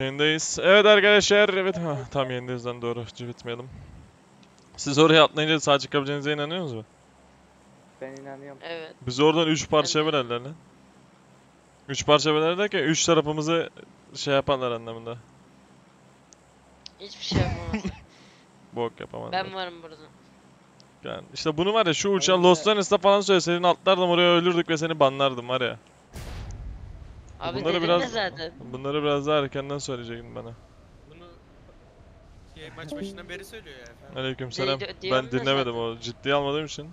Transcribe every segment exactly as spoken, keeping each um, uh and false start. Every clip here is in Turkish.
Yayındayız. Evet arkadaşlar, evet ha, tam yayındayız lan, doğru, bitmeyelim. Siz oraya atlayınca sağ çıkabileceğinize inanıyor musunuz? Ben inanıyorum. Evet. Biz oradan üç parça Ben de- bölerler lan. üç parça böler derken üç tarafımızı şey yaparlar anlamında. Hiçbir şey yapamazlar. Bok yapamazlar. Ben varım burada. Yani işte bunu var ya, şu uçağı Oyunda- Lost Runnets'ta falan söyleseydin atlardım oraya, ölürdük ve seni banlardım var ya. Abi Bunları dedim biraz de zaten. bunları biraz daha erkenden söyleyecektin bana. Bunu şey, maç başından beri söylüyor ya efendim. Aleykümselam. Di- diyorum Ben ya dinlemedim, zaten. o ciddiye almadığım için.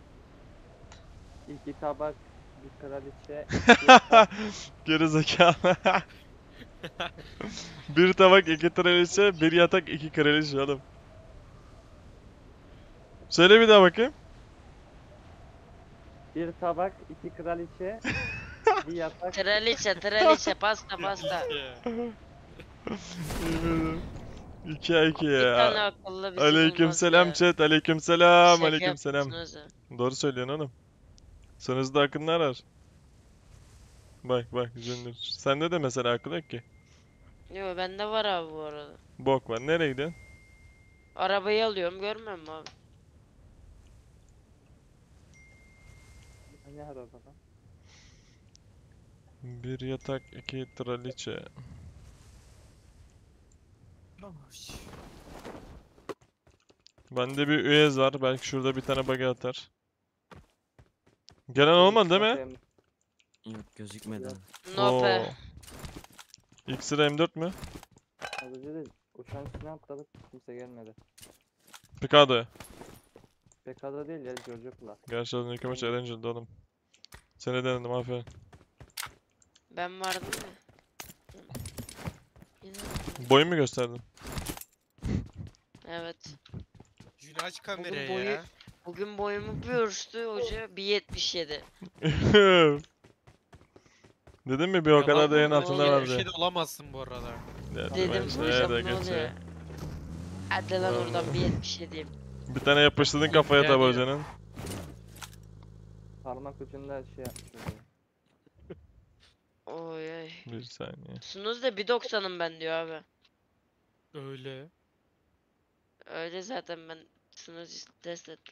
İki tabak, bir kraliçe, bir yatak. Geri zekalı. Bir tabak, iki kraliçe, bir yatak, iki kraliçe oğlum. Söyle bir daha bakayım. Bir tabak, iki kraliçe, bir yatak. Traliçe, traliçe, pasta, pasta. iki iki Bir tane ya. akıllı bizi Aleykümselam bulmaz ya. chat, aleykümselam, Şaka aleykümselam. yapıyorsunuz ya. Doğru söylüyorsun oğlum. Sonunuzda akıl arar. Bak bak Junior. Sende de mesela akıl yok ki. Yo bende var abi bu arada. Bok var. Nereye gidiyorsun? Arabayı alıyorum görmüyor musun abi? Ne var orada lan? Bir yatak, iki traliçe. Bende bir üyez var. Belki şurada bir tane bug'i atar. Gelen olmadı değil mi? Bakayım. Yok gözükmedi. Yok. No be. X-Ray M dört mü? Az önce de uçağın üstüne atladık. Kimse gelmedi. Picado'ya. Bekada değil ya, Giorgio'la. Gerçi az önceki maç Erangel'dı oğlum. Seni denedim, aferin. Ben vardım ya. İnanın. Boyu mu gösterdin? Evet. Jüni aç kamerayı boyu- ya. Bugün boyumu bir ölçtü hoca bir yetmiş yedi. Dedim mi bir o kadar da Yalan yayın bu, altında yetmiş vardı. yedi de olamazsın bu arada. Ya, Dedim ben hocam şeye de ne geçe. oluyor? Hadi lan Vallahi. oradan bir yetmiş yediyim. Bir tane yapıştırdın kafaya tabi Yani- hocanın. Parmak ucunda şey yapmış. oluyor. Oy oy. Bir saniye. Sunuz da bir doksanım ben diyor abi. Öyle. Öyle zaten ben Sunuz test ettim.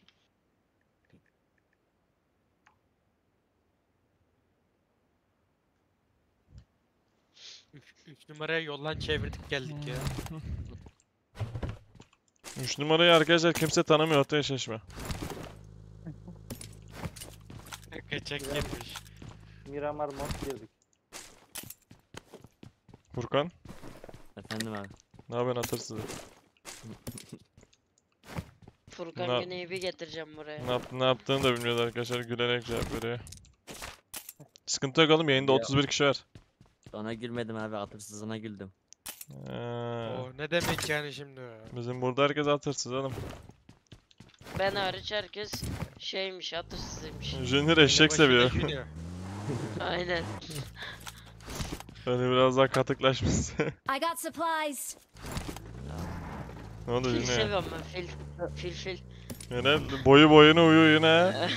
Üç, üç numaraya yoldan çevirdik geldik ya. üç numarayı arkadaşlar kimse tanımıyor, ortaya şaşma. Kaçak girmiş. Miramar mod girdik. Furkan, Efendim abi. ne yapıyorsun atırsız? Furkan Na- Güney'i bir getireceğim buraya. Ne, yap ne yaptığını da bilmiyorlar arkadaşlar, gülerek cevap veriyor. Sıkıntı yok oğlum, yayında Ya. otuz bir kişi var. Ona gülmedim abi, atırsızına güldüm. Ee, O ne demek yani şimdi o? bizim burada herkes atırsız oğlum. Ben hariç herkes şeymiş atırsızıymış. Junior eşek Başında seviyor. Jüni. Aynen. Hani biraz daha katıklaşmışsın. I got supplies. Ne oldu Fil Junior? seviyorum ben fil. Fil fil. Yine boyu boyuna uyu yine.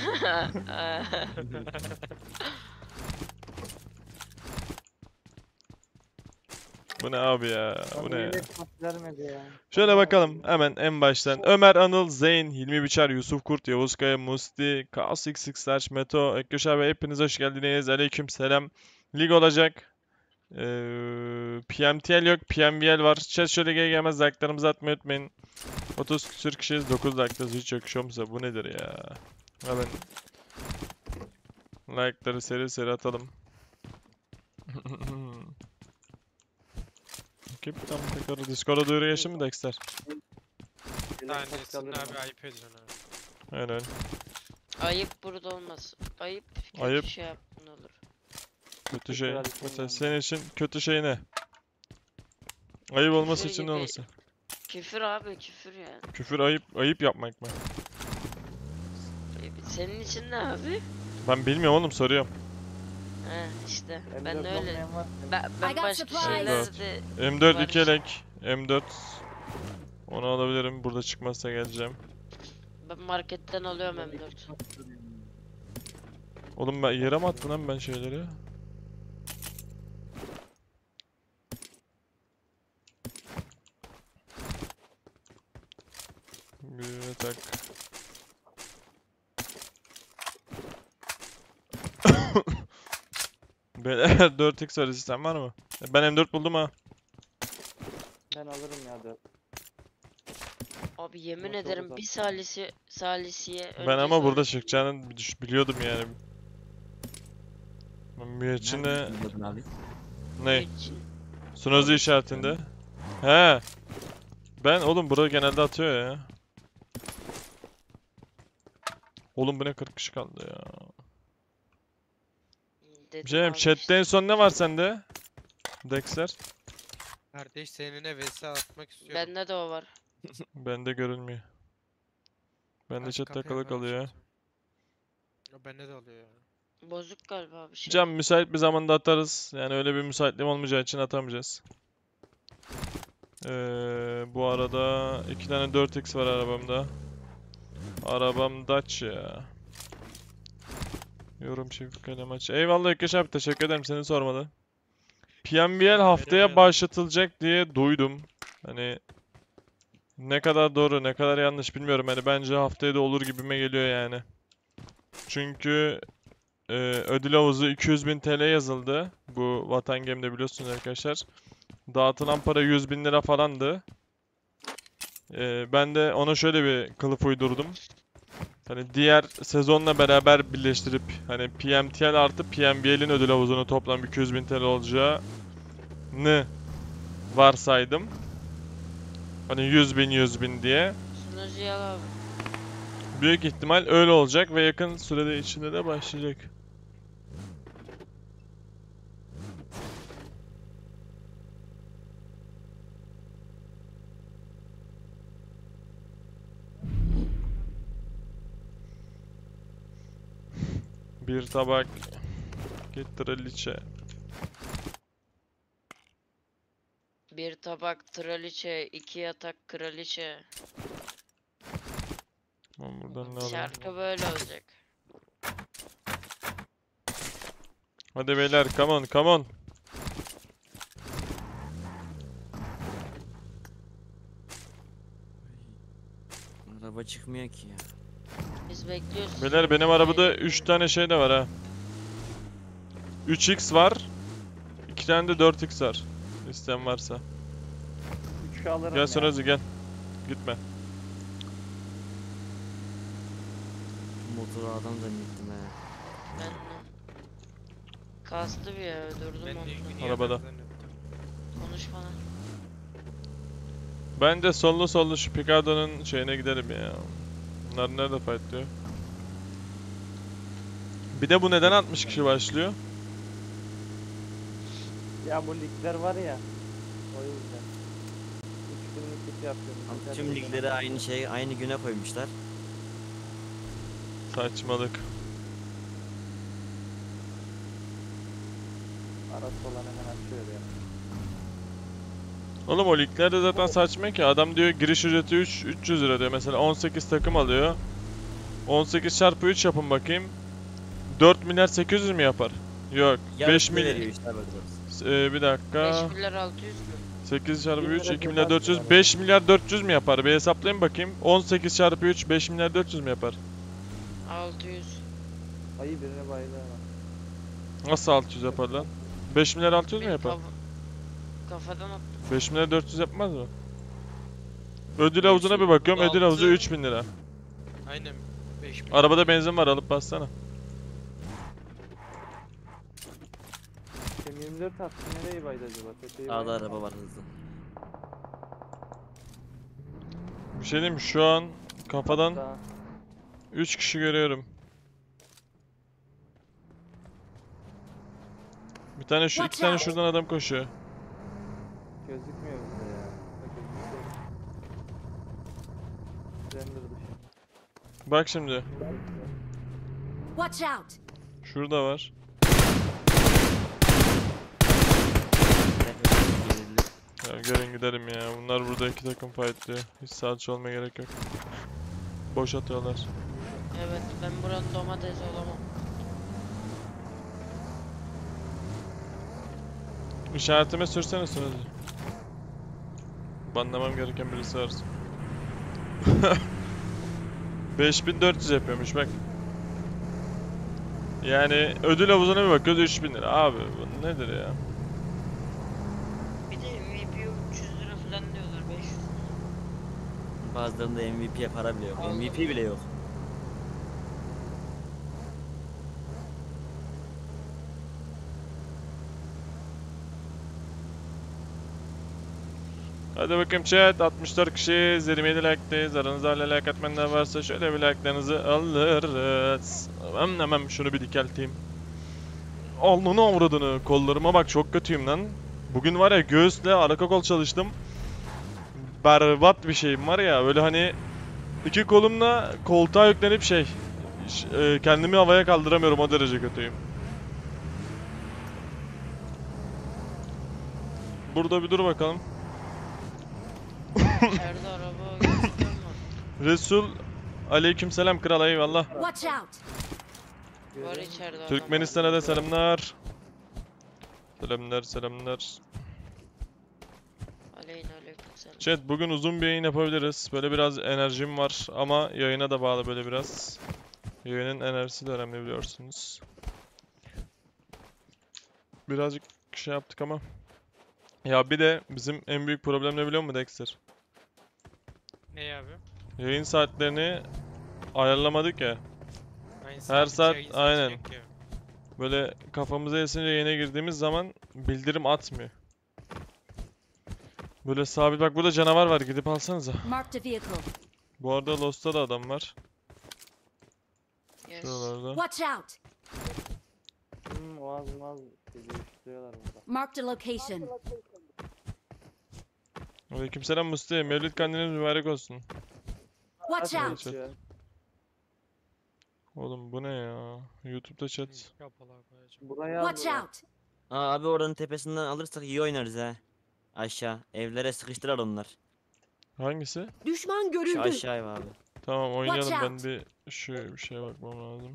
Bu ne abi ya? Bu Abi ne ya? yine pas vermedi ya. Şöyle Allah bakalım Allah. hemen en baştan. Ömer, Anıl, Zeyn, Hilmi Biçer, Yusuf Kurt, Yavuz Kaya, Musti, Kaos X X Slash, Meto, Ekköş abi hepiniz hoş geldiniz. Aleyküm selam. Lig olacak. Ee, P M T L yok. P M V L var. Chat şöyle gel gelmez like'larımızı atmayı unutmayın. otuz küsür kişiyiz. dokuz like'da hiç yakışıyor mu size? Bu nedir ya? Hemen like'ları seri seri atalım. Kim tam tekrar Discord'a duyuru geçti mi Dexter? Yine pas Tanesini kalırım abi ben. ayıp ediyorsun abi. Aynen. Ayıp burada olmaz. Ayıp kötü Ayıp. şey yaptın olur. Kötü şey. Kraliçenin Mesela yanında. senin için kötü şey ne? Ayıp olması Küfür için ne gibi. olması? Küfür abi küfür yani. Küfür ayıp, ayıp yapmak mı? Ayıp. Senin için ne abi? Ben bilmiyorum oğlum, soruyorum. He işte M ben dört de öyle. olmayan var mı? Ben, I ben got başka supplies. şeylerde M dört Var iki işte. elek. M dört. Onu alabilirim. Burada çıkmazsa geleceğim. ben marketten alıyorum Ben M iki dört. pas veriyorum. Oğlum ben yere mi attın lan ben şeyleri? Bir tak. Beyler dört x var, sistem var mı? Ben M dört buldum ha. Ben alırım ya dört. Abi yemin Ama çok ederim uzak. bir salisi salisiye Ben önce ama burada sonra- çıkacağını düş- biliyordum yani. Ben müeccine Nereden biliyordun abi? ne? için- Sunozu Orada işaretinde. He. Ben oğlum burada genelde atıyor ya. Oğlum bu ne kırk kişi kaldı ya. Dedim Bir şey diyeyim, abi chatte işte. en son ne var sende? Dexter. Kardeş seninle vs atmak istiyorum. Bende de o var. Bende görünmüyor. Bende Aç chat kapıyı, takılı ben kalıyor. açayım sana. Ya bende de oluyor ya. Bozuk galiba bir şey. Cam müsait bir zamanda atarız. Yani öyle bir müsaitliğim olmayacağı için atamayacağız. Ee, bu arada iki tane dört x var arabamda. Arabam Dacia. Yorum çift kalem aç. Eyvallah Ökkeş abi, teşekkür ederim, seni sormalı. P M B L haftaya Veremiyorum. başlatılacak diye duydum. Hani ne kadar doğru ne kadar yanlış bilmiyorum. Hani bence haftaya da olur gibime geliyor yani. Çünkü e, ödül havuzu iki yüz bin T L yazıldı. Bu Vatan Game'de biliyorsunuz arkadaşlar. Dağıtılan para yüz bin lira falandı. E, ben de ona şöyle bir kılıf uydurdum. Hani diğer sezonla beraber birleştirip hani P M T L artı P M B L'in ödül havuzunu toplam iki yüz bin T L olacağını varsaydım. Hani yüz bin yüz bin diye. Sunucuyu al abi. Büyük ihtimal öyle olacak ve yakın sürede içinde de başlayacak. Bir tabak getiriliçe. Bir tabak traliçe, iki yatak kraliçe. Ben buradan ne alayım? Şarkı böyle olacak. Hadi beyler, come on, come on. Araba çıkmıyor ki ya. Biz bekliyoruz. Beyler benim arabada üç tane şey de var ha. üç x var. iki tane de dört x var. İsteyen varsa. üçü alırım Gel ya. Sonozi gel. Gitme. Motoru adam zannettim he. Ben de. Kastı bir ya öldürdüm Ben de onu. ilgini Arabada. yerden zannettim. Konuş bana. Ben de sollu sollu şu Picado'nun şeyine gidelim ya. Bunlar nerede fightlıyor? Bir de bu neden altmış kişi başlıyor? Ya bu ligler var ya. O yüzden. üç günlük lig yapıyorum. Abi Güzel tüm bir ligleri dönem. aynı şey aynı güne koymuşlar. Saçmalık. Arası olan hemen açıyor ya. Oğlum o liglerde zaten saçma ki. Adam diyor giriş ücreti üç üç yüz lira diyor. Mesela on sekiz takım alıyor. on sekiz çarpı üç yapın bakayım. dört milyar sekiz yüz mü yapar? Yok. beş Yarısını milyar. veriyor işte abi. Ee, bir dakika. beş milyar altı yüz mü? sekiz çarpı bin üç lira iki milyar ceza dört yüz. tutar beş milyar dört yüz mü yapar? Bir hesaplayın bakayım. on sekiz çarpı üç beş milyar dört yüz mü yapar? altı yüz. Ayı birine bayıldı ama. Nasıl altı yüz yapar lan? beş milyar altı yüz mü Benim yapar? kafa- Kafadan attım. beş milyar dört yüz yapmaz mı? Ödül havuzuna bir bakıyorum. Ödül havuzu Altı. üç bin lira. Aynen. beş bin. Arabada benzin var, alıp bassana. M yirmi dört attı nereye baydı acaba? Tepeyi Sağda baydı araba mı? var hızlı. Bir şey diyeyim mi? Şu an kafadan Hatta üç kişi görüyorum. Bir tane şu, iki Watch tane out. şuradan adam koşuyor. gözükmüyor bize ya. Bak gözüküyor. Render dışı. Bak şimdi. Watch out! Şurada var. Gerildi. Ya gelin gidelim ya. Bunlar burada iki takım fightlıyor. Hiç salça olmaya gerek yok. Boş atıyorlar. Evet ben buranın domatesi olamam. İşaretime sürsene Sunucu. Banlamam gereken birisi varsa. beş bin dört yüz yapıyormuş bak. Yani ödül havuzuna bir bakıyoruz üç bin lira. Abi bu nedir ya? Bir de M V P üç yüz lira falan diyorlar, beş yüz. Bazılarında M V P'ye para bile yok. Allah M V P bile yok. Hadi bakayım chat, altmış dört kişiyiz, yirmi yedi like'deyiz. Aranızda hala like atmayanlar varsa şöyle bir like'larınızı alırız. Hemen hemen şunu bir dikelteyim. Alnını avradını, kollarıma bak çok kötüyüm lan. Bugün var ya göğüsle arka kol çalıştım. Berbat bir şeyim var ya, böyle hani iki kolumla koltuğa yüklenip şey ş- e, kendimi havaya kaldıramıyorum, o derece kötüyüm. Burada bir dur bakalım. İçeride araba göstermem. Resul aleykümselam kral, eyvallah. Watch out! Var içeride adam. Türkmenistan'a da selamlar. Selamlar selamlar. Aleyna aleykümselam. Chat bugün uzun bir yayın yapabiliriz. Böyle biraz enerjim var ama yayına da bağlı böyle biraz. Yayının enerjisi de önemli biliyorsunuz. Birazcık şey yaptık ama. Ya bir de bizim en büyük problem ne biliyor musun Dexter? Ne abi? Yayın saatlerini ayarlamadık ya. Aynı Her sabit saat- yayın saati aynen. bekliyor. Böyle kafamıza esince yayına girdiğimiz zaman bildirim atmıyor. Böyle sabit, bak burada canavar var, gidip alsanıza. Marked a vehicle. Bu arada Lost'ta da adam var. Yes. Şuralarda. Watch out! Hmm, oğaz maz değiştiriyorlar burada. Marked a location. Aleykümselam Musti. Mevlid kandiliniz mübarek olsun. Watch Hadi out! geçiyor. Oğlum bu ne ya? YouTube'da chat. Hı, Kapalı koyacağım. Buraya Watch aldılar. out! Aa, abi oranın tepesinden alırsak iyi oynarız ha. Aşağı. Evlere sıkıştırar onlar. Hangisi? Düşman Şu görüldü. aşağı abi. Tamam oynayalım, Watch ben out. bir şu bir şeye bakmam lazım.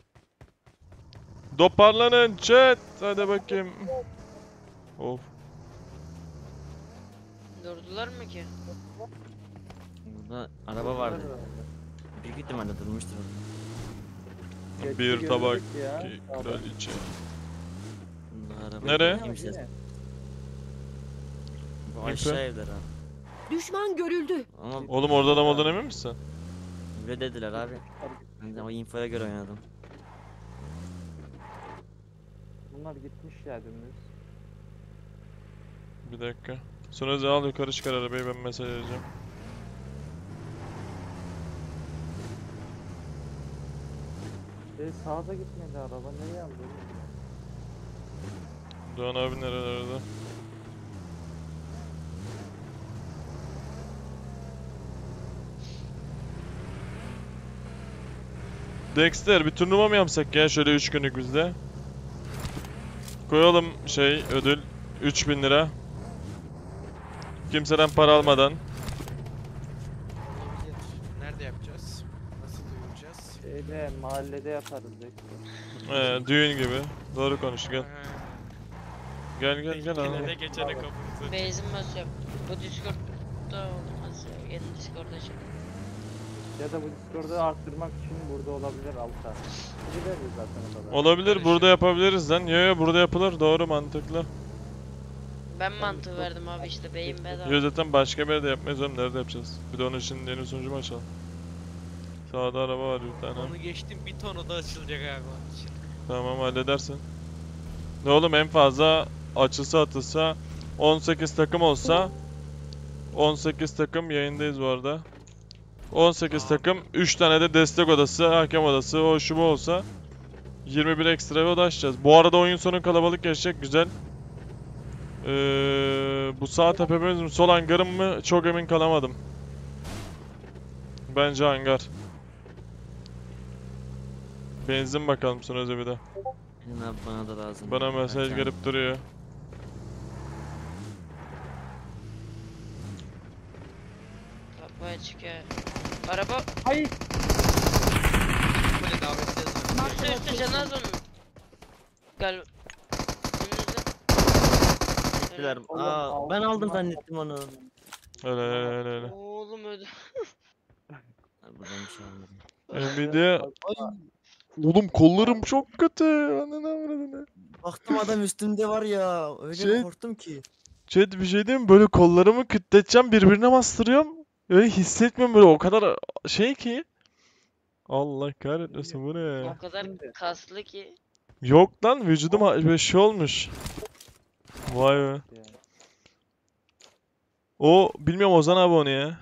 Toparlanın chat. Hadi bakayım. Of. Durdular mı ki? Burada araba vardı. Büyük ihtimalle durmuştur orada. Geçti Bir gördük tabak ya. ki Sağda. kraliçe. Bunda araba Nereye? yok, kimse. Bu Yükle. aşağı evler abi. Düşman görüldü. Ama Oğlum orada adam olduğunu emin misin? öyle dediler abi. Ben de o infoya göre oynadım. Bunlar gitmiş ya dümdüz. Bir dakika. Sonra al yukarı çıkar arabayı, ben mesaj edeceğim. E sağda gitmedi araba, nereye aldı? Doğan abi nerelerde? Dexter bir turnuva mı yapsak ya şöyle üç günlük bizde? Koyalım şey ödül üç bin lira. Kimseden para almadan. Olabilir. Nerede yapacağız? Nasıl duyuracağız? Şeyde mahallede yaparız bekle. Ee, düğün gibi. Doğru konuş gel. Ha, Gel gel gel abi. Tekkelere geçene kapımızı. Benzin basıyorum. Bu Discord'da olmaz ya. Yeni Discord'a çık. Ya da bu Discord'u arttırmak için burada olabilir Altar. Gideriz zaten o kadar. Olabilir, burada yapabiliriz lan. Yo yo burada yapılır, doğru, mantıklı. Ben mantığı verdim abi, işte beyin bedava. Yo zaten başka bir yerde yapmayız oğlum, nerede yapacağız? Bir de onun için yeni sunucu mu açalım? Sağda araba var bir tane. Onu geçtim, bir tonu da açılacak abi onun için. Tamam halledersin. Ne oğlum, en fazla açılsa atılsa on sekiz takım olsa on sekiz takım yayındayız bu arada. on sekiz Aa. takım, üç tane de destek odası, hakem odası, o şu bu olsa yirmi bir ekstra bir oda açacağız. Bu arada oyun sonu kalabalık geçecek, güzel. Ee, bu sağ tepemiz mi sol hangarım mı çok emin kalamadım. Bence hangar. Benzin bakalım sonra bir de. Benim abi bana da lazım. Bana Kaç mesaj tane? gelip duruyor. Kapıya çıkıyor. Araba Hayır. Böyle davetli yazıyorum. Marked a üstü üstü location. canaz onun. Galiba. Önünüzde. Gittiler. Oğlum, Aa, aldım ben aldım lan. zannettim onu. Öyle öyle öyle öyle. Oğlum öldü. buradan bir şey almadım. Nvidia. Oğlum kollarım çok kötü. Ananı avradını. Baktım adam üstümde var ya. Öyle Şey- korktum ki. Chat bir şey diyeyim mi? Böyle kollarımı kütleteceğim birbirine bastırıyorum. Öyle hissetmiyorum böyle o kadar şey ki. Allah kahretmesin bu ne? O kadar kaslı ki. Yok lan vücudum ha- böyle şey olmuş. Vay be. O bilmiyorum Ozan abi onu ya.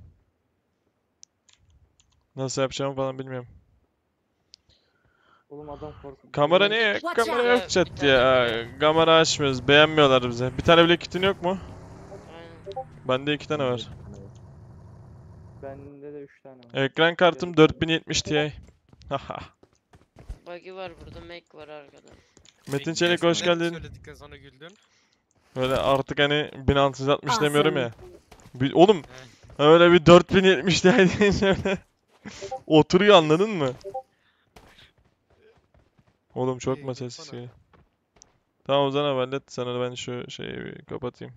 Nasıl yapacağımı falan bilmiyorum. Oğlum adam korktu. Kamera niye? Watch Kamera out. yok chat Bir tane ya. bile. Kamera açmıyoruz. Beğenmiyorlar bize. Bir tane bile kitin yok mu? Aynen. Bende iki tane var. Bende de üç tane var. Ekran kartım dört bin yetmiş Ti. Haha. Buggy var burada, Mac var arkada. Metin Peki, Çelik hoş gerçekten geldin. Söyledikten sonra güldün. Böyle artık hani bin altı yüz altmış Awesome. demiyorum ya. Bir, oğlum öyle bir dört bin yetmiş Ti deyince öyle oturuyor anladın mı? Oğlum çok İyi, mu sessiz yapsana. geliyor? Tamam Ozan abi hallet. Sana ben şu şeyi bir kapatayım.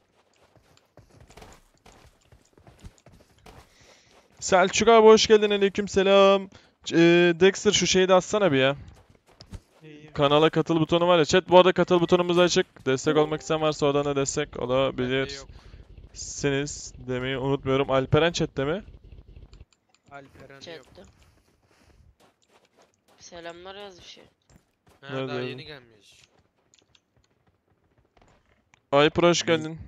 Selçuk abi hoş geldin. Aleykümselam. C- eee, Dexter şu şeyi de atsana bir ya. İyi. Kanala katıl butonu var ya. Chat bu arada katıl butonumuz açık. Destek olmak isteyen varsa oradan da destek Bende olabilirsiniz yok. demeyi unutmuyorum. Alperen chatte mi? Alperen yok. Chatte. Selamlar yazmış ya. Ha, Nerede daha yazdı? yeni gelmiş. Aypır hoş Ne? geldin.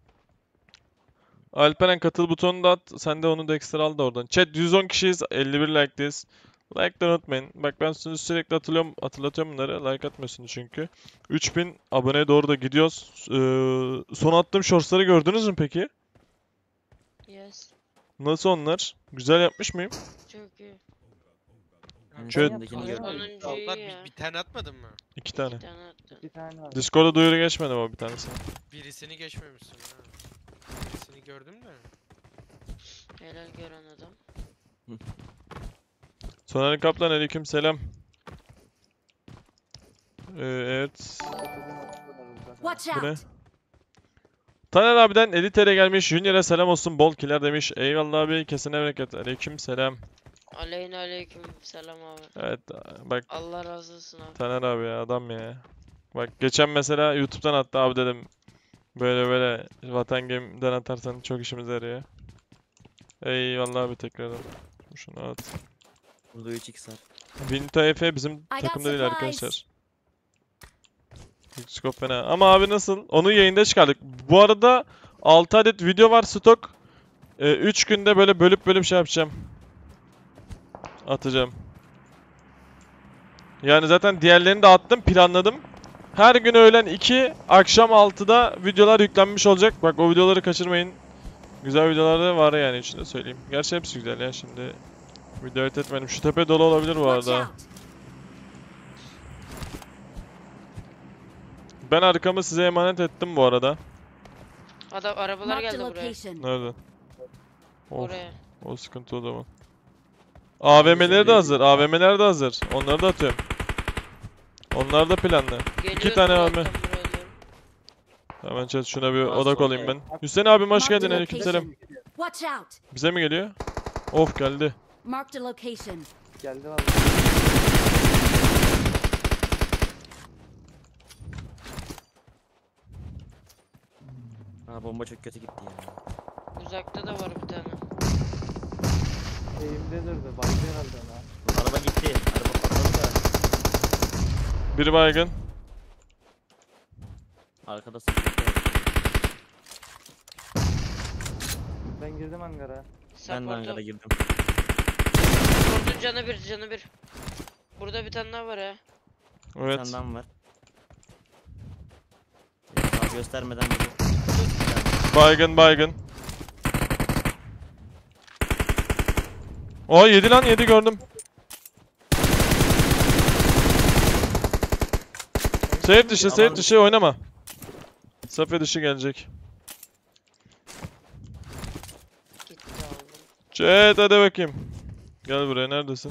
Alperen katıl butonunu da at. Sen de onu Dexter al da oradan. Chat yüz on kişiyiz. elli bir like'deyiz. Like'ları unutmayın. Bak ben sizi sürekli hatırlıyorum, hatırlatıyorum bunları. Like atmıyorsunuz çünkü. üç bin aboneye doğru da gidiyoruz. Ee, son attığım shortsları gördünüz mü peki? Yes. Nasıl onlar? Güzel yapmış mıyım? Çok iyi. Ben Şöyle- üstümdekini Abi, gördüm. Sonuncu iyi Allah ya. bir, bir tane atmadın mı? İki tane. Bir tane attın. Bir tane var. Discord'da duyuru geçmedi ama bir tanesi. Birisini geçmemişsin ha. Birisini gördüm de. Helal gören adam. Soner Kaplan aleykümselam. Ee, evet. Watch Bu ne? out! Taner abiden elli T L gelmiş. Junior'a selam olsun. Bol kiler demiş. Eyvallah abi. Kesene bereket. Aleykümselam. Aleyna aleyküm selam abi. Evet bak Allah razı olsun abi. Taner abi ya adam ya. Bak geçen mesela YouTube'dan attı abi dedim. Böyle böyle Vatan Game'den atarsan çok işimize yarıyor. Eyvallah abi tekrardan. Şunu at. Burada üç x var. Vinto Efe bizim got takımda değil supplies. arkadaşlar. Scope fena. Ama abi nasıl? Onu yayında çıkardık. Bu arada altı adet video var stok. üç günde böyle bölüp bölüp şey yapacağım. Atacağım. Yani zaten diğerlerini de attım, planladım. Her gün öğlen iki, akşam altıda videolar yüklenmiş olacak. Bak o videoları kaçırmayın. Güzel videolar da var yani içinde söyleyeyim. Gerçi hepsi güzel ya şimdi. Video etmedim. Şu tepe dolu olabilir bu Watch arada. out! Ben arkamı size emanet ettim bu arada. Adam arabalar Marked a geldi buraya. location. Nerede? Of, Oraya. o sıkıntı o zaman. A V M'leri de hazır. A V M'ler de hazır. Onları da atıyorum. Onlar da planlı. Geliyorum tane uzaktan abi. buraya doğru. Hemen chat şuna bir Nasıl odak olayım oldu? ben. Hüseyin abim hoş Marked geldin. a Aleykümselam. location. Watch out! Bize mi geliyor? Of geldi. Marked a location. Geldi valla. Ha bomba çok kötü gitti ya. Uzakta da var bir tane. Eğimde durdu. Baydı herhalde ona. Bu araba gitti. Araba patladı da. Biri baygın. Arkada sıkıntı var. Ben girdim hangara. Ben de hangara Support'a. girdim. Support'un canı bir, canı bir. Burada bir tane daha var ha. Bir Evet. tane daha mı var? Sağ göstermeden bir. Baygın baygın. O yedi lan yedi gördüm. Safe dışı safe Aman. dışı oynama. Safe dışı gelecek. Gitti aldım. Chat hadi bakayım. Gel buraya neredesin?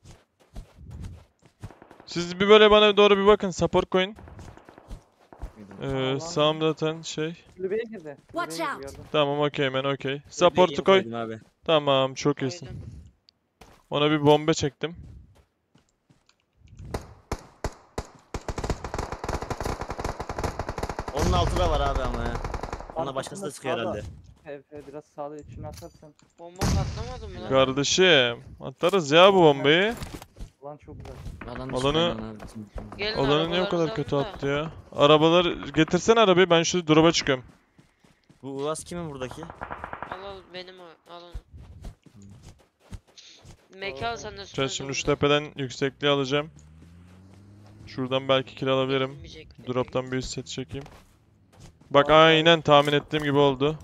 Siz bir böyle bana doğru bir bakın. Support coin. Ee, Tamam. sağımda zaten şey. Kulübeye girdi. Watch Kulübeye out. girdi, gördüm. Tamam okey men okey. Support'u koy. Abi. Tamam çok iyisin. Koydum. Ona bir bomba çektim. Onun altı da var abi ama ya. Ona Arkasında başkası da sıkıyor sağda. herhalde. F F biraz sağda içine atarsan. Bomba patlamadı mı lan? Kardeşim atarız ya bu bombayı. Ulan çok güzel. Alan Alanı- dışı aynen abi bizim. Gelin Alanı niye o kadar arabalarınızı kötü alın da. attı ya? Arabaları getirsene arabayı, ben şu drop'a çıkıyorum. Bu Uaz kimin buradaki? Al al benim o- al onu. Mekan sen de Ben şimdi şu tepeden yüksekliği alacağım. Şuradan belki kill alabilirim. Drop'tan bir üst set çekeyim. Bak aynen tahmin ettiğim gibi oldu.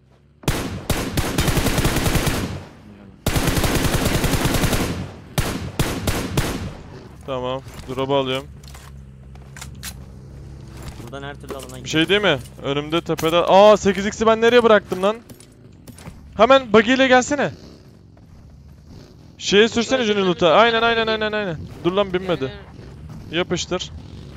Tamam, drop'u alıyorum. Buradan her türlü alana Bir şey değil mi? Önümde tepede... Aa sekiz x'i ben nereye bıraktım lan? Hemen buggy ile gelsene. Şeye sürsene Junior loot'a. Aynen aynen aynen aynen. Dur lan binmedi. Yapıştır.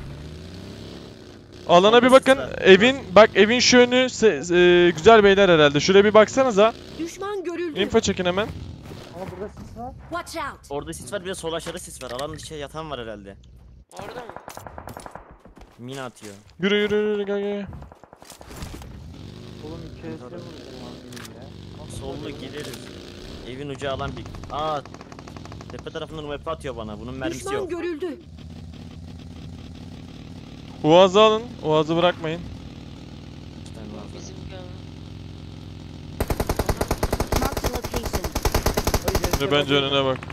Alana bir bakın. Evin bak evin şu önü se- e, güzel beyler herhalde. Şuraya bir baksanıza. Düşman görüldü. Info çekin hemen. Ama burada sis var. Watch out. Orada sis var, bir de sol aşağıda sis var. Alan dışı yatan var herhalde. Orada mı? Mina atıyor. Yürü yürü yürü gel gel. Oğlum iki S vurdum lan iyi ya. Sollu gideriz. Evin ucu alan bir. Aa. Tepe tarafından U M P atıyor bana. Bunun mermisi Düşman yok. görüldü. Uaz'ı alın. Uaz'ı bırakmayın. İki tane var. Bizimki alan. Marked a location. Şimdi bence önüne bak.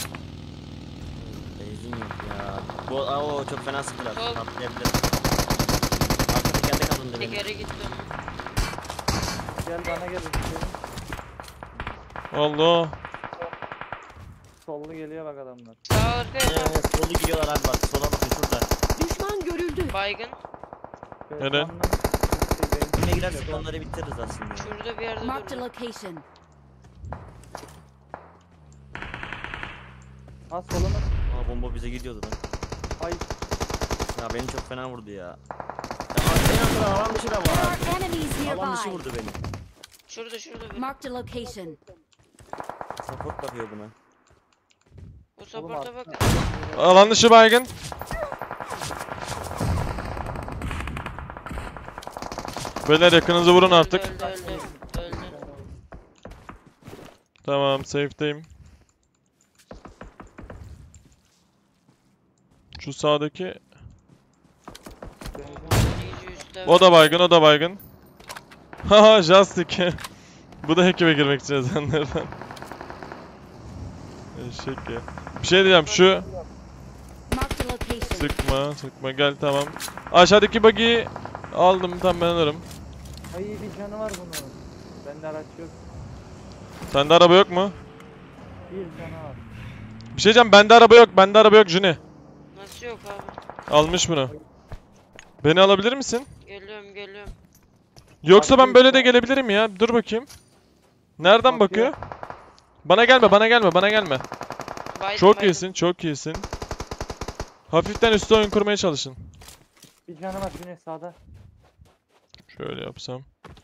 Benzin yok ya. Bu aa, o çok fena sıkılar. Sol. Patlayabilir. Arkada kendi kalındı benim. Tekere gitti onun. Gel bana gel. Hüseyin. Allah. Sollu geliyor bak adamlar. Sağ arkaya Evet, evet, sollu gidiyorlar abi bak. Sola bakın şurada. Düşman görüldü. baygın. Neden? Kime girersek onları bitiririz aslında. Şurada bir yerde Marked a duruyor. location. Ha solumuz. Aa bomba bize gidiyordu lan. Ay Ya beni çok fena vurdu ya. Ya en azından alan dışı da There var. are enemies Alan dışı nearby. vurdu beni. Şurada şurada bir. Marked a location. Support bakıyor buna. Bu support'a bak. Alan dışı baygın. Beyler yakınınızı vurun artık. Öldü öldü öldü. öldü. Tamam safe'deyim. Şu sağdaki İyice üstte o da baygın, o da baygın. Haha Justic. Bu da ekibe girmek için yazanlardan. Eşek ya. Bir şey diyeceğim şu Marked a location. sıkma sıkma gel tamam. Aşağıdaki buggy'yi aldım tam ben alırım. ay bir canı var bunun. Bende araç yok. Sende araba yok mu? Bir canı var. Bir şey diyeceğim bende araba yok bende araba yok Juni. Nasıl yok abi? Almış bunu. Beni alabilir misin? Geliyorum geliyorum. Yoksa ben böyle de gelebilirim ya. Dur bakayım. Nereden Bakıyor. bakıyor? Bana gelme, bana gelme, bana gelme. Baydın, Çok baydın. iyisin, çok iyisin. Hafiften üstte oyun kurmaya çalışın. Bir canı var Güney sağda. Şöyle yapsam.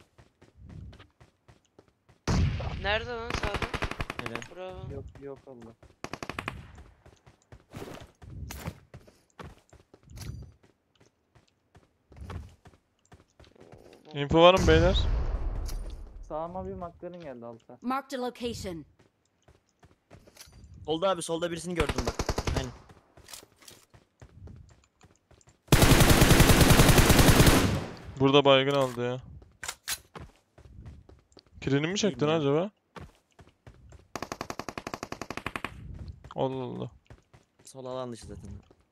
Nerede lan sağda? Hele. Bravo. Yok yok Allah. Info var mı beyler? Sağıma bir McLaren geldi alta. Marked a location. Solda abi solda birisini gördüm bak. Aynen. Burada baygın aldı ya. Kirini mi çektin Bilmiyorum. acaba? Allah Allah. Sol alan dışı zaten.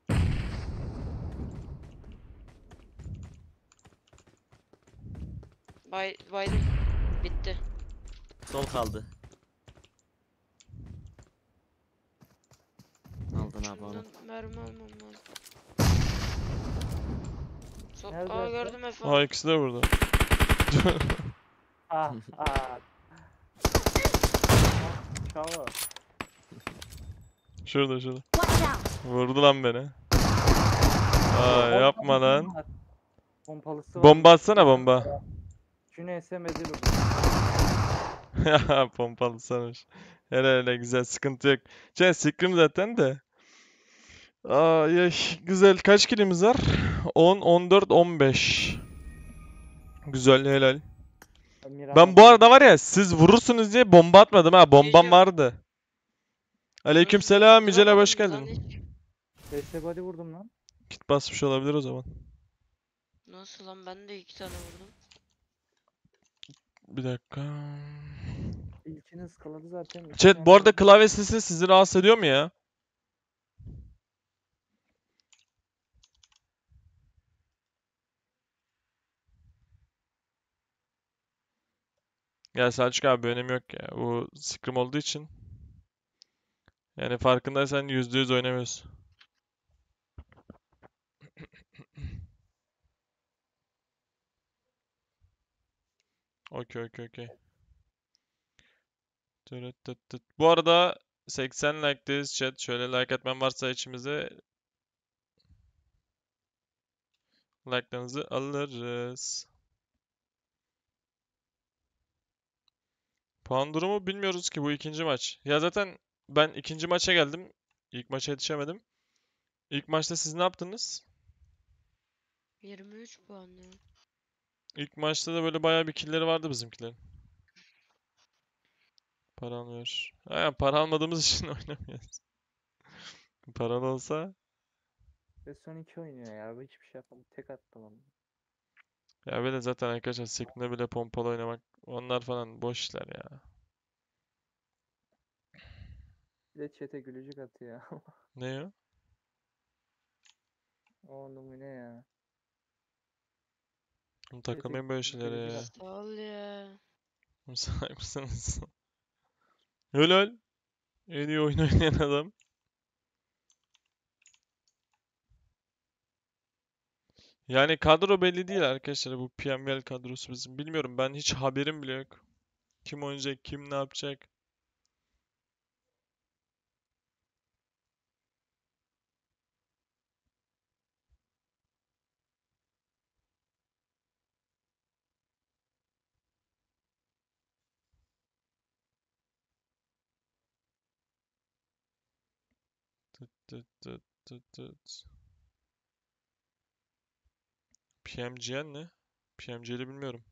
Bay, baydım. Bitti. Sol kaldı. Aldın abi onu. Şundan mermi almam lazım. Sol, Nerede aa Efe? gördüm Efe. Ha ikisi de burada. Ah ah. Çavo. Şurada şurada. Watch out. Vurdu lan beni. Aa yapma lan. Pompalısı var. Bomba atsana bomba. Güney S M Edilu. Pompalı sarmış. Hele hele güzel sıkıntı yok. Şey Scream zaten de. Ay ay güzel. Kaç kilimiz var? on, on dört, on beş. Güzel helal. Ben bu arada var ya siz vurursunuz diye bomba atmadım ha. Bombam Diyeceğim. vardı. Aleykümselam Yücel'e hoş Vurduramadınız lan geldin. hiç. T S body vurdum lan. Kit basmış olabilir o zaman. Nasıl lan, ben de iki tane vurdum. Bir dakika. İlkini ıskaladı zaten. iki Chat tane bu arada vurdum. klavye sesi sizi rahatsız ediyor mu ya? Ya Selçuk abi bir önemi yok ya. Bu Scream olduğu için. Yani farkındaysan yüzde yüz oynamıyorsun. Okey okey okey. Tırıt tıt tıt. Bu arada seksen like'dayız chat. Şöyle like atmam varsa içimize like'larınızı alırız. Puan durumu bilmiyoruz ki bu ikinci maç. Ya zaten ben ikinci maça geldim. İlk maça yetişemedim. İlk maçta siz ne yaptınız? yirmi üç puan ya. İlk maçta da böyle bayağı bir killleri vardı bizimkilerin. Para almıyor. Ha, para almadığımız için oynamıyoruz. Paran olsa Ve son iki oynuyor ya. Bu hiçbir şey yapamadı. Tek attı lan. ya böyle zaten arkadaşlar Scrim'de bile pompalı oynamak onlar falan boş işler ya. Bir de chat'e gülücük atıyor. Ne o? O numune ya. Oğlum Chat'e takılmayın böyle şeylere gülücük ya. at. Sağ ol ya. Oğlum salak mısınız? Helal. En iyi oyun oynayan adam. Yani kadro belli değil arkadaşlar. Bu P M L kadrosu bizim. Bilmiyorum ben hiç haberim bile yok. Kim oynayacak, kim ne yapacak. Tıt tıt tıt tıt tıt. P M G N ne? P M G'li bilmiyorum.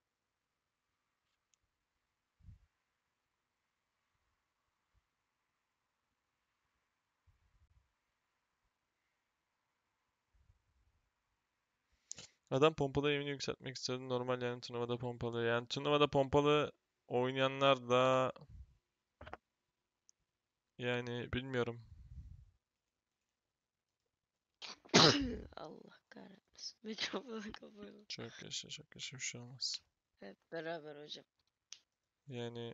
Adam pompalı eğimini yükseltmek istiyordu. Normal yani turnuvada pompalı. Yani turnuvada pompalı oynayanlar da yani bilmiyorum. Allah kahretmesin. Mikrofonu kapalı. Çok yaşa çok yaşa bir şey olmaz. Hep beraber hocam. Yani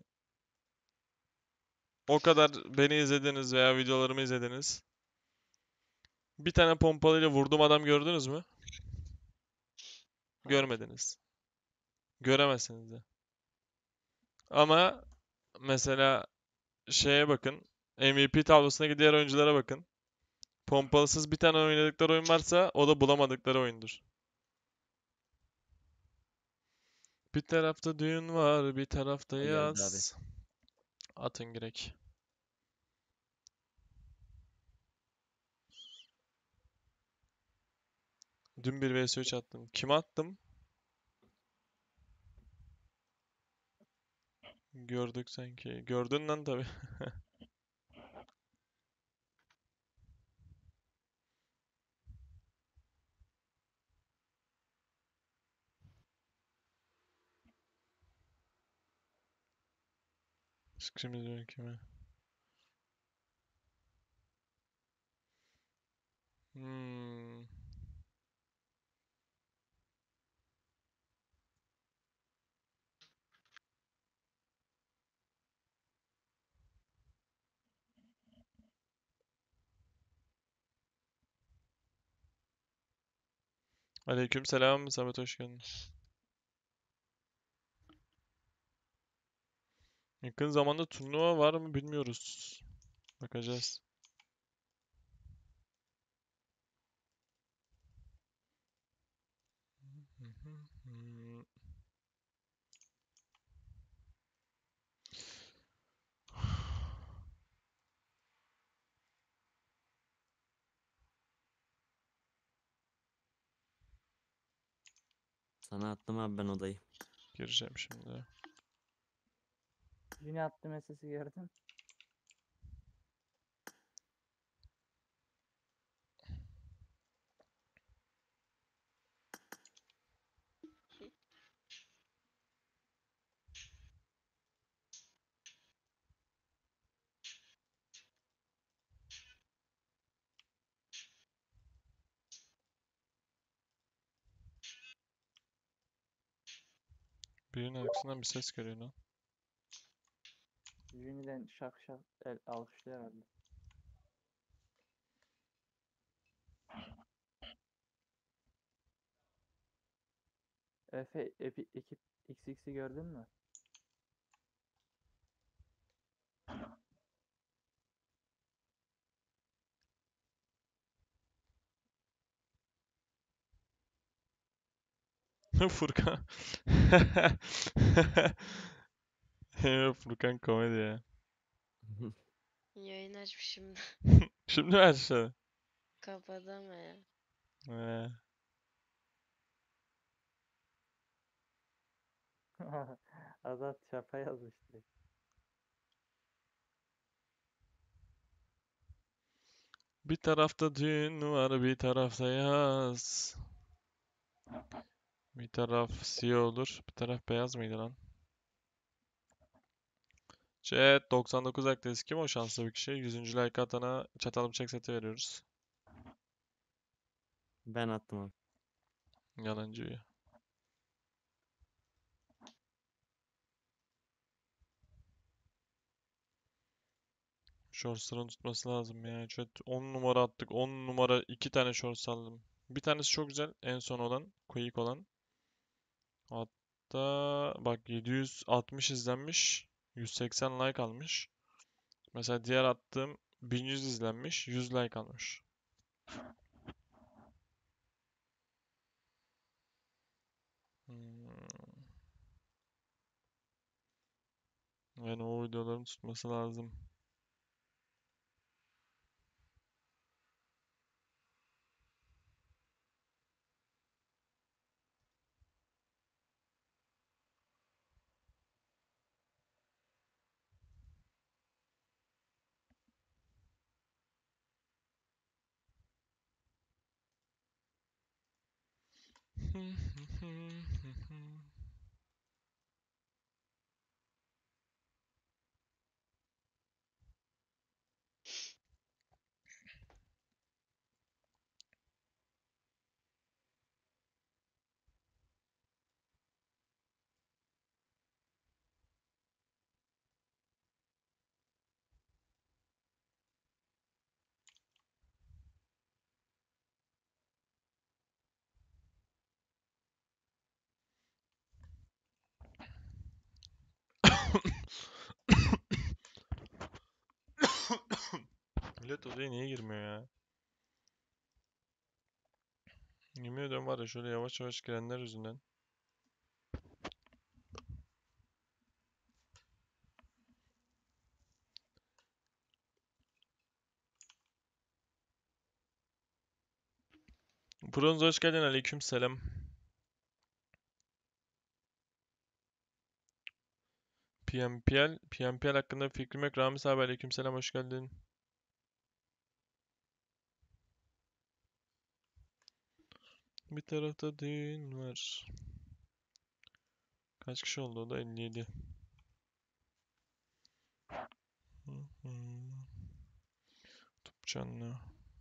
o kadar beni izlediniz veya videolarımı izlediniz. Bir tane pompalıyla vurduğum adam gördünüz mü? Hayır. Görmediniz. Göremezsiniz de. Ama mesela şeye bakın. M V P tablosundaki diğer oyunculara bakın. Pompalısız bir tane oynadıkları oyun varsa o da bulamadıkları oyundur. Bir tarafta düğün var, bir tarafta Ha, geldi abi. yaz. Atın girek. Dün bir vs üç attım. Kime attım? Gördük sanki. Gördün lan tabi. Scream izliyorum kime? Hmm. Aleyküm selam. Samet hoş geldin. Yakın zamanda turnuva var mı bilmiyoruz. Bakacağız. Sana attım abi ben odayı. Gireceğim şimdi. Yine attı mesajı gördün. Birinin arkasından bir ses geliyor lan. Juni'den şak şak el alkışlıyor herhalde. Efe epi, ekip X X'i gördün mü? Furkan. Furkan komedi ya. Yayın açmışım da Şimdi ver işte. kapadı ama ya. Ee, Azat şaka yazmıştı. Bir tarafta düğün var, bir tarafta yaz. Bir taraf siyah olur, bir taraf beyaz mıydı lan? Chat doksan dokuz aktayız. Kim o şanslı bir kişi? yüzüncü like atana çatal bıçak seti veriyoruz. Ben attım abi. Yalancı. Shorts'ların tutması lazım ya. Chat on numara attık. on numara iki tane shorts aldım. Bir tanesi çok güzel. En son olan. Quick olan. Hatta bak yedi yüz altmış izlenmiş. yüz seksen like almış. Mesela diğer attığım bin yüz izlenmiş. yüz like almış. Hmm. Yani o videoların tutması lazım. Millet odaya niye girmiyor ya? Yemin ediyorum var ya şöyle yavaş yavaş girenler yüzünden. Bronz hoş geldin, aleyküm selam. P M P L, P M P L hakkında bir fikrim yok. Ramiz abi aleyküm selam, hoş geldin. Bir tarafta düğün var. Kaç kişi oldu o da? elli yedi. Hı hı. Tupcanlı.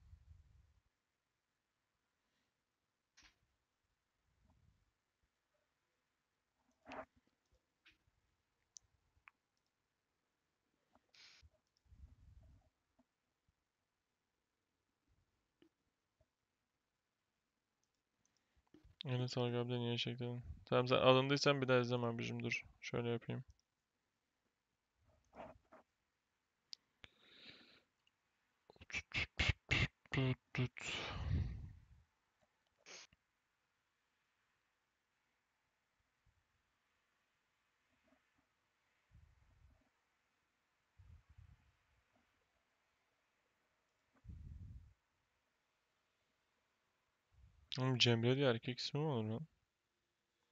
Enes Arga abi de niye çektin? Tamam sen alındıysan bir daha izleme abicim, dur. Şöyle yapayım. Tut tut. Oğlum Cemre diye erkek ismi mi olur lan?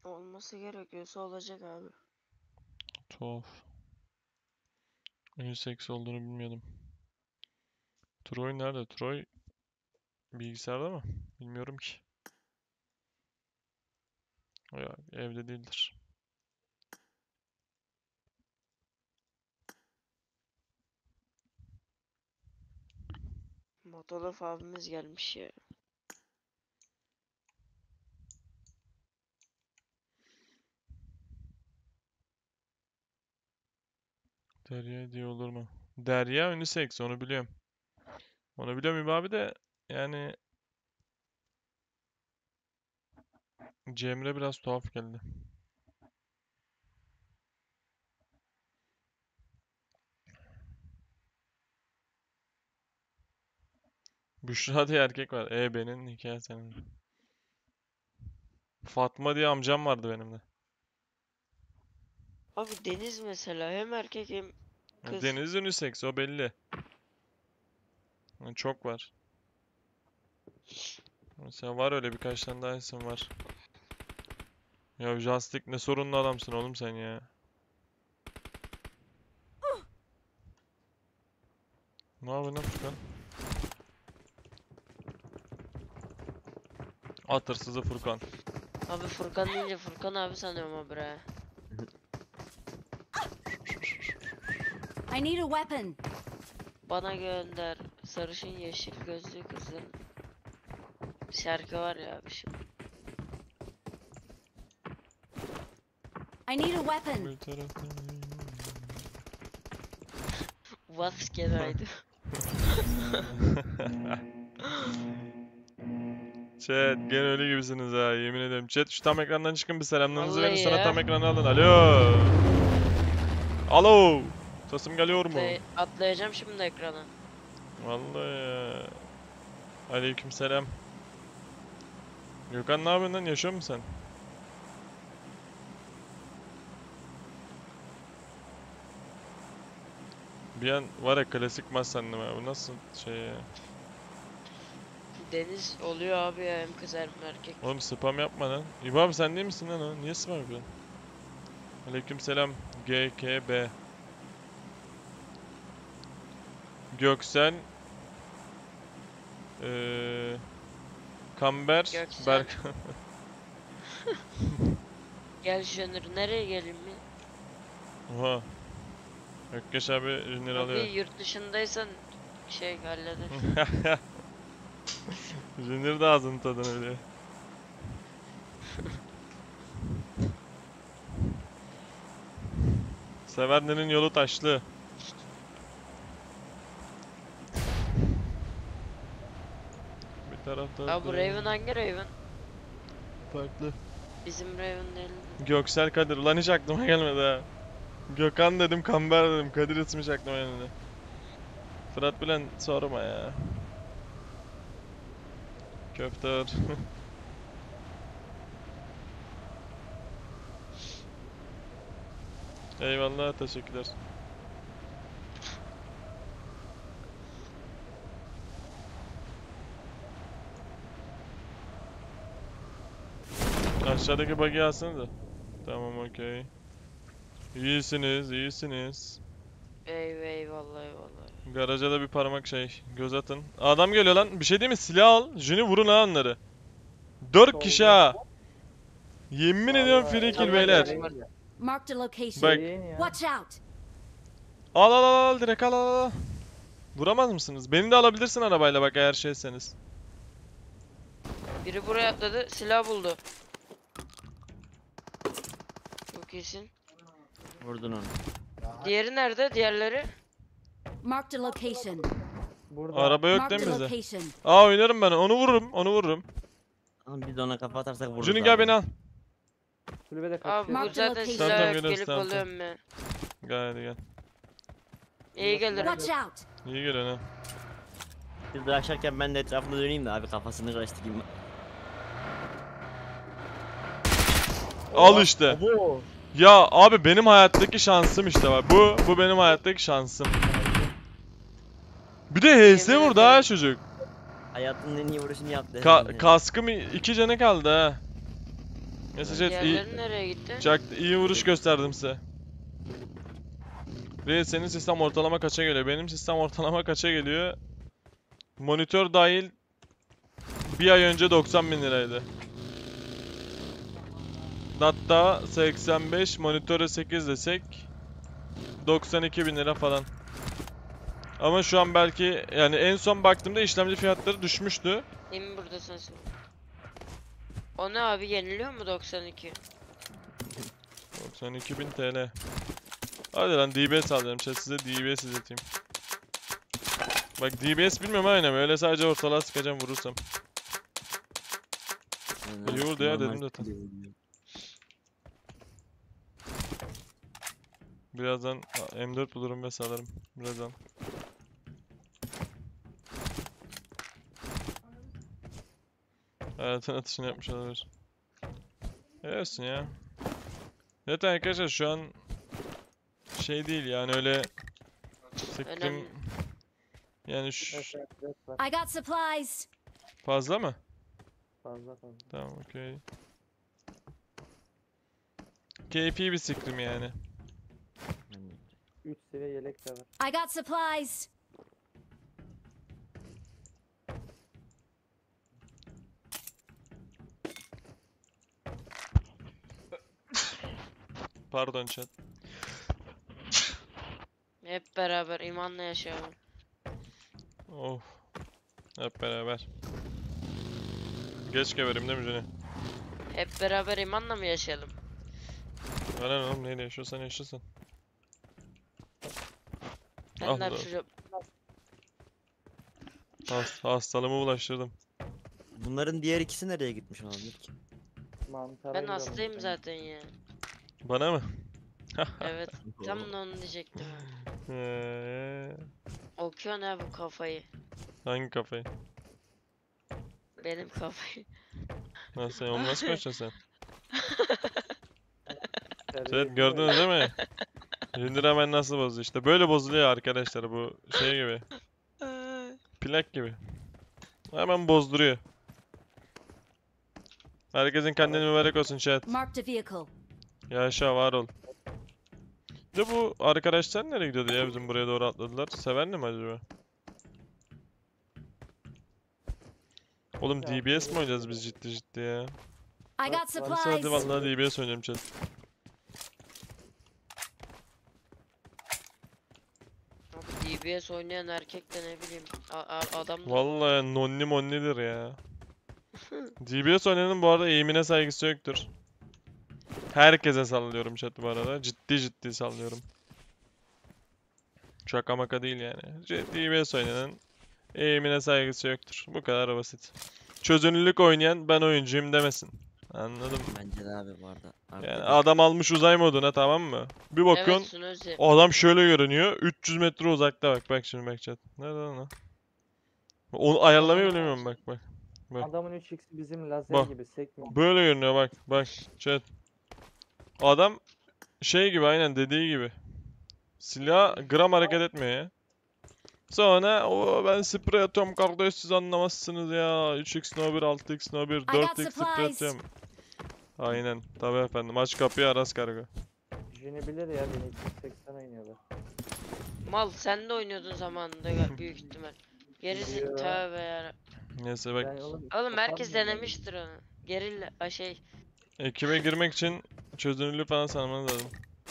Olması gerekiyorsa olacak abi. Tuhaf. Unisex olduğunu bilmiyordum. Troy nerede? Troy bilgisayarda mı? Bilmiyorum ki. Ya, evde değildir. Motolaf abimiz gelmiş ya. Derya diye olur mu? Derya unisex, onu biliyorum. Onu biliyor muyum abi de yani Cemre biraz tuhaf geldi. Büşra diye erkek var. E benim hikaye senin. Fatma diye amcam vardı benim de. Abi Deniz mesela hem erkek hem kız. Deniz unisex, o belli. Yani çok var. Mesela var öyle birkaç tane daha isim var. Ya Jastik ne sorunlu adamsın oğlum sen ya. Ne yapıyorsun lan Furkan? At hırsızı Furkan. Abi Furkan deyince Furkan abi sanıyorum abi bre. I need a weapon. Bana gönder sarışın yeşil gözlü kızın. Şarkı var ya abi şimdi. I need a weapon. Bir taraftan Vaskenaydı. Chat gene öyle gibisiniz ha, yemin ederim. Chat şu tam ekrandan çıkın, bir selamlarınızı verin, Vallahi sonra ya. tam ekranı alın. Alo. Alo. Sesim geliyor mu? Atlay- atlayacağım şimdi ekrana. Vallahi ya. Aleykümselam. Gökhan ne yapıyorsun lan? Yaşıyor musun sen? Bir an var ya klasik maç sandım ha. Bu nasıl şey ya? Deniz oluyor abi ya hem kız hem erkek. Oğlum spam yapma lan. İbo abi sen değil misin lan o? Niye spam yapıyorsun? Aleykümselam. G K B. Göksel. Eee Kamber. Göksel. Berk. Gel Jönür nereye geleyim mi? Oha. Ökkeş abi ürünleri Abi alıyor. yurt dışındaysan şey halleder. Junior da ağzının tadını biliyor. Sevenlerin yolu taşlı. Bir tarafta Abi bu da Raven hangi Raven? farklı. Bizim Raven değil. Göksel Kadir. Ulan hiç aklıma gelmedi ha. Gökhan dedim, Kamber dedim. Kadir ismi hiç aklıma gelmedi. Fırat Bilen sorma ya. Köfter. Eyvallah, teşekkürler. Aşağıdaki bug'i alsanıza. Tamam, okey. İyisiniz, iyisiniz. Ey eyvallah eyvallah. Garaja da bir parmak şey, göz atın. Adam geliyor lan. Bir şey değil mi? Silah al. Juni vurun ha onları. Dört kişi ha. Yemin ediyorum free kill Tamam, beyler. tamam. Marked a location. Bak. Watch out. Al al al al, direkt al al al. Vuramaz mısınız? Beni de alabilirsin arabayla bak eğer şeyseniz. Biri buraya atladı silah buldu. Çok iyisin. Vurdun onu. Diğeri nerede? Diğerleri? Marked a location. Burada. Araba yok Marked değil a mi bize? location. Aa, oynarım ben. Onu vururum. Onu vururum. Ama biz de ona kafa atarsak vururuz Juni abi. gel beni al. Kulübede Abi kaçıyor. bu Marked zaten location. Tamam, silah tamam, yok geliyoruz, gelip tamam, alıyorum ben. Gel hadi gel. İyi gelir. Watch out. İyi geliyor ha. Siz bırakırken ben de etrafında döneyim de abi kafasını karıştırayım. Al işte. Ya abi benim hayattaki şansım işte bak. Bu bu benim hayattaki şansım. Bir de H S Yemin vurdu ha ederim. çocuk. Hayatının en iyi vuruşunu yaptı. Ka kaskım iki canı kaldı ha. Neyse chat iyi, Diğerleri nereye gitti? Çak, iyi vuruş gösterdim size. Reis senin sistem ortalama kaça geliyor? Benim sistem ortalama kaça geliyor? Monitör dahil bir ay önce doksan bin liraydı. Hatta seksen beş, monitöre sekiz desek doksan iki bin lira falan. Ama şu an belki yani en son baktığımda işlemci fiyatları düşmüştü. Emin buradasın sen. O ne abi, yeniliyor mu doksan iki? doksan iki bin T L. Hadi lan D B S alacağım. Chat size D B S izleteyim. Bak D B S bilmiyorum aynen, öyle sadece ortalığa sıkacağım vurursam. Yani İyi vurdu ya, normal dedim zaten. gidiyor, gidiyor. Birazdan M dört bulurum ve salarım. Birazdan. Hayatın atışını yapmış olabilir. Evet ya. Zaten arkadaşlar şu an şey değil yani öyle sıktım. Önemli. Yani şu Evet, evet, evet, var. I got supplies. fazla mı? Fazla fazla. Tamam okey. Keyfi bir sıktım yani. Yani üç seviye yelek de var. I got supplies. Pardon chat. Hep beraber imanla yaşayalım. Of. Hep beraber. Geç geberim değil mi Cüneyt? Hep beraber imanla mı yaşayalım? Bana ne oğlum, neyle yaşıyorsan yaşasın. Ben Ah de be. hapşırıyorum. Hast hastalığımı bulaştırdım. bunların diğer ikisi nereye gitmiş olabilir ki? Mantara Ben gidiyorum hastayım ben. zaten ya. Bana mı? Evet, tam da onu diyecektim. Eee, Okuyor ne bu kafayı? hangi kafayı? Benim kafayı. Nasıl sen onu nasıl konuşacaksın sen? Terbiyesiz Evet gördünüz değil mi? Render hemen nasıl bozdu işte. Böyle bozuluyor arkadaşlar, bu şey gibi. Plak gibi. Hemen bozduruyor. Herkesin kendine mübarek olsun chat. Marked a vehicle. Yaşa var ol. Bir de bu arkadaşlar nereye gidiyordu ya, bizim buraya doğru atladılar. Severli mi acaba? Oğlum Ya, D B S mi böyle oynayacağız biz gidiyor. ciddi ciddi ya? I got Varsa Varsa hadi supplies. vallahi D B S oynayalım chat. Abi D B S oynayan erkek de ne bileyim a- a- adam da Vallahi nonni monnidir ya. D B S oynayanın bu arada eğimine saygısı yoktur. Herkese sallıyorum chat bu arada. Ciddi ciddi sallıyorum. Şaka maka değil yani. C- D B S oynayanın eğimine saygısı yoktur. Bu kadar basit. Çözünürlük oynayan ben oyuncuyum demesin. Anladın mı? Bence de abi bu arada. Artık Yani adam almış uzay moduna, tamam mı? Bir Evet bakıyorsun Sunuzi. adam şöyle görünüyor. üç yüz metre uzakta, bak bak şimdi bak chat. Nerede lan o? Onu ayarlamayı bilmiyorum, bak bak. Bak. Adamın üç x'i bizim lazer Bak. gibi sekmiyor. Böyle görünüyor bak bak chat. Adam şey gibi, aynen dediği gibi. Silah gram hareket etmiyor ya. Sonra o ben sprey atıyorum kardeş, siz anlamazsınız ya. üç x no bir, altı x no bir, got dört x sprey supplies. atıyorum. Aynen tabi efendim, aç kapıyı Aras kargo. Jini bilir ya, beni iki yüz seksen oynuyorlar. Mal sen de oynuyordun zamanında gal- büyük ihtimal. Gerisi Yo. tövbe yarabbim. Neyse bak, Yani oğlum, Oğlum herkes kapanmıyor yani. denemiştir onu. Gerilla a şey. ekibe girmek için çözünürlüğü falan sanmanız lazım.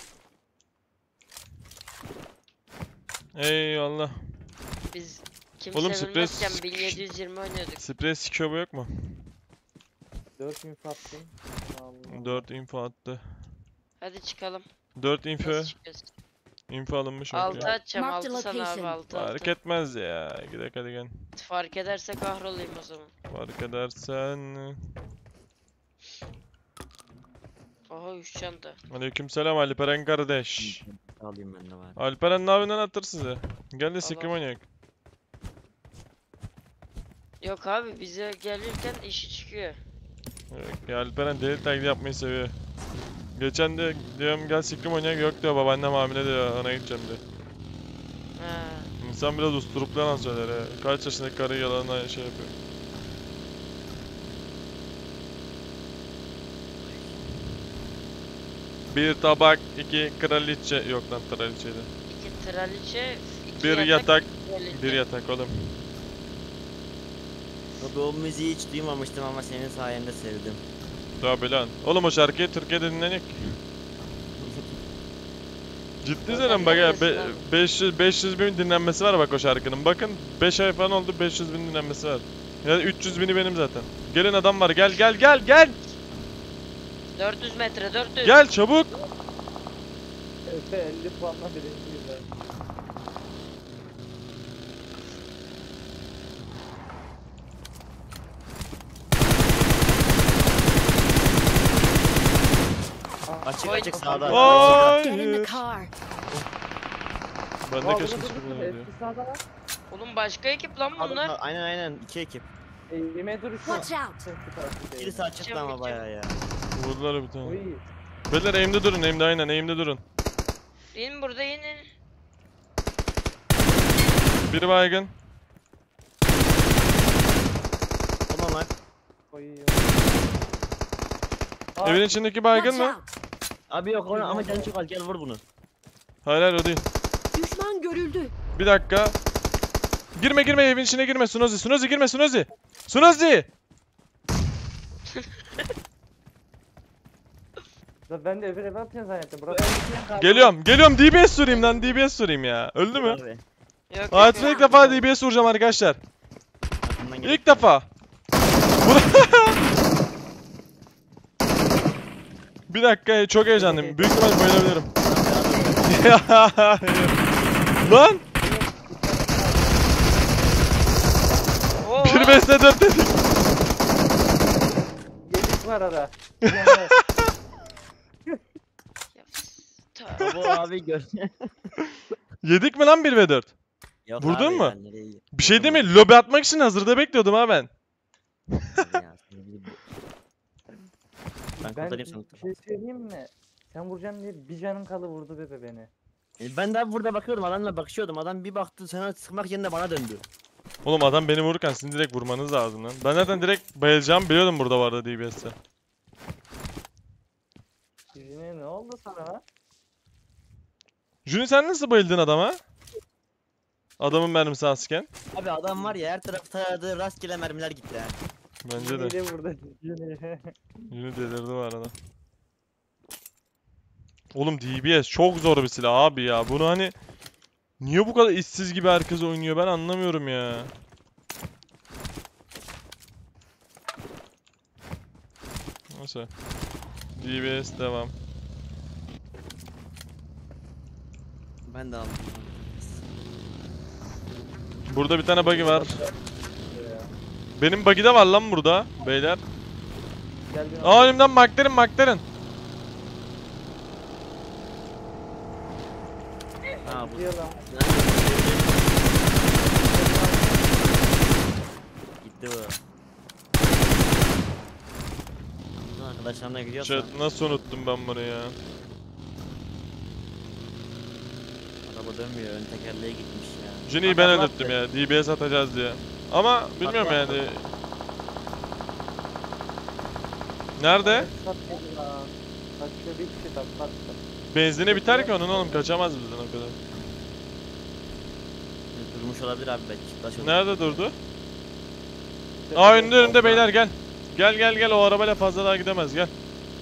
Eyvallah. Biz kimse Oğlum, stres- bilmezken bin yedi yüz yirmi oynuyorduk. Sprey sikobu yok mu? dört info attım. Allah. dört info attı. Hadi çıkalım. dört info. Nasıl çıkacağız? Info alınmış altı okey. atacağım, Mark the altı sana abi, location. altı Fark altı. etmez ya. Gidelim hadi gel. Fark ederse kahrolayım o zaman. Fark edersen. Oha üç çanta. Aleykümselam Alperen kardeş. Alayım ben de var. Alperen ne yapıyorsun lan, atır size. Gel de sikrim Allah. oynayak. Yok abi bize gelirken işi çıkıyor. Evet, ya Alperen deli taklidi yapmayı seviyor. Geçen de diyorum gel sikrim oynayak, yok diyor babaannem hamile diyor, ona gideceğim diyor. Ha. İnsan biraz usturuplu yalan söyler ya. Kaç yaşındaki karı yalanla şey yapıyor. Bir tabak, iki kraliçe. Yok lan kraliçeydi. İki traliçe, iki Bir yatak, kraliçe. bir yatak oğlum. Abi o müziği hiç duymamıştım ama senin sayende sevdim. Tabi lan. Oğlum o şarkıyı Türkiye'de dinleniyor ki. Ciddi Sen söylüyorum bak ya, neredesin be- abi? beş yüz beş yüz bin dinlenmesi var bak o şarkının. Bakın beş ay falan oldu, beş yüz bin dinlenmesi var. Ya üç yüz bini benim zaten. Gelin adam var, gel gel gel gel. dört yüz metre, dört yüz. Gel çabuk. Efe elli puanla birinciyiz ha. Açık Oy. açık sağda. Get in the Hayır. car. Ben Aa, de dur, keşke dur, dur, sıfır dur, diyor. eski sağda var. Oğlum başka ekip lan Abi, bunlar. aynen aynen iki ekip. Eğime duruşu. Watch out. Sen süpersin değil. Birisi açıkta ama bayağı ya. Vurdular bir tane. Oy. Beyler eğimde durun, eğimde aynen, eğimde durun. İn burada in in. Biri baygın. Tamam lan. Oy. Evin içindeki baygın Watch mı? out. Abi yok onu ama canı çok az gel vur bunu. Hayır hayır o değil. Düşman görüldü. Bir dakika. Girme girme, evin içine girme Sunozi. Sunozi girme Sunozi. Sunozi. Ben de öbür eve atıyorsun zannettim. Bırak. Geliyorum. Geliyorum, D B S sorayım lan, D B S sorayım ya. Öldü mü? Abi, Yok yok. Hayatımda yok. ilk defa D B S vuracağım arkadaşlar. aklımdan geçti. İlk defa. Bir dakika, çok heyecanlıyım. Büyük ihtimal bayılabilirim. Lan! Oo, bir beş dört dedik. Yedik var ara. ya, ta- Bu abi gör. Yedik mi lan bir ve dört? Yok Vurdun abi mu? ya, nereye gidiyor? Bir şey Vurdum değil mi? Lobi atmak için hazırda bekliyordum ha ben. abi ya, seni bir- Ben Ben kurtarayım sana. bir şey söyleyeyim mi? Sen vuracaksın diye bir canım kalı vurdu bebe beni. E, Ben de burada bakıyordum adamla bakışıyordum. Adam bir baktı sana sıkmak yerine bana döndü. Oğlum adam beni vururken sizin direkt vurmanız lazım lan. Ben zaten direkt bayılacağımı biliyordum burada vardı D B S'te. Yine ne oldu sana lan? Juni sen nasıl bayıldın adama? Adamın mermisi azken. Abi adam var ya her tarafı taradı rastgele mermiler gitti ha. Bence de. Yine vurdu. Yine. Juni delirdi bu arada. Oğlum D B S çok zor bir silah abi ya. Bunu hani niye bu kadar işsiz gibi herkes oynuyor ben anlamıyorum ya. Neyse. D B S devam. Ben de aldım. Burada bir tane buggy var. Benim buggy de var lan burada beyler. Gel bir Aa önümden McLaren McLaren. Ha bu. Diyor lan. Gitti bu. Buradan arkadaşlarımla gidiyorsa. Chat nasıl unuttum ben bunu ya. Araba dönmüyor ön tekerleğe gitmiş ya. Juni'yi ben Atla, öldürttüm ya. D B S atacağız diye. Ama bilmiyorum Atla. yani. Nerede? Satmadı lan. Kaçıyor bir kişi tak kaçtı. Benzini biter ki onun oğlum, kaçamaz bizden o kadar. Durmuş olabilir abi belki. Taş olur. Nerede durdu? Aa önünde önünde beyler gel. Gel gel gel, o arabayla fazla daha gidemez gel.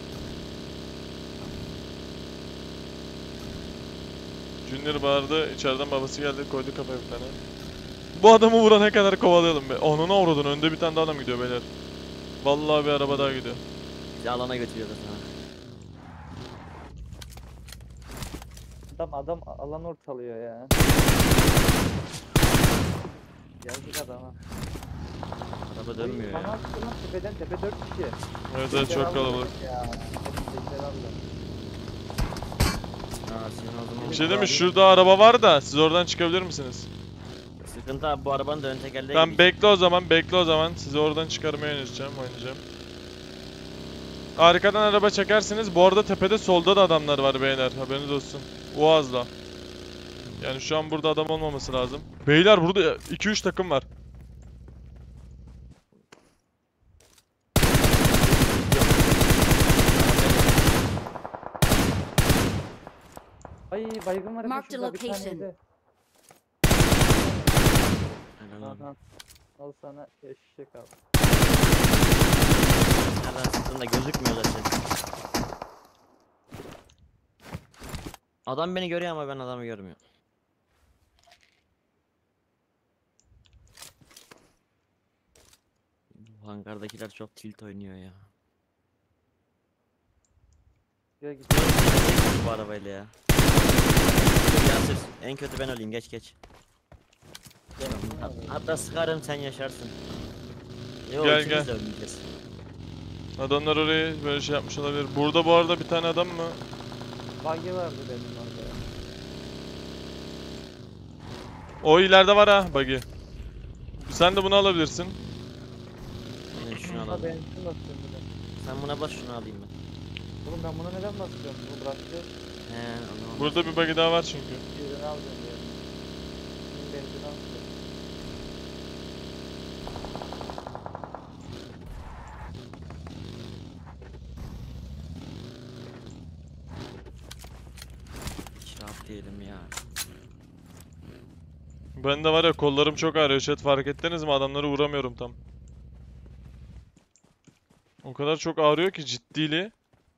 Junior bağırdı, içeriden babası geldi, koydu kafaya bir tane. Bu adamı vurana kadar kovalayalım be. Onuna uğradın, önde bir tane daha adam gidiyor beyler. Vallahi bir araba daha gidiyor. Bizi alana götürüyorlar sana. Adam adam alan ortalıyor ya. Yazık adama. Araba dönmüyor Bana ya. attı lan tepeden tepe dört kişi. Evet evet Teker çok aldı. kalabalık. Ya. Teker aldı. Ha senin o zaman. Bir şey değil mi? Şurada araba var da siz oradan çıkabilir misiniz? Sıkıntı abi bu arabanın da ön tekerleğe Ben gidiyor. bekle o zaman, bekle o zaman. Sizi oradan çıkarmaya oynayacağım, oynayacağım. Arkadan araba çekersiniz. Bu arada tepede solda da adamlar var beyler. Haberiniz olsun. Uaz'la. Yani şu an burada adam olmaması lazım. Beyler burada iki üç takım var. Ay baygın var Mark the şurada bir tane location. evde. Helal abi. Aha. Al sana eşek al. Nereden sıktın da gözükmüyor zaten. Adam beni görüyor ama ben adamı görmüyorum. Bu hangardakiler çok tilt oynuyor ya. Gel git. Bu arabayla ya. Yasir, en kötü ben olayım, geç geç. Hat- Hatta sıkarım, sen yaşarsın. Yo, Gel, ikimiz gel. de ölmeyeceğiz. Adamlar orayı böyle şey yapmış olabilir. Burada bu arada bir tane adam mı? Buggy vardı benim orada. ya. O ileride var ha buggy. Sen de bunu alabilirsin. Aynen, şunu Ha alalım. benzin basıyorum bir de. Sen buna bas, şunu alayım ben. Oğlum ben buna neden basıyorum? Bunu bırakacağız. He, onu al. Burada bir buggy daha var çünkü. Birini alacağım yani. Şimdi benzin alacağım. Hiç rahat değilim ya. Ben de var ya kollarım çok ağrıyor chat, fark ettiniz mi? Adamları vuramıyorum tam. O kadar çok ağrıyor ki ciddili.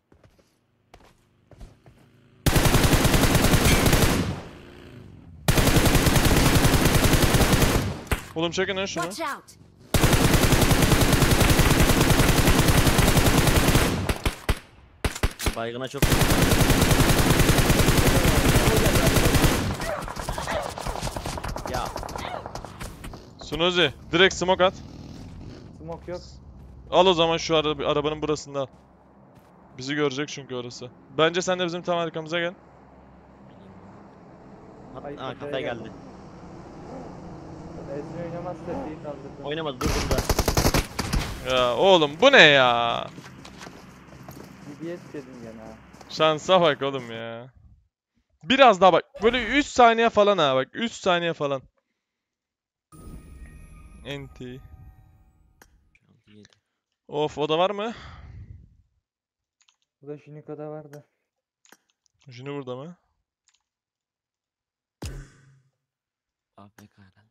Oğlum çekin lan şunu. Watch out! Baygına çok... Ya Sunozi direkt smoke at. Smoke yok. Al o zaman şu ara arabanın burasında al. Bizi görecek çünkü orası. Bence sen de bizim tam arkamıza gel. Hat- Ay, Aa, kafaya kafaya geldi. geldi. Ezmi oynamaz sesliyi kaldırdım. Oynamadı, dur burada. Ya oğlum bu ne ya? D B S dedim gene ha. Şansa bak oğlum ya. Biraz daha bak. Böyle üç saniye falan ha bak. üç saniye falan. Enti. Of, o da var mı? Bu da Juniko'da vardı. Juni burada mı? A F K herhalde.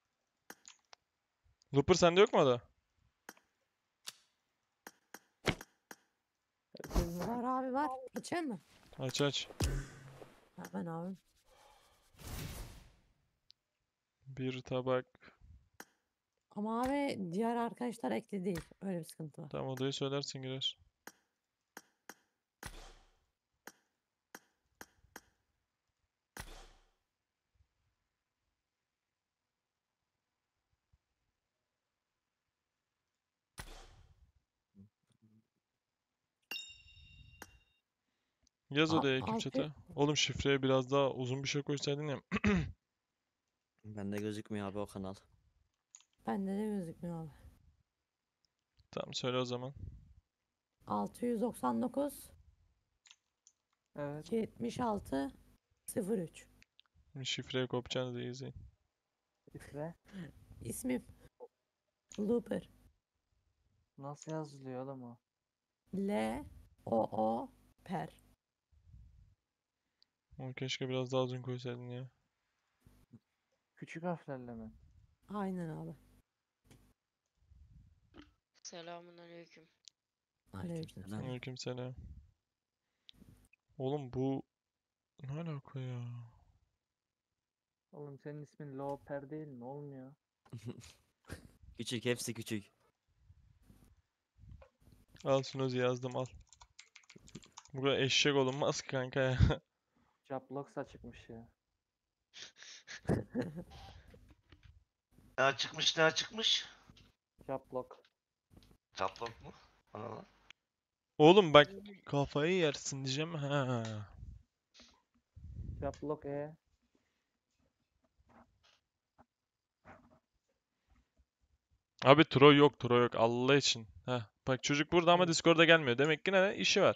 Looper sende yok mu o da? Var abi var. Açayım mı? Aç aç. Hemen abi. Bir tabak. Ama abi diğer arkadaşlar ekli değil. Öyle bir sıkıntı var. Tamam, odayı söylersin girer. Yaz A- odaya ekip altı- chat'e. Oğlum şifreye biraz daha uzun bir şey koysaydın ya. Bende gözükmüyor abi o kanal. Bende de gözükmüyor abi. Tamam söyle o zaman. altı yüz doksan dokuz Evet. iki yüz yetmiş altı sıfır üç. Şifreye kopacağınızı iyi izleyin. İsre. İsmim Looper. Nasıl yazılıyor oğlum o? L O O Per. Oğlum keşke biraz daha uzun koysaydın ya. Küçük harflerle mi? Aynen abi. Selamun aleyküm. Aleyküm. Aleykümselam. Aleykümselam. Oğlum bu ne alaka ya? Oğlum senin ismin Loper değil mi? Olmuyor. Küçük, hepsi küçük. Al Sunozi yazdım al. Bu kadar eşek olunmaz ki kanka ya. Jabloksa çıkmış ya. Ne çıkmış ne çıkmış? Jablok. Çaplak mı? Ana lan. Oğlum bak kafayı yersin diyeceğim ha. Jablok e. Abi Troy yok, Troy yok Allah için. Heh. Bak çocuk burada ama Discord'a gelmiyor. Demek ki ne? İşi var.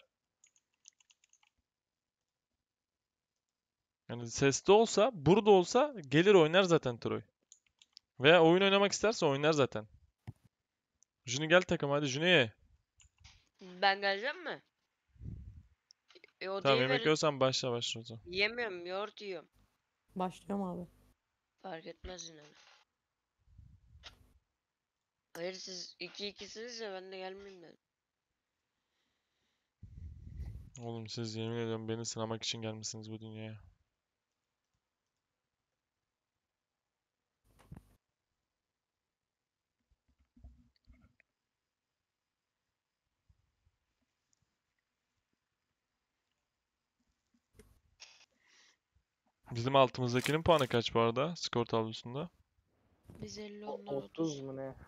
Yani sesli olsa, burada olsa gelir oynar zaten Troy. Veya oyun oynamak isterse oynar zaten. Juni gel takım hadi Juni. Ben geleceğim mi? E o Tamam değil yemek verin. yiyorsan başla başla o zaman. Yiyemiyorum, yoğurt yiyorum. Başlıyorum abi. Fark etmez yine de. Hayır siz iki ikisiniz ya ben de gelmeyeyim dedim. Oğlum siz yemin ediyorum beni sınamak için gelmişsiniz bu dünyaya. Bizim altımızdakinin puanı kaç bu arada skor tablosunda? Biz elli O- onlar otuz otuz. mu ne?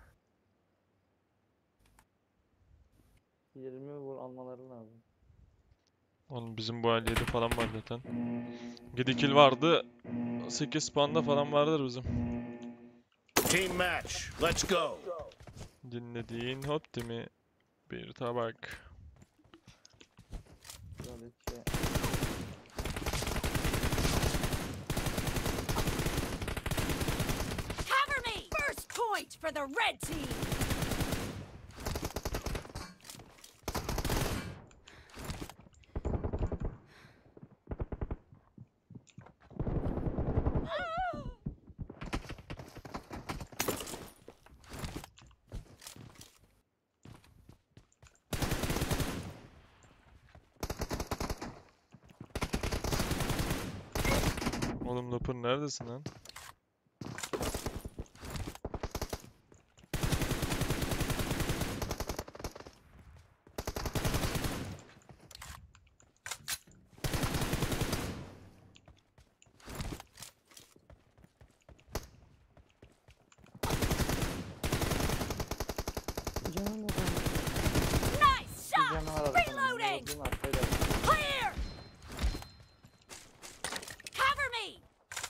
yirmi vur almaları lazım. Oğlum bizim bu elli yedi falan var zaten. yedi kill vardı. sekiz puanda falan vardır bizim. Team match. Let's go. Dinlediğin Optimi bir tabak. Böyle şey. Cover me! First point for the red team! Oğlum Lopur neredesin lan? Canım o zaman. Nice Bir shot! canavar arasana. Reloading! Vurdum arkayla. Clear! Cover me!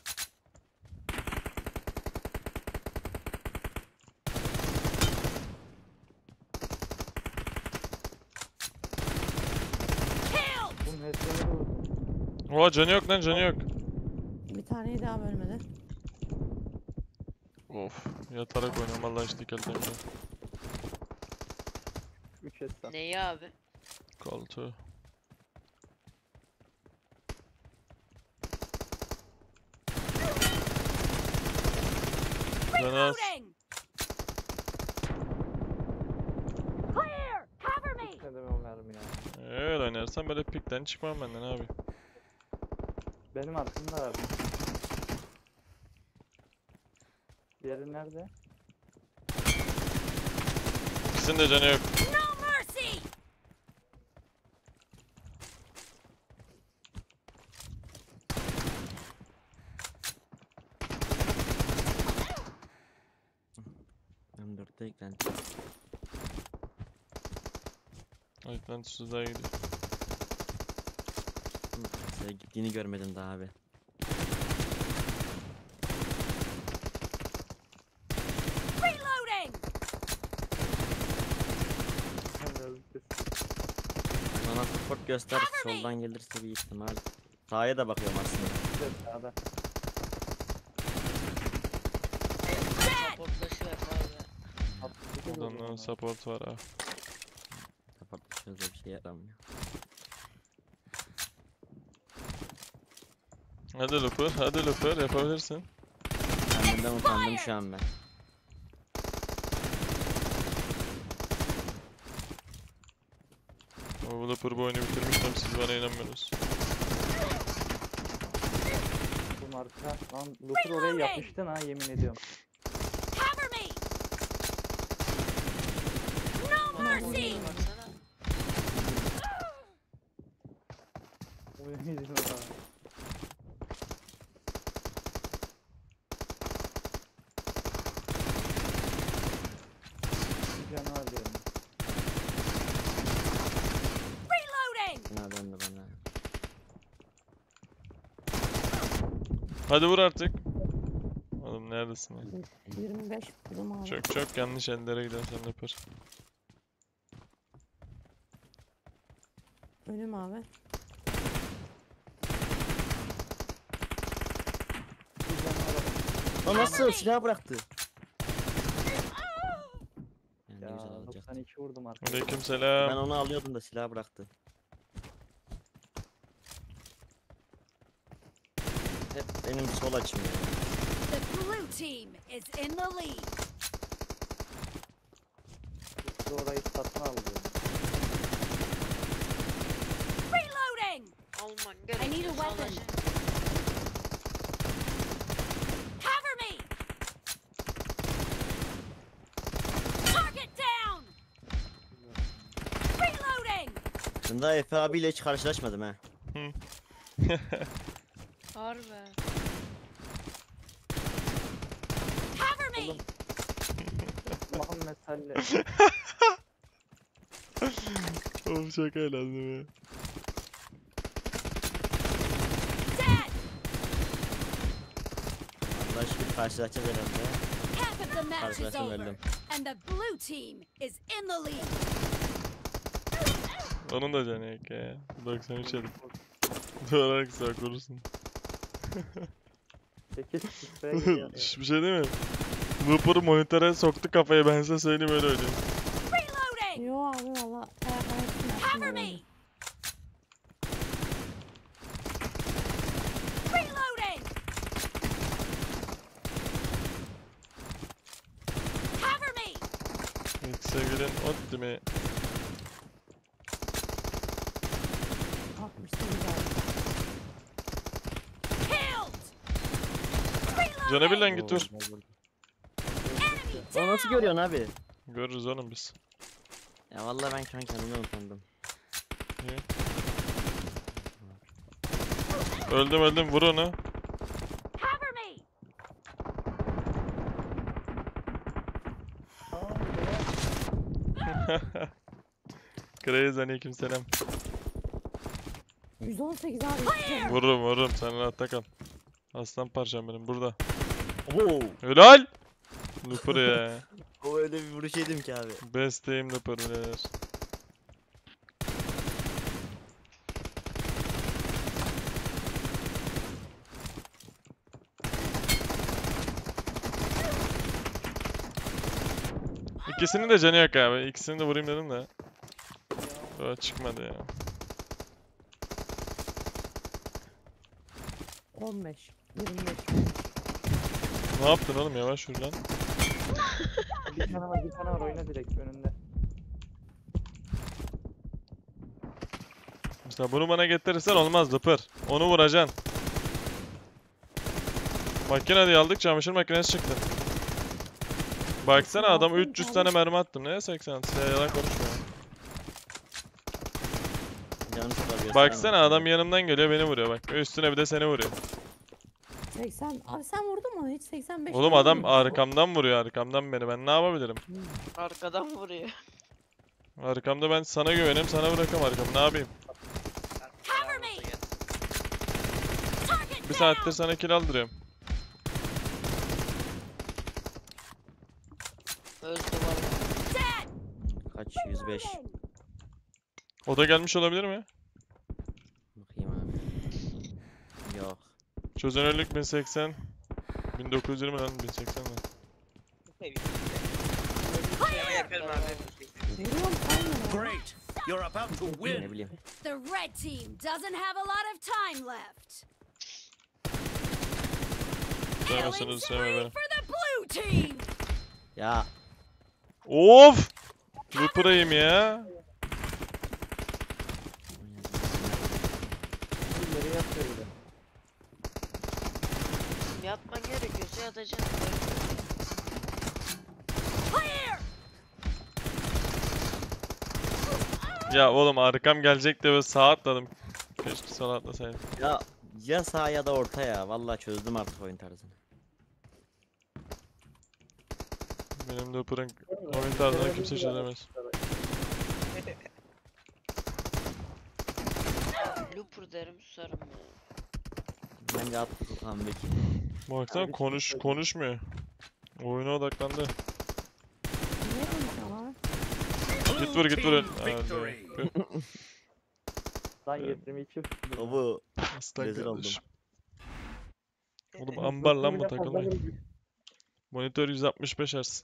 Kill! Bunun hepsini vurdum. Oha canı yok lan canı yok. Bir taneyi daha bölmedi. Of yatarak oynuyorum vallahi işte kelden bile. üç hesap. Neyi abi? Koltuğu. Canı az. Reloading! Clear! Cover me! Ne demek o mermi ya. Öyle oynarsan böyle pikten çıkmam benden abi. Benim arkamda var. Diğeri nerede? İkisinin de canı yok. No mercy! M dörtte eklendi. Ay lan susuzluğa gidiyor. Size gittiğini görmedim daha abi. Reloading! Sen de öldürsün. Bana support göster, soldan gelirse bir ihtimal. Sağa da bakıyorum aslında. Evet, sağda. Dead! Supportlaşı yap abi. altmış sekiz vurdum Adamların ona. support var ha. Support şöyle bir şey yaramıyor. Hadi Lopur, hadi Lopur yapabilirsin. Kendimden utandım şu an ben. O Lopur bu oyunu bitirmiştim siz bana inanmıyorsunuz. Bu marka. Lan Luther oraya yapıştın ha yemin ediyorum. Cover me! No mercy! Baksana. Yemin ediyorum ha. Bir canavar diyorum. Reloading! Bana döndü bana. Hadi vur artık. Oğlum neredesin ya? yirmi beş vurdum abi. Çok çok yanlış ellere gidersen Lopur. Önüm abi. Bir canavar. O nasıl silah bıraktı? Yani ne Ya güzel alacaktı. doksan iki vurdum arkaya. Aleyküm Ben selam. onu alıyordum da silah bıraktı. Benim sol açım ya. The blue team is in the lead. Biz orayı satın aldı. Reloading. Alman need a gerekiyorsa weapon. alacak. Cover me. Target down. Reloading. Bunda Efe abiyle hiç karşılaşmadım ha. Harbi. Cover me. Muhammed Salli. Of çok eğlendim ya. Dead. Allah şükür karşılaşacağız herhalde. Half of the match is Karşılaştım over, öldüm. and the blue team is in the lead. Onun da canı yok ya. doksan üç yedim. Durarak sağ korusun. sekiz sıfıra gidiyor. ya. Şş, bir şey değil mi? Looper'ı monitöre soktu kafaya, ben size söyleyeyim, öyle oynuyor. Reloading. Yo abi valla ayak arasını yaptım Cover böyle. me. Reloading. Cover me. İlk sevgilin ot değil mi? altmış sekiz abi. Killed. Canabil'den Reloading. git dur. Enemy Onu nasıl down. görüyorsun abi? Görürüz oğlum biz. Ya vallahi ben şu an kendimden utandım. Öldüm öldüm, vur onu. Cover me. Crazy aleykümselam. yüz on sekiz abi. hiç canım. Vururum vururum, sen rahatta kal. Aslan parçam benim burada. Oo. Helal! Looper ya. O öyle bir vuruş yedim ki abi. Best aim Looper birader. İkisinin de canı yok abi. İkisini de vurayım dedim de. Daha çıkmadı ya. on beş. yirmi beş. Ne yaptın oğlum, yavaş vur lan. Bir tane var, bir tane var, oyna direkt önünde. Mesela bunu bana getirirsen olmaz Looper. Onu vuracaksın. Makine diye aldık, çamaşır makinesi çıktı. Baksana adam üç yüz tane mermi attım. Neye seksen altı? Ya yalan konuşma. Canım çok ağrıyor. Baksana adam yanımdan geliyor, beni vuruyor bak. Üstüne bir de seni vuruyor. seksen. Abi sen vurdun mu hiç? seksen beş. Oğlum adam arkamdan vuruyor, arkamdan beni. Ben ne yapabilirim? Arkadan vuruyor. Arkamda, ben sana güvenim, sana bırakam arkamı. Ne yapayım? Cover me. Target Bir saattir down. sana kill aldırıyorum. Öldü var. Dead. Kaç? yüz beş. O da gelmiş olabilir mi? Bakayım abi. Yok. Çözünürlük bin seksen. bin dokuz yüz yirmi lan, bin seksen lan. Veriyorum saymıyorum. Great. You're about to Ne win. bileyim. The red team doesn't have a lot of time left. Killing Sonrasını sevme spree beni. for the blue team. Ya Of! Looper'ayım ya. İleri yatıyor bir de. Yatman gerekiyorsa yatacaksın. Clear. Ya oğlum arkam gelecek de böyle sağa atladım. Keşke sola atlasaydım. ya ya sağ ya da orta ya. Vallahi çözdüm artık oyun tarzını. Benim Looper'ın oyun tarzını kimse çözemez. Looper derim, susarım ya. Bence at Furkan Bey. Baksana Abi, konuş çok- konuşmuyor. Oyuna odaklandı. Niye konuşuyorsun abi? Git vur git vur. Team victory. Lan Evet. yirmi iki. O bu. Aslan Rezil oldum. kardeşim. Oğlum ambar lan bu Bile fazla takılmayın. vurdu. Monitör yüz altmış beş Hz.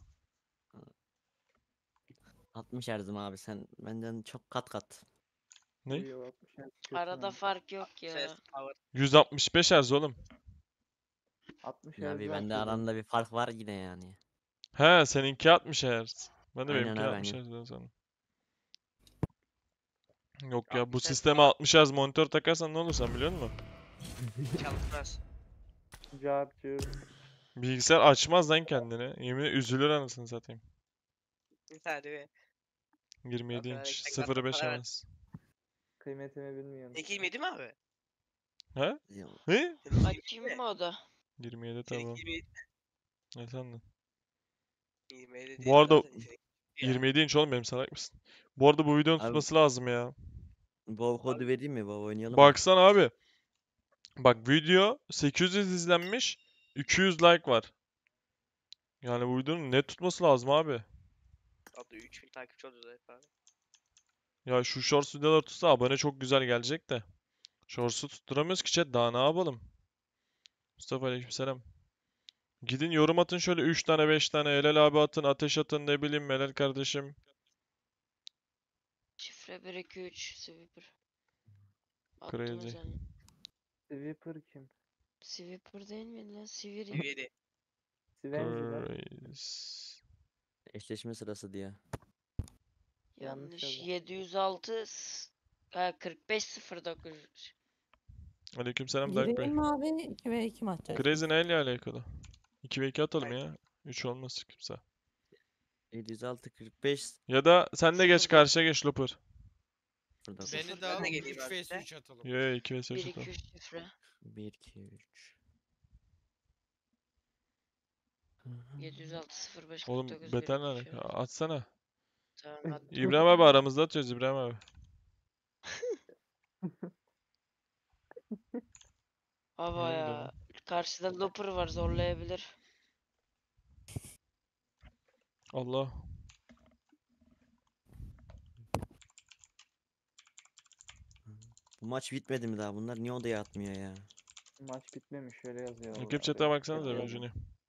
altmış erzim abi sen benden çok kat kat. Ne? Vuruyor, altmış yani, kötü Arada yani. fark yok ya. yüz altmış beş Hz oğlum. altmış Abi Hz bende var aramda bir fark var yine yani. He seninki altmış Hz. Ben de Aynen benimki abi, altmış aynen. Hz'den sandım. Yok ya bu altmış Hz sisteme falan. altmış Hz monitör takarsan ne olur sen biliyor musun? Çalışmaz. Cevapçı. Bilgisayar açmaz lan kendini. Yemin üzülür anasını satayım. Hadi be. yirmi yedi kadar inç. ekran sıfır kartı beş para ver. Hz. Kıymetimi bilmiyorum. Seninki yirmi yedi mi abi? He? Ya, Ne? Seninki Açayım mı o da? yirmi yedi tamam. Seninki yirmi yedi. Ne sandın? yirmi yedi Bu değil arada zaten, seninki ya. yirmi yedi inç oğlum benim salak mısın? Bu arada bu videonun Abi- tutması lazım ya. WoW kodu vereyim mi? WoW oynayalım mı? Baksana abi. Bak video sekiz yüz izlenmiş. iki yüz like var. Yani bu videonun net tutması lazım abi. Abi üç bin takipçi oldu zaten abi. Ya şu shorts videolar tutsa abone çok güzel gelecek de. Shorts'u tutturamıyoruz ki chat daha ne yapalım? Mustafa aleykümselam. Gidin yorum atın şöyle üç tane beş tane Helal abi atın ateş atın ne bileyim Melal kardeşim. Şifre bir iki üç Sweeper. Crazy. Attım özelini. Sweeper kim? Sweeper değil mi lan? Sivri. yirmi yedi. Svenci Crazy. Eşleşme sırası diye. Yanlış Yanlış. yazdım. yedi yüz altı s- ha, kırk beş sıfır dokuz. Aleykümselam Dark Bey. Gireyim mi abi? iki ve iki mi atacağız? Crazy neyle alakalı? iki ve iki atalım ya. üç olmaz kimse. yedi yüz altı kırk beş Ya da sen de geç Sıfır. karşıya geç Lopur. burada. Sıfır Beni de ben al de geleyim üç abi. vs üç atalım. Yo yo iki ve bir üç iki atalım. üç şifre. bir iki üç. yedi yüz altı sıfır beş Oğlum kırk dokuz beter ne bir iki üç. alaka? Atsana. Tamam attım. İbrahim abi aramızda atıyoruz İbrahim abi. Baba Öyle ya. Karşıda Looper var zorlayabilir. Allah. Bu maç bitmedi mi daha? Bunlar niye odaya atmıyor ya? Maç bitmemiş şöyle yazıyor. Ekip orada. chat'e baksanıza Yok. ben Juni.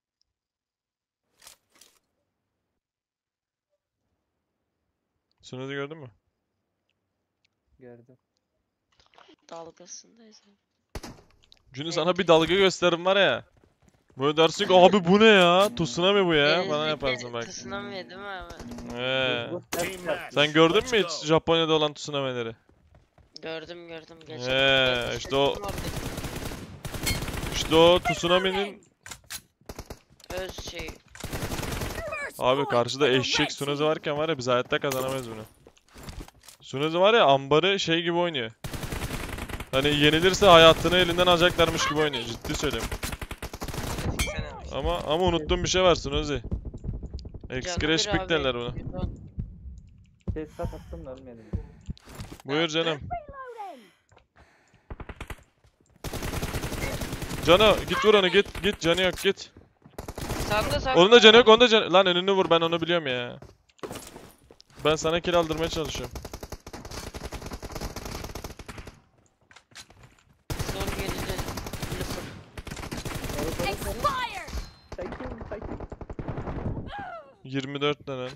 Sunuzu gördün mü? Gördüm. Dalgasındayız. Juni sana bir dalga gösterim var ya. Böyle dersin ki abi bu ne ya? Tsunami bu ya falan yaparsın bak. Tsunami değil mi abi? Ee, Buzlu ters yaptı. sen gördün mü hiç Japonya'da olan tsunami'leri? Gördüm gördüm. Geçen Ee, geçen işte o- gün oradaydım. İşte o tsunami'nin Öz şey. First abi point karşıda for the eşek red Sunuzu team. varken var ya biz hayatta kazanamayız bunu. Sunuzu var ya ambarı şey gibi oynuyor. Hani yenilirse hayatını elinden alacaklarmış gibi oynuyor. Ciddi söylüyorum. Seksene abi. Ama ama unuttuğum bir şey var Sunuzi. Canı Excrash bir pick abi, derler buna. yüz on. Tesisat attım da ölmedim. Buyur canım. Reloading. Cano git vur onu git git canı yok git. Sanda sanda. Onun da canı yok onun da canı. Lan önünü vur ben onu biliyorum ya. Ben sana kill aldırmaya çalışıyorum. Zor geldi. Looper. Expired. Sakin sakin. yirmi dört tane.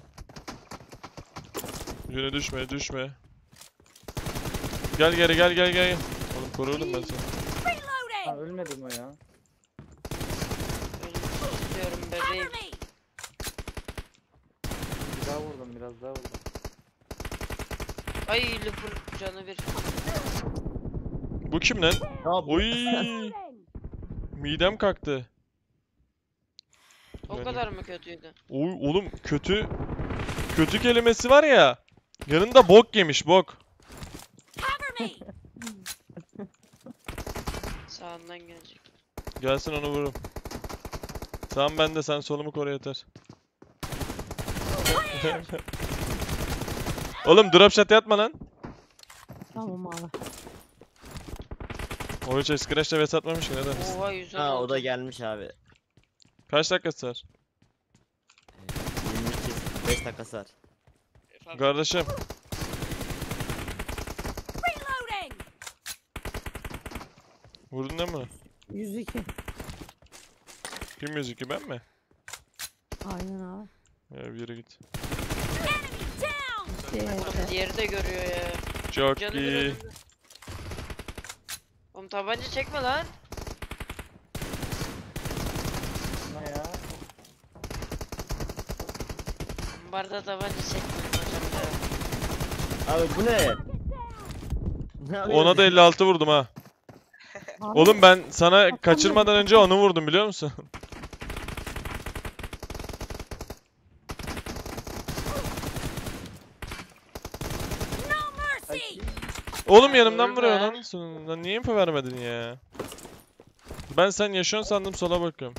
Yine düşme düşme. Gel geri gel gel gel. Oğlum korudum ben seni. Ha Reloading. ölmedim o ya. Ölüm istiyorum bebeğim. Cover me. Bir daha vurdum biraz daha vurdum. Ay Looper canı bir. Bu kim lan? Oy Reloading. midem kalktı. O Yani- kadar mı kötüydü? Oy oğlum kötü kötü kelimesi var ya. Yanında bok yemiş bok. Cover me. Sağından gelecek. Gelsin onu vururum. Tamam ben de sen solumu koru yeter. Oğlum drop shot yatma lan. Tamam abi. O hiç Excrash'la vs atmamış ki neden? Oha yüz on Ha o altı. da gelmiş abi. Kaç dakikası var? yirmi iki beş dakikası var. Kardeşim. Reloading. Vurdun değil mi? yüz iki. Kim yüz iki ben mi? Aynen abi. Ya bir yere git. Enemy down. Diğeri Oğlum de. diğeri de görüyor ya. Çok Canı bir iyi. önünde. Oğlum tabanca çekme lan. Ambarda tabanca çekmedim hocam ya. Abi bu ne? Ne Ona yapıyorsun? da elli altı vurdum ha. Abi, Oğlum ben sana Atamıyorum, kaçırmadan önce atamıyorum. onu vurdum biliyor musun? No mercy! Oğlum yanımdan Ölme. vuruyor lan. Sonunda niye info vermedin ya? Ben sen yaşıyorsun sandım sola bakıyorum.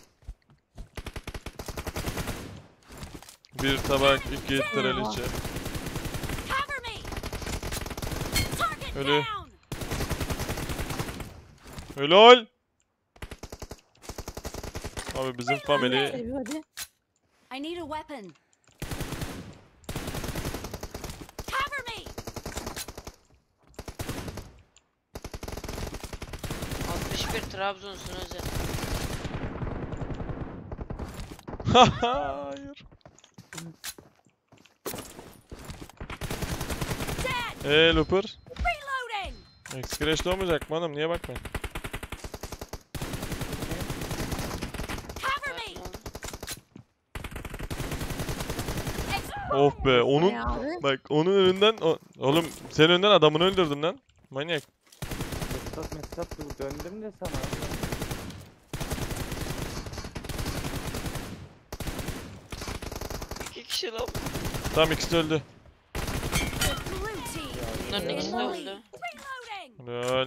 Bir tabak, iki traliçe. Cover me! Target Ölü. down! Helal. Abi bizim family. Everybody. I need a weapon. Cover me! altmış bir Trabzon'sun hocam. Hayır. Dead! Eee Looper. Reloading! X-Crash olmayacak mı oğlum? Niye bakmayın? Cover me! Ex- Of be onun Ay abi. bak onun önünden o, oğlum senin önünden adamını öldürdüm lan. Manyak. Mesut Mesut dur döndüm de sana. İki kişi lan. Tam ikisi de öldü. The blue team Bunların is ikisi in de the öldü. lead. Reloading! Helal.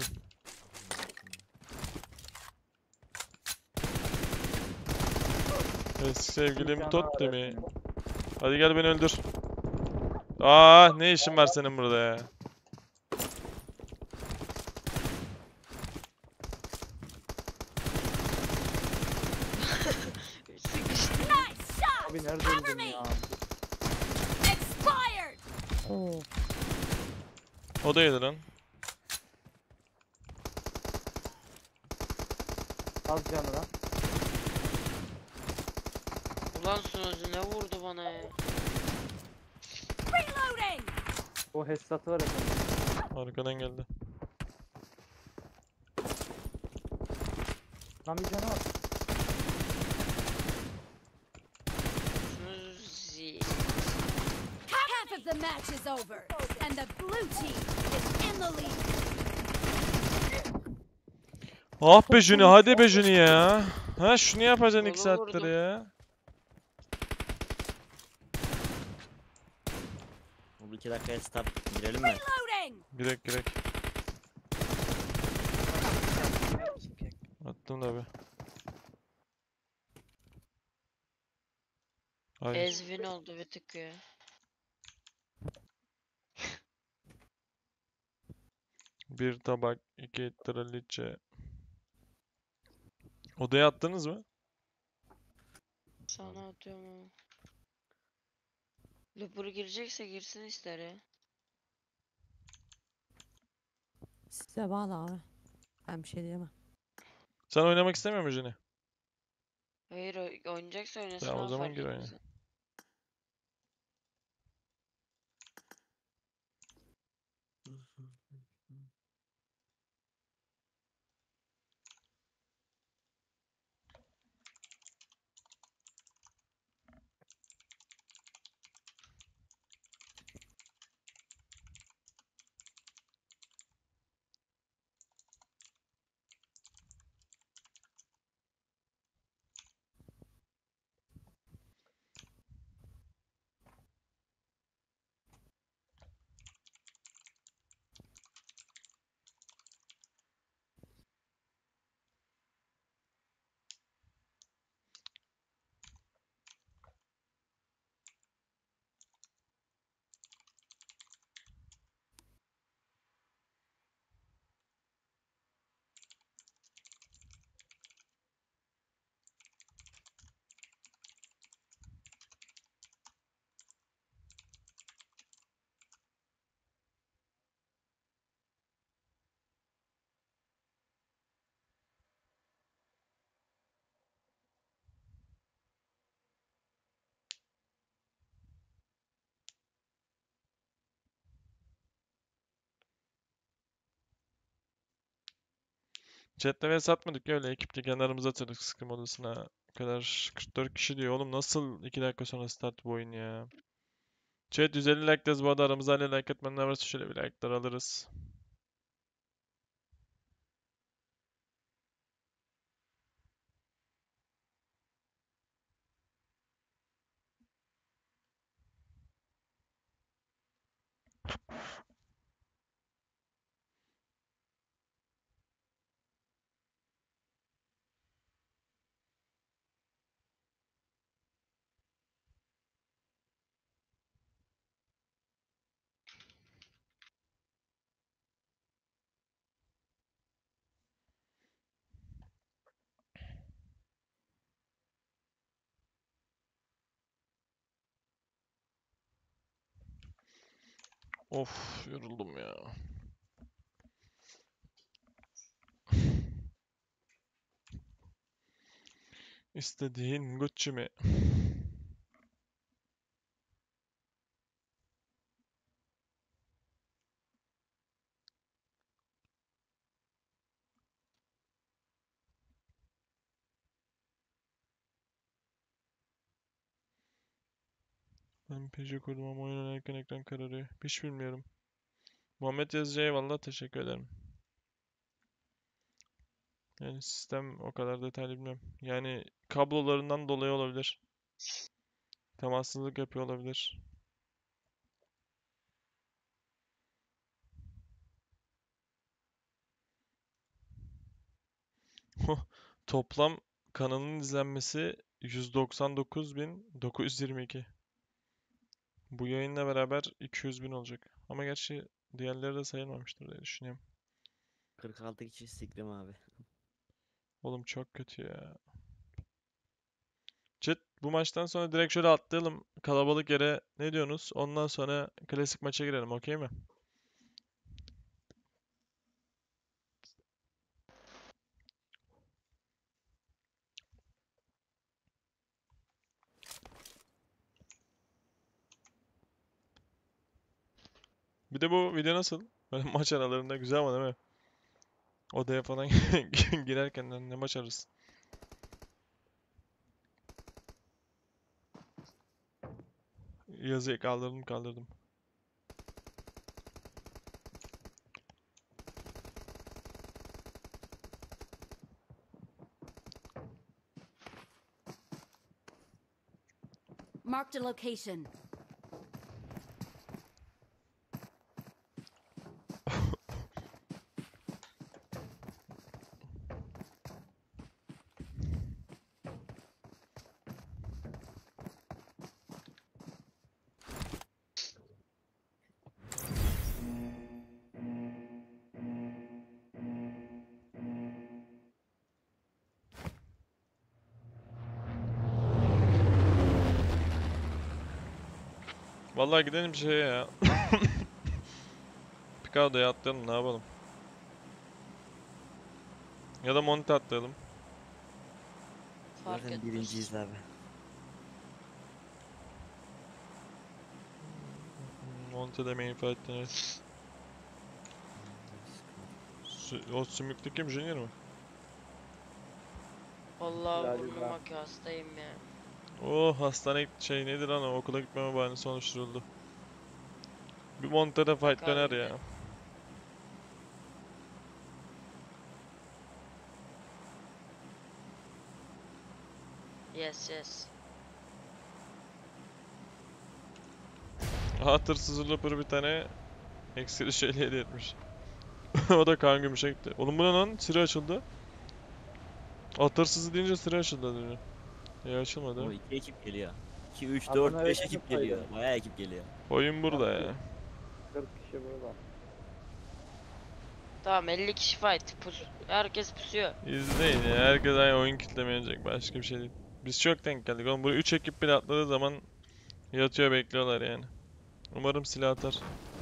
Eski sevgilim Canı Tottemi. öğretmenim. Hadi gel beni öldür. Aa ne işin var senin burada ya? Sıkıştı. Nice shot! Abi nerede Cover öldün me! ya? Expired! Oo. O da yedi lan. Az canı lan. Ulan sunucu ne vurdu bana ya? Reloading! O hesatı var efendim. Arkadan geldi. Lan bir canı var. Sunucu. Half of the match is over, and the blue team is in the lead. Ah be Juni hadi be Juni ya. Ha şunu yapacaksın iki Onu saattir vurdum. ya. Bu iki dakikaya stop girelim mi? Reloading! Girek girek. Attım da bir. Hayır. Ezvin oldu bir tık ya. Bir tabak, iki traliçe. Odaya attınız mı? Sana atıyorum ama. Looper girecekse girsin ister ya. Size bağlı abi. Ben bir şey diyemem. Sen oynamak istemiyor musun Juni? Hayır o- oynayacaksa oynasın Tamam, o ama zaman fark gir oyna. etmez. Chat'te ve satmadık ya öyle ekipçe kenarımıza atıyorduk sıkım odasına. kadar kırk dört kişi diyor. Oğlum nasıl iki dakika sonra start bu oyun ya? Chat yüz elli like'dayız bu arada. Aramızda hala like atmayanlar varsa şöyle bir like'lar alırız. Of, yoruldum ya. İstediğin Gucci mi? Ben P C kurdum ama oyun oynarken ekran kararıyor. Hiç bilmiyorum. Muhammed Yazıcı'ya eyvallah, teşekkür ederim. Yani sistem o kadar detaylı bilmiyorum. Yani kablolarından dolayı olabilir. Temassızlık yapıyor olabilir. Toplam kanalın izlenmesi yüz doksan dokuz bin dokuz yüz yirmi iki. Bu yayınla beraber iki yüz bin olacak. Ama gerçi diğerleri de sayılmamıştır diye düşünüyorum. kırk altı kişi siktim abi. Oğlum çok kötü ya. Chat, bu maçtan sonra direkt şöyle atlayalım kalabalık yere. Ne diyorsunuz? Ondan sonra klasik maça girelim, okey mi? Bir de bu video nasıl? Böyle maç aralarında güzel ama değil mi? Odaya falan girerken ne maç ararız? Yazıyı kaldırdım kaldırdım. Marked a location. Vallahi gidelim şeye ya. Picado'ya atlayalım, ne yapalım? Ya da Monte atlayalım. Fark Zaten etmez. birinciyiz abi. Monte de main fight'ten evet. Sü- O sümüklü kim? Junior mu? Vallahi Galiba. burnuma ki hastayım ya. Oh, hastane şey nedir lan o, okula gitmeme bahanesi oluşturuldu. Bir Monte'de fight Bakar döner bir de. ya. Yes yes. Aha, tırsız looper bir tane eksili şeyle hediye etmiş. O da kan gümüşe gitti. Oğlum bu ne lan? Sıra açıldı. Atırsızı deyince sıra açıldı az önce. Ya açılmadı. O iki ekip geliyor. iki, üç, Adana dört, beş ekip ekip saydı. geliyor. Bayağı ekip geliyor. Oyun burada ya. kırk kişi burada. Tamam elli kişi fight. Pus herkes pusuyor. İzleyin ya. Herkes aynı oyun kitlemeyecek. Başka bir şey değil. Biz çok denk geldik. Oğlum buraya üç ekip bile atladığı zaman yatıyor bekliyorlar yani. Umarım silah atar.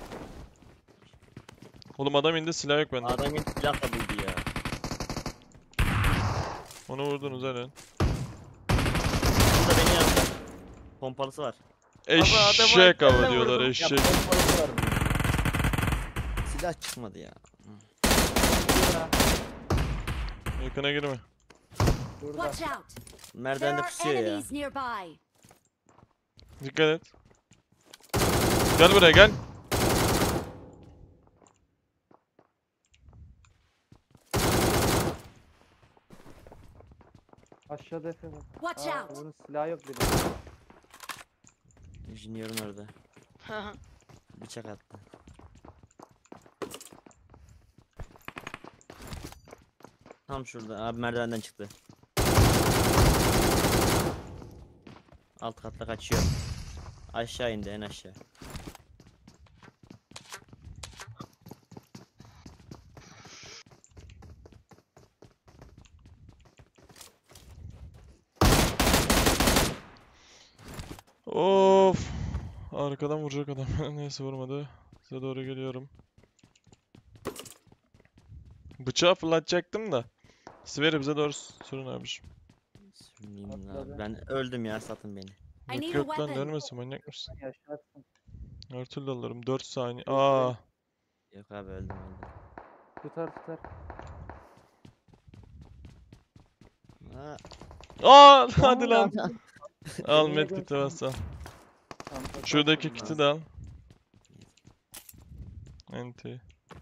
Oğlum adam indi, silah yok bende. Adam yine silah da buldu ya. Onu vurdunuz helal. Burada beni yaptı. Pompalısı var. Eşek adamı avı elle diyorlar, vurdum. eşek. Pompalısı var bunun. Silah çıkmadı ya. Yakına girme. Burada. Watch out! There Merdivende are pusuyor ya. enemies nearby. Dikkat et. Gel buraya gel. Aşağıda Efe bak. Watch Aa, out. bunun silahı yok bir de. Junior'un orada. Bıçak attı. Tam şurada. Abi merdivenden çıktı. Alt katta kaçıyor. Aşağı indi en aşağı. Of. Arkadan vuracak adam. Neyse vurmadı. Size doğru geliyorum. Bıçağı fırlatacaktım da. Siveri bize doğru sürün abiciğim. Sürüneyim lan Atladı. abi. Ben öldüm ya, satın beni. I Yok need a yok lan weapon. ölmesin, manyak mısın? Yaşarsın. Her türlü alırım. dört saniye. Yok, Aa. Yok abi, öldüm öldüm. Tutar tutar. Aa, Aa hadi lan. Aa, Al Niye medkit'i göstereyim? bas al. çantası Şuradaki atmadım kiti ben. de al. Enti.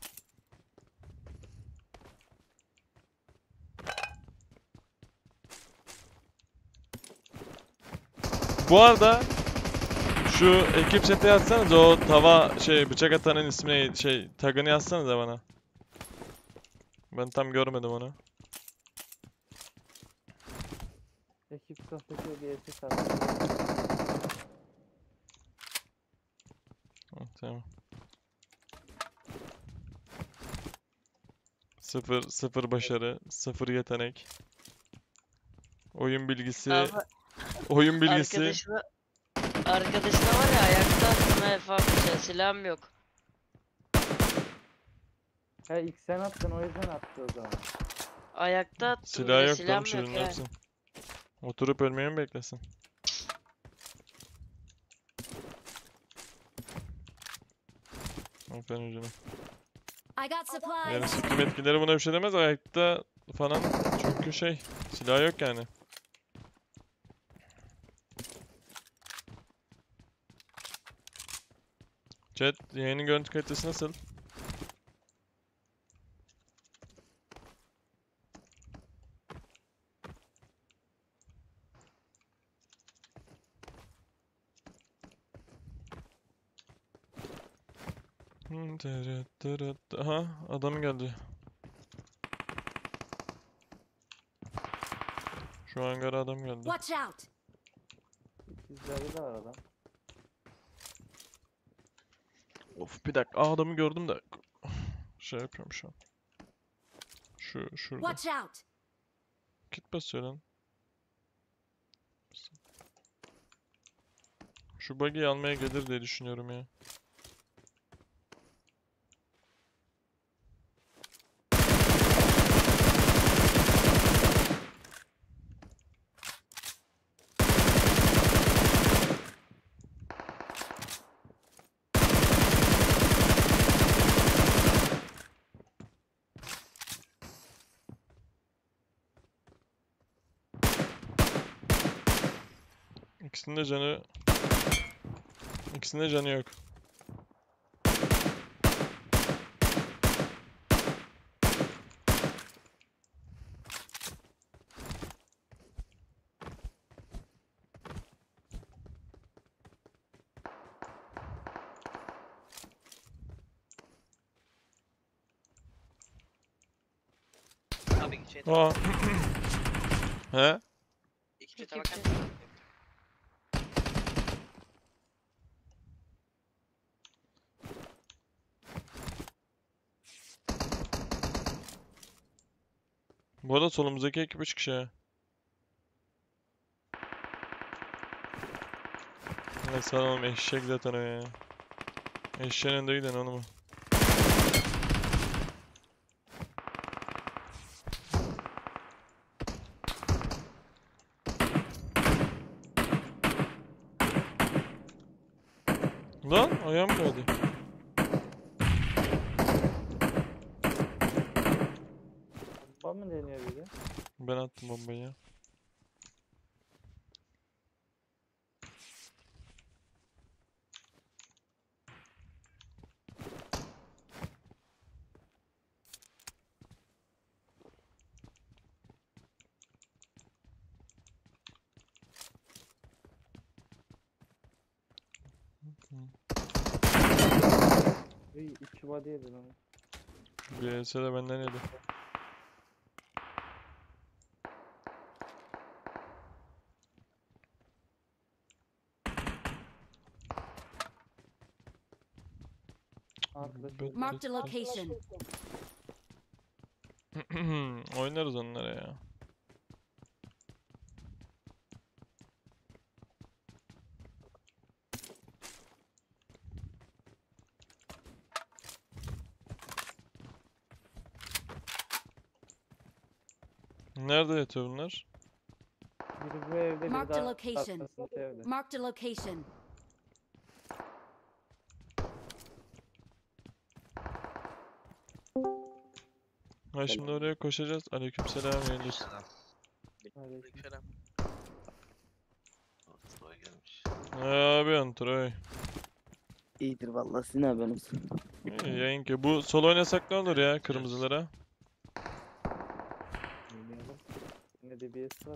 Bu arada şu ekip chat'e yazsanız o tava şey bıçak atanın ismini şey tagını yazsanız da bana. Ben tam görmedim onu. Ekip sohbeti bir eski sardı. Ha, tamam. Sıfır, sıfır başarı, sıfır yetenek. Oyun bilgisi, Abi oyun bilgisi. arkadaşına arkadaşına var ya ayakta attım he falan silahım yok. He ilk sen attın o yüzden attı o zaman. Ayakta attım Silah bile, yok silahım lan şunun yok ya. hepsin. Oturup ölmeyi mi beklesin? Aferin canım. I got Yani supplies. Steam etkileri buna bir şey demez, ayakta falan çünkü şey silah yok yani. Chat yayının görüntü kalitesi nasıl? Hmm, tırıt tırıt. Aha adam geldi. Şu hangara adam geldi. Watch out. İkizleri de var adam. Of bir dakika. Aa, adamı gördüm de. Şey yapıyorum şu an. Şu şurada. Watch out. Kit basıyor lan. Şu buggy'i almaya gelir diye düşünüyorum ya. İkisinin de canı... İkisinin de canı yok. Abi şey Aa. He? İkinci bakar Bu arada solumuzdaki ekip üç kişi ha. Neyse oğlum eşek zaten o ya. Eşeğin önünde giden onu mu? Lan ayağım kaydı. Bomba mı deniyor biri? Ben attım bombayı ya. İyi, iki body yedi lan. Bir E S de benden yedi. Arkadaşım. Marked a location. Oynarız onlara ya. Nerede yatıyor bunlar? Biri bu evde, biri Marked a daha location. arkasındaki evde. Marked a location. Ha şimdi oraya koşacağız. Aleykümselam Yeliz. Selam. Aleyküm. Troy gelmiş. Ne yapıyorsun Troy? İyidir vallahi sizin haberiniz. İyi yayın ki. Bu solo oynasak ne olur ya kırmızılara? Oynayalım. Ne D B S var.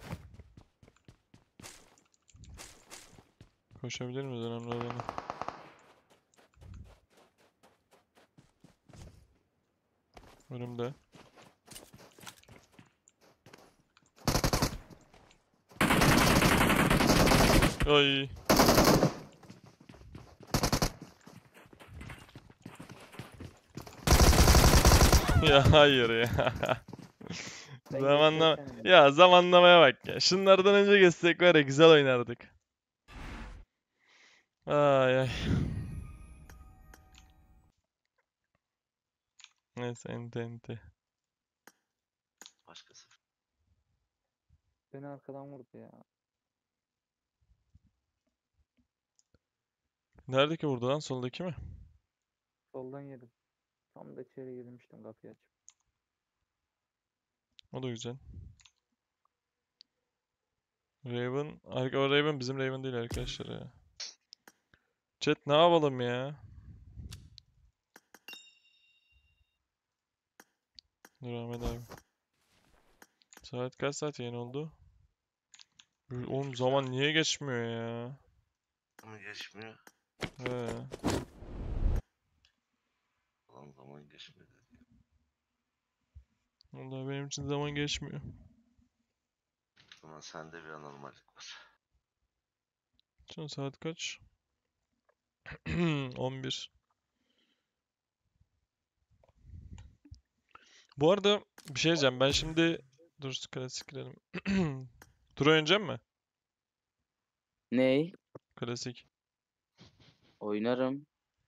Koşabilir miyiz önemli olanı? Önümde. Ay. Ya hayır ya. Sen Zamanlama geçsene beni. ya zamanlamaya bak ya. Şunlardan önce geçsek var ya güzel oynardık. Ay ay. Neyse ente ente. Başkası. Beni arkadan vurdu ya. Nerede ki burada lan soldaki mi? Soldan yedim. Tam da içeri girmiştim kapıyı açıp. O da güzel. Raven, arka o Raven bizim Raven değil arkadaşlar ya. Chat ne yapalım ya? Dur Ahmet abi. Saat kaç saat yayın oldu? Ü- Oğlum zaman niye geçmiyor ya? Ama geçmiyor. He. Ulan zaman geçmedi. Vallahi benim için zaman geçmiyor. Ama sende bir anormallik var. Şu an saat kaç? on bir. Bu arada bir şey diyeceğim. Ben şimdi dur klasik girelim. Tur oynayacak mı? Ney? Klasik. Oynarım.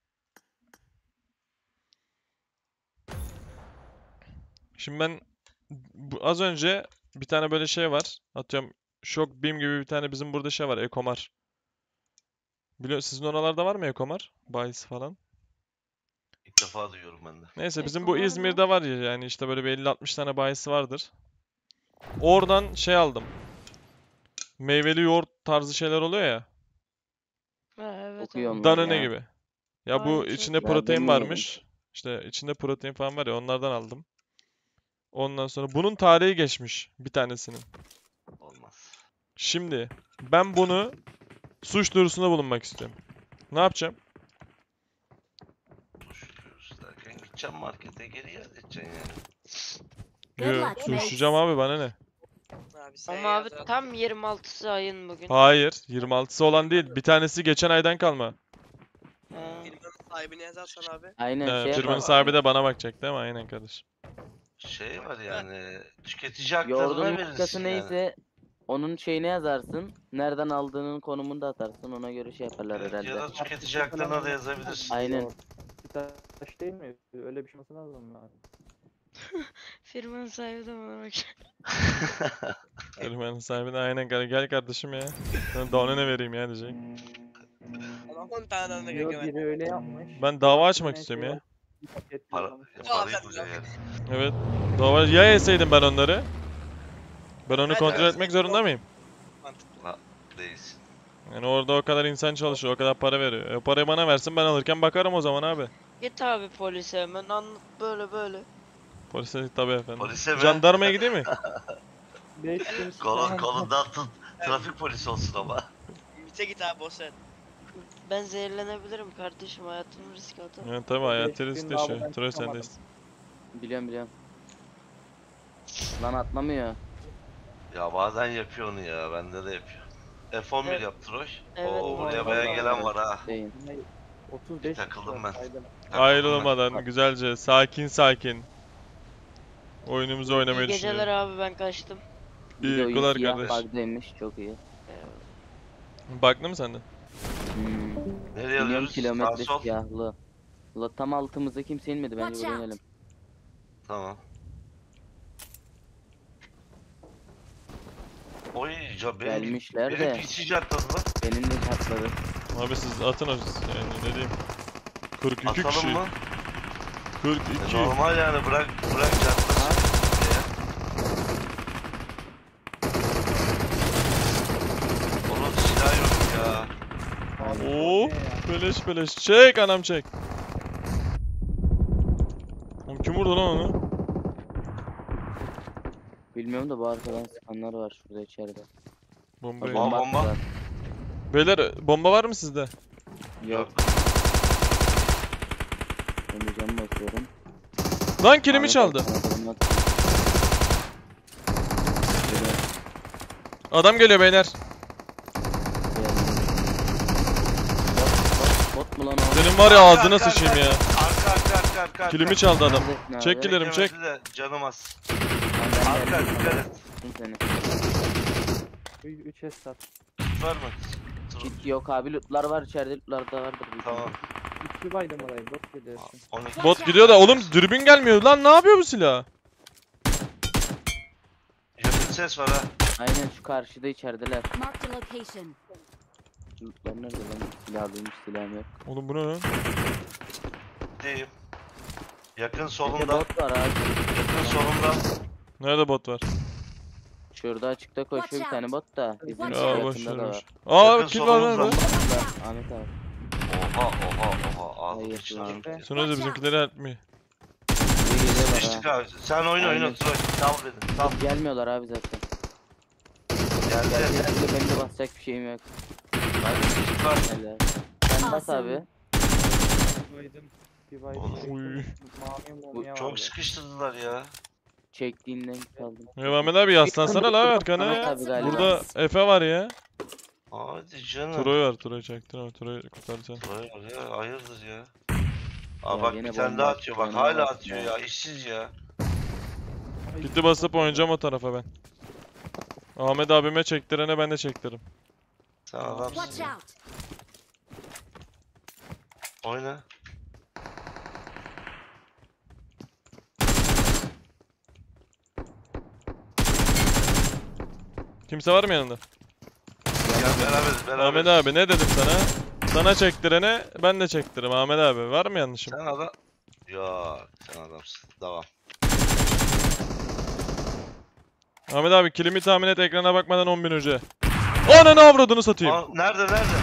Şimdi ben bu, az önce bir tane böyle şey var. Atıyorum Shock Beam gibi bir tane bizim burada şey var. Ekomar. Biliyor sizin oralarda var mı Ekomar? Bayis falan. İlk defa duyuyorum ben de. Neyse bizim bu Ekomar mı? İzmir'de var ya yani işte böyle bir elli altmış tane bayisi vardır. Oradan şey aldım. Meyveli yoğurt tarzı şeyler oluyor ya. Ha, evet Okuyorum evet. ben Danone ya. gibi. Ya bu Ay, çok içinde iyi. Ya protein denemedim. varmış. İşte içinde protein falan var ya onlardan aldım. Ondan sonra bunun tarihi geçmiş bir tanesinin. Olmaz. Şimdi ben bunu suç duyurusunda bulunmak istiyorum. Ne yapacağım? Suçluyoruz derken gideceğim markete geri iade edeceksin yani. Good Yo, luck, mates. suçlayacağım abi bana ne? Ama abi tam yirmi altısı ayın bugün. Hayır, yirmi altısı olan değil. Bir tanesi geçen aydan kalma. Ha. Sahibini yazarsan abi. Aynen Ee, şey firmanın yapalım. sahibi de bana bakacak değil mi? Aynen kardeşim. Şey var yani tüketici haklarına Yoğurdun verirsin markası yani. neyse onun şeyini yazarsın. Nereden aldığının konumunu da atarsın. Ona göre şey yaparlar Evet, herhalde. ya da tüketici haklarına da yazabilirsin. Aynen. Bir taş değil mi? Öyle bir şey olması lazım yani. Firmanın sahibi de bana bakacak. Firmanın sahibi de aynen gel, gel kardeşim ya. Sana daha ne vereyim ya diyecek. on tane Yo, biri öyle yapmış. Ben dava açmak Yine istiyorum şey ya. olmuş, bir paket Para, yollamış. parayı buluyor yani. Evet. Dava ya yeseydim ben onları. Ben onu Evet, kontrol evet. etmek zorunda mıyım? La, değilsin. Yani orada o kadar insan çalışıyor, o kadar para veriyor. E, o parayı bana versin ben alırken bakarım o zaman abi. Git abi polise hemen anlat böyle böyle. Polise tabii efendim. Polise mi? Jandarmaya gideyim mi? beş gün Kolun, sonra- kolundan tut. Trafik polisi olsun ama. Mite git abi o sen. Ben zehirlenebilirim kardeşim, hayatımı riske atamam. Yani tabii beş hayat gün riskli daha şey. buradan Troy çıkamadım. sendeyiz. Biliyorum biliyorum. Lan atlamıyor. Ya bazen yapıyor onu ya. Bende de yapıyor. F on bir Evet. yap Troy. Evet, Oo buraya vallahi bayağı vallahi gelen evet. var ha. Değil. Yine otuz beş Takıldım kişi ben. saydım. Takıldım Ayrılmadan güzelce sakin sakin oyunumuzu İyi oynamayı geceler düşünüyorum. abi, ben kaçtım. Bir İyi de oyun uykular siyah kardeş. bug'daymış. Çok iyi. Eyvallah. Baktın mı sende? Hmm. Nereye Milyon alıyoruz? Sağ kilometre sol. siyahlı. La tam altımızda kimse inmedi. Bence Watch buraya out. inelim. Tamam. Oy ya benim Gelmişler benim de. pisici atladı lan. Benim de patladı. Abi siz atın o yani ne diyeyim. kırk iki kişi. Atalım mı? kırk E, iki. normal yani bırak bırak çatlasın. Oğlum silah yok ya. Abi, Oo, ne ya? beleş beleş. Çek anam çek. Oğlum kim vurdu lan onu? Bilmiyorum da bu arkadan sıkanlar var şurada içeride. Bombayı. Bomba. Bomba bomba. attılar. Beyler bomba var mı sizde? Yok. Ben de cam bakıyorum. Lan kilimi Ahmet çaldı. abi sana bomba attı. Böyle Adam geliyor beyler. geldi. Bot, bot, bot mu lan o? Senin var ya Arka, ağzına arka, sıçayım arka. ya. Arka arka arka arka. arka. Kilimi çaldı adam. Neredesin abi? Çek killerimi çek. Çekemedi de canım az. Lan ben Arka geldim, dikkat et. tuttum seni. üç hesap. Var mı? Dur, Kit yok abi, lootlar var içeride, lootlar da vardır. büyük Tamam. İki baydım orayı. Bot geliyorsun. Onu Bot gidiyor da oğlum dürbün gelmiyor. Lan ne yapıyor bu silah? yakın ses var ha. ihtimalle. Aynen şu karşıda içerideler. Marked a location. Lootlar nerede lan? Silahlıymış, silahım yok. Oğlum bu ne lan? Diyeyim. Yakın Bir de solumda. bot var abi. Yakın solumda. Nerede bot var? Şurada açıkta koşuyor bir Watch tane out. bot da. Bizim Watch şey Ya out. boş yakında da vermiş. var. Aa Yakın kill var solumuzda. nerede? Burada, Ahmet abi. Oha oha oha. Aldım Hayır, içine. lan. Sonra da bizimkileri atmıyor. Buraya geliyorlar Sıçtık ha. abi. Sen oyna oyna Aynen. Troy. Sal beni. Sal. Gelmiyorlar abi zaten. Geldi. Geldiler bile benim de basacak bir şeyim yok. Hadi sıçtık var. Helal. Sen bas Awesome. abi. Baydım. Bir baydım. Oğlum. çektim. Uy. Mavi Bu mumya Çok vardı. sıkıştırdılar ya. Çektiğinden çaldım. Ya Mehmet abi yaslansana la arkana Ahmet ya. abi galiba. Burada Efe var ya. Hadi canım. Troy var Troy çaktın ama Troy kurtaracağım. Troy var ya. Hayırdır ya. Aa Ya bak yine bir tane bomba daha attı, atıyor. Bak bana hala bak atıyor ya. ya. İşsiz ya. Gitti basıp oynayacağım o tarafa ben. Ahmet abime çektirene ben de çektiririm. Sen Watch adamsın ya. out. Oyna. Kimse var mı yanında? Gel beraberiz beraberiz. Ahmet abi ne dedim sana? Sana çektirene ben de çektiririm Ahmet abi. Var mı yanlışım? Sen adam... Yok sen adamsın. Devam. Ahmet abi kilimi tahmin et ekrana bakmadan on bin önce. Ananı avradını satayım. Aa, nerede nerede?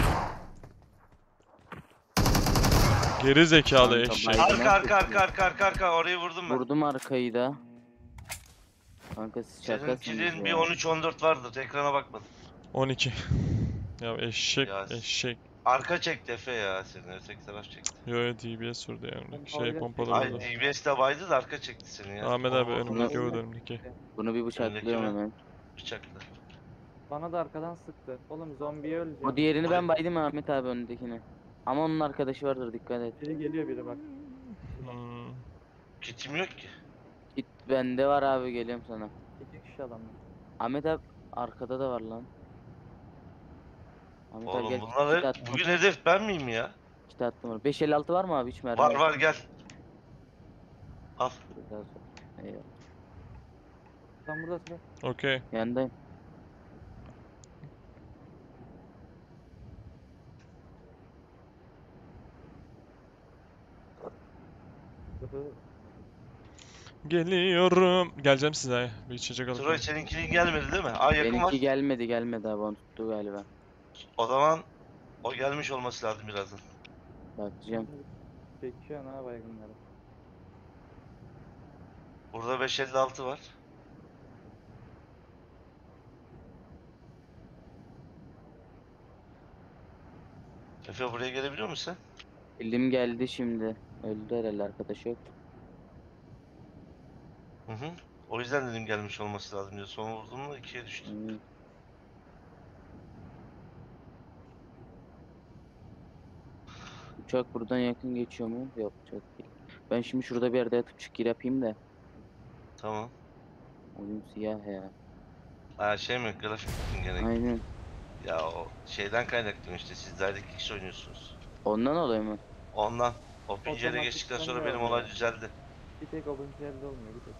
Geri zekalı Kanka, eşek. baygın. Arka arka arka arka arka arka. Orayı vurdum ben. Vurdum arkayı da. Kanka siz Senin şakasınız kilin bir ya. on üç on dört vardır. Ekrana bakmadım. on iki. Ya eşek Ya. eşek. Arka çekti Efe ya senin. Öteki taraf çekti. Yo yo D B S sürdü yani. Şey Pompalı- pompalı Ay vurdu. D B S de baydı da arka çekti seni ya. Ahmet abi Oo, önümdeki Bunu- vurdu önümdeki. Bunu bir bıçaklıyorum mi? hemen. Bıçakla. Bana da arkadan sıktı. Oğlum zombiye öleceğim. O diğerini ben baydım Ahmet abi önündekini. Ama onun arkadaşı vardır, dikkat et. Biri geliyor biri bak. Hmm. Kitim yok ki. Git bende var abi, geliyorum sana. İki kişi adamlar. Ahmet abi arkada da var lan. Ahmet abi Oğlum gel, bunlar kit hep- attım. bugün hedef ben miyim ya? Kit attım onu. beş elli altı var mı abi, hiç mermi? Var yok. var gel. Al. Biraz zor. Eyvallah. Sen buradasın. Okey. Yanındayım. Geliyorum. Geleceğim size. Bir içecek alıp. Troy seninkinin gelmedi değil mi? Aa yakın Benimki var. gelmedi gelmedi abi, onu tuttu galiba. O zaman o gelmiş olması lazım birazdan. Bakacağım. Çekiyor ha baygınları. Burada beş elli altı var. Efe buraya gelebiliyor musun Elim geldi şimdi. Öldü herhalde, arkadaş yok. sen? Hı hı. O yüzden dedim gelmiş olması lazım diye. Son vurduğumda ikiye düştü. Hmm. Uçak buradan yakın geçiyor mu? Yok, uçak değil. Ben şimdi şurada bir yerde yatıp çıkır yapayım da. Tamam. Oyun siyah ya. Ha şey mi? Grafik mi gerek? Aynen. Ya o şeyden kaynaklı işte. Siz Direct X oynuyorsunuz. Ondan dolayı mı? Ondan. O pincere Otomatik geçtikten sonra dönüyor benim ya. olay düzeldi. Bir tek OpenGL'de olmuyor bir tek.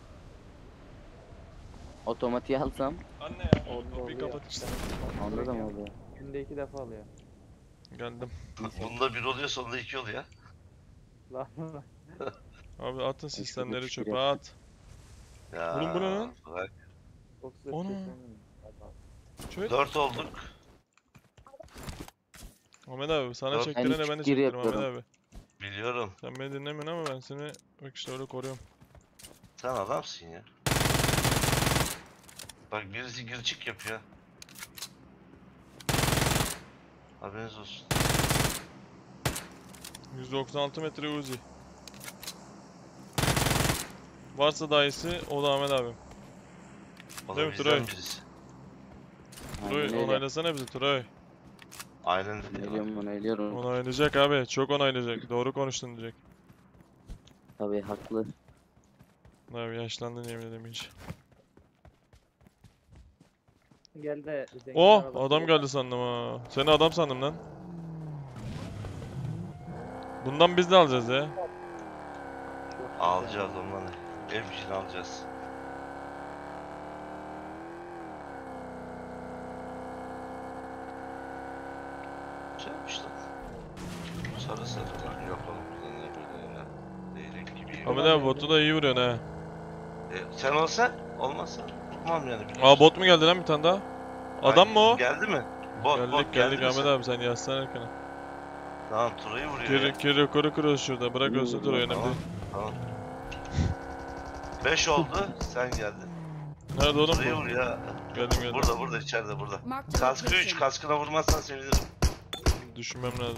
Otomatiğe alsam. Anne ya. Onda Kapıyı oluyor. kapat işte. Onda da mı oluyor? Günde iki defa alıyor. Geldim. Bunda bir oluyor, sonunda iki oluyor ya. Lan Abi atın şurada sistemleri çıkır çöpe yapayım. at. Ya. Oğlum bu ne lan? Bak. dokuz Onu. F P S Çöp. Dört olduk. Ahmet abi sana Dört- çektirene Ben ben de çıkır çektirim Ahmet yapıyorum. abi. Biliyorum. Sen beni dinlemiyorsun ama ben seni bak işte öyle koruyorum. Sen adamsın ya. Bak birisi gir çık yapıyor. Haberiniz olsun. yüz doksan altı metre Uzi. Varsa dayısı o da Ahmet abi. O Değil da mi bizden Turay? birisi. Turay Aynen öyle. onaylasana bizi Turay. Aynen dedi ya. Onaylıyorum, onaylıyorum. Onaylayacak abi. Çok onaylayacak. Doğru konuştun diyecek. Tabii haklı. Abi yaşlandın yemin ederim hiç. Gel de zengin Oh arabası adam yok. geldi sandım ha. Seni adam sandım lan. Bundan biz de alacağız ya. Çok Alacağız ondan. Ev için alacağız. Güzelmiş lan. Sarı sarı lan. Yok oğlum bizde ne böyle ya. Leylek gibi. Ahmet abi botu da iyi vuruyorsun ha. E, sen olsan olmazsa vurmam yani. biliyorsun. Aa bot mu geldi lan bir tane daha? Adam mı o? Geldi mi? Bot Geldik bot geldik geldi mi Ahmet sen? abi sen yazsana arkana. Tamam Turay'ı vuruyor Kiri ya. kiri kuru kuru şurada bırak ölsün dur önemli Tamam. değil. Tamam. beş oldu sen geldin. Nerede oğlum Turay'ı bu? vur ya. Geldim geldim. Burada burada içeride burada. Marked a Kaskı üç, location. kaskına vurmazsan sevinirim. Düşünmem lazım.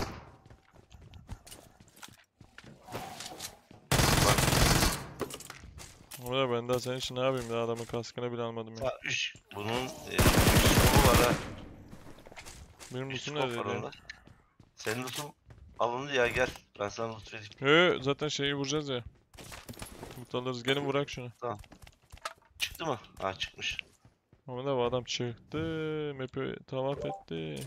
Ahmet abi ben daha senin için ne yapayım daha adamın kaskını bile almadım ya. Ha üç. Bunun e, üç skopu var ha. Benim üç lootum skop var neredeydi onda. ya? Senin lootun alındı ya gel. Ben sana loot vereyim. Yo zaten şeyi vuracağız ya. Loot alırız gelin vurak şunu. Çıktı mı? Ha çıkmış. Ahmet abi adam çıktı. Map'i tavaf etti.